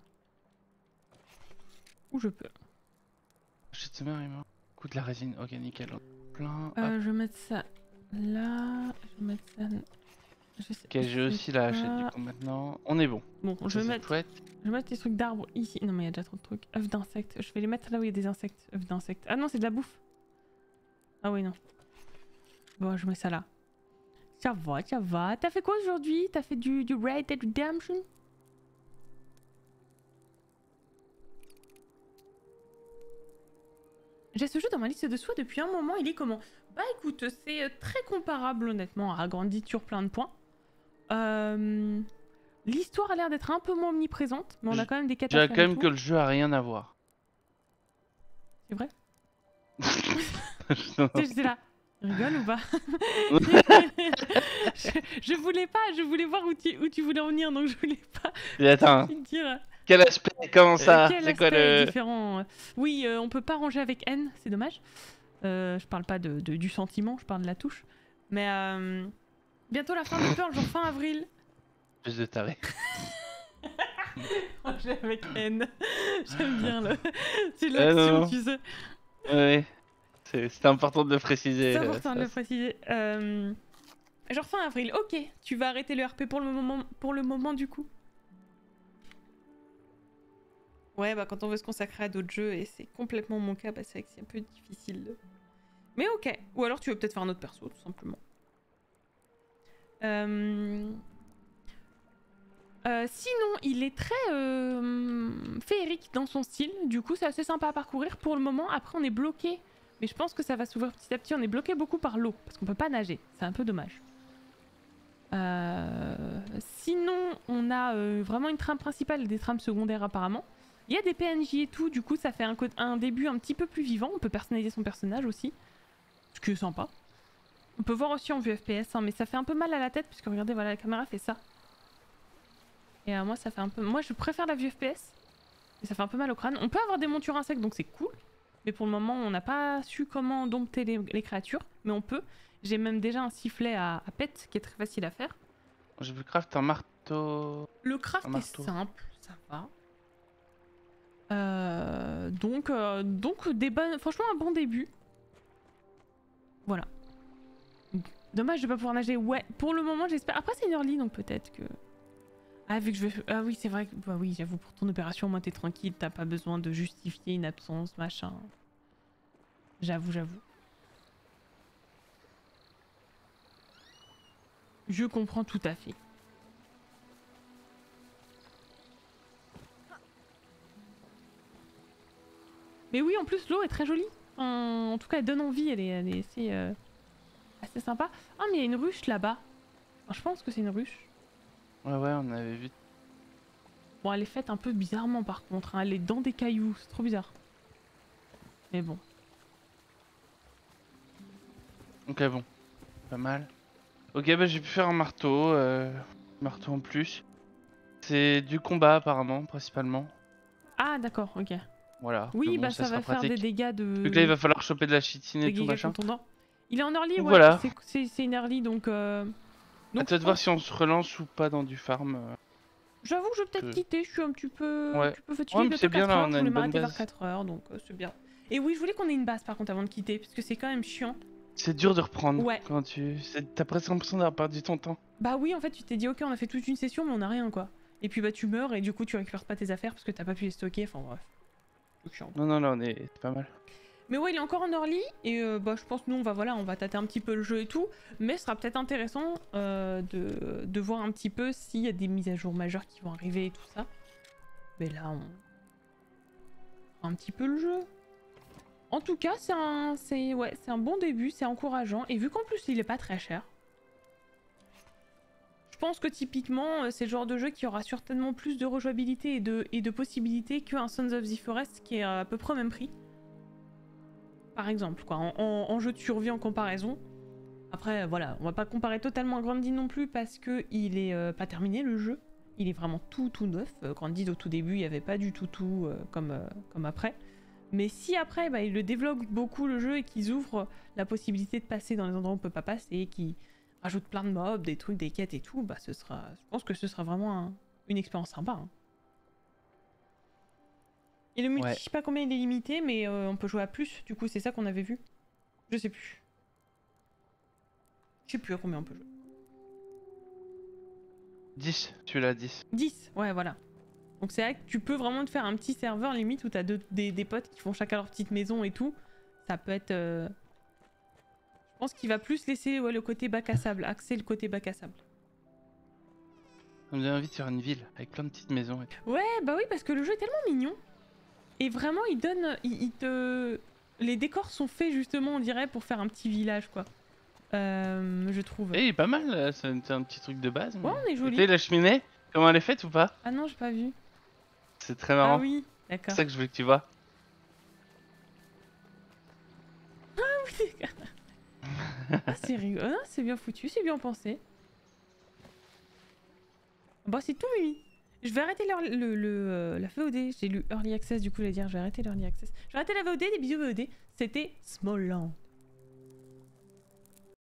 A: où je peux.
B: Achète ce il m'a. Coup de la résine, ok, nickel. Plein.
A: Je vais mettre ça là. Je vais mettre ça.
B: Ok, j'ai aussi la hachette du coup maintenant. On est bon.
A: Bon,
B: Ça,
A: je vais
B: c'est
A: mettre.
B: chouette.
A: Je vais mettre des trucs d'arbres ici. Non, mais il y a déjà trop de trucs. Œufs d'insectes. Je vais les mettre là où il y a des insectes. Œufs d'insectes. Ah non, c'est de la bouffe. Ah oui, non. Bon, je mets ça là. Ça va, ça va. T'as fait quoi aujourd'hui? T'as fait du Red Dead Redemption? J'ai ce jeu dans ma liste de souhaits depuis un moment, il est comment? Bah écoute, c'est très comparable honnêtement à Grandit sur plein de points. L'histoire a l'air d'être un peu moins omniprésente, mais on a quand même des quêtes
B: Je
A: à
B: dirais
A: faire
B: quand
A: et
B: même
A: tout.
B: que le jeu a rien à voir.
A: C'est vrai?
B: Non.
A: J'étais là. Rigole ou pas? je voulais voir où tu voulais en venir, donc je voulais pas
B: Et attends,
A: tout de suite dire.
B: quel aspect? Comment ça?
A: Quel
B: C'est quoi
A: aspect est
B: le...
A: différent? Oui, on peut pas ranger avec N, c'est dommage. Je parle pas du sentiment, je parle de la touche. Mais bientôt la fin de Pearl, genre fin avril.
B: Plus de taré.
A: Ranger avec N. J'aime bien le. C'est
B: non.
A: l'action, tu sais.
B: Ouais, c'est important de le préciser.
A: C'est important de
B: ça.
A: le préciser. Genre fin avril, ok. Tu vas arrêter le RP pour le moment du coup. Ouais, bah quand on veut se consacrer à d'autres jeux, et c'est complètement mon cas, bah c'est vrai que c'est un peu difficile. Mais ok. Ou alors tu veux peut-être faire un autre perso, tout simplement. Sinon, il est très féerique dans son style. Du coup, c'est assez sympa à parcourir. Pour le moment, après, on est bloqué. Mais je pense que ça va s'ouvrir petit à petit. On est bloqué beaucoup par l'eau, parce qu'on peut pas nager. C'est un peu dommage. Sinon, on a vraiment une trame principale et des trames secondaires apparemment. Il y a des PNJ et tout, du coup ça fait un début un petit peu plus vivant. On peut personnaliser son personnage aussi, ce qui est sympa. On peut voir aussi en vue FPS, hein, mais ça fait un peu mal à la tête, puisque regardez, voilà, la caméra fait ça. Et moi ça fait un peu... Moi je préfère la vue FPS, mais ça fait un peu mal au crâne. On peut avoir des montures insectes, donc c'est cool. Mais pour le moment, on n'a pas su comment dompter les créatures, mais on peut. J'ai même déjà un sifflet à pet qui est très facile à faire.
B: J'ai vu craft un marteau.
A: Le craft est simple, ça va. Donc des bonnes... Franchement, un bon début. Voilà. Dommage de pas pouvoir nager. Ouais, pour le moment, j'espère. Après, c'est une early, donc peut-être que... Ah, vu que je vais... Ah oui, c'est vrai que... Bah oui, j'avoue, pour ton opération, moi, t'es tranquille. T'as pas besoin de justifier une absence, machin. J'avoue. Je comprends tout à fait. Mais oui, en plus, l'eau est très jolie. En tout cas, elle donne envie. Elle est assez sympa. Ah, mais il y a une ruche là-bas. Enfin, je pense que c'est une ruche.
B: Ouais, on avait vu.
A: Bon, elle est faite un peu bizarrement par contre. Hein. Elle est dans des cailloux. C'est trop bizarre. Mais bon.
B: Ok, bon. Pas mal. Ok, bah j'ai pu faire un marteau. Marteau en plus. C'est du combat apparemment, principalement.
A: Ah, d'accord, ok.
B: Voilà.
A: Oui,
B: bon,
A: bah ça va faire des dégâts de...
B: Donc là, il va falloir choper de la chitine et tout machin.
A: Contondant. Il est en early,
B: Donc
A: ouais.
B: voilà.
A: C'est une early, donc...
B: À toi de voir si on se relance ou pas dans du farm.
A: J'avoue que je vais peut-être quitter, je suis un petit peu,
B: Ouais.
A: fatiguée.
B: Ouais, mais c'est bien là, on a une bonne
A: vers
B: base.
A: 4 heures, donc c'est bien. Et oui, je voulais qu'on ait une base par contre avant de quitter, parce que c'est quand même chiant.
B: C'est dur de reprendre
A: Ouais.
B: quand t'as presque l'impression d'avoir perdu ton temps.
A: Bah oui, en fait, tu t'es dit, ok, on a fait toute une session, mais on a rien, quoi. Et puis bah tu meurs, et du coup, tu récupères pas tes affaires parce que t'as pas pu les stocker, enfin bref. C'est chiant.
B: Non, là, c'est pas mal.
A: Mais ouais, il est encore en early, et bah je pense que nous, on va tâter un petit peu le jeu et tout, mais ce sera peut-être intéressant de voir un petit peu s'il y a des mises à jour majeures qui vont arriver et tout ça. Mais là, on... un petit peu le jeu. En tout cas, c'est un bon début, c'est encourageant. Et vu qu'en plus, il est pas très cher. Je pense que typiquement, c'est le genre de jeu qui aura certainement plus de rejouabilité et de possibilités qu'un Sons of the Forest qui est à peu près au même prix. Par exemple, quoi, en jeu de survie en comparaison. Après, voilà, on va pas comparer totalement à Grandit non plus parce que il est pas terminé le jeu. Il est vraiment tout neuf. Grandit au tout début, il n'y avait pas du tout comme après. Mais si après, bah, ils le développent beaucoup le jeu et qu'ils ouvrent la possibilité de passer dans les endroits où on peut pas passer, qu'ils rajoutent plein de mobs, des trucs, des quêtes et tout, bah je pense que ce sera vraiment une expérience sympa. Hein. Et le multi, je sais pas combien il est limité, mais on peut jouer à plus. Du coup, c'est ça qu'on avait vu. Je sais plus. Je sais plus à combien on peut jouer.
B: 10, tu l'as 10.
A: 10, ouais, voilà. Donc c'est vrai que tu peux vraiment te faire un petit serveur limite où t'as des potes qui font chacun leur petite maison et tout. Ça peut être... Je Je pense qu'il va plus laisser le côté bac à sable, axer le côté bac à sable.
B: On me donne envie de faire une ville avec plein de petites maisons.
A: Ouais, bah oui, parce que le jeu est tellement mignon. Et vraiment, il donne... Les décors sont faits justement, on dirait, pour faire un petit village, quoi. Je trouve.
B: Eh, il est pas mal, là. C'est un petit truc de base.
A: Ouais, on est joli.
B: Tu sais, la cheminée, comment elle est faite ou pas?
A: Ah non, j'ai pas vu.
B: C'est très marrant.
A: Ah oui,
B: C'est
A: d'accord.
B: ça que je voulais que tu vois.
A: Ah, c'est rigolo. Ah, c'est bien foutu, c'est bien pensé. Bah, c'est tout mimi. Je vais arrêter la VOD. J'ai lu Early Access, du coup, je vais dire, je vais arrêter l'Early Access. Je vais arrêter la VOD, des bisous VOD. C'était Smallland.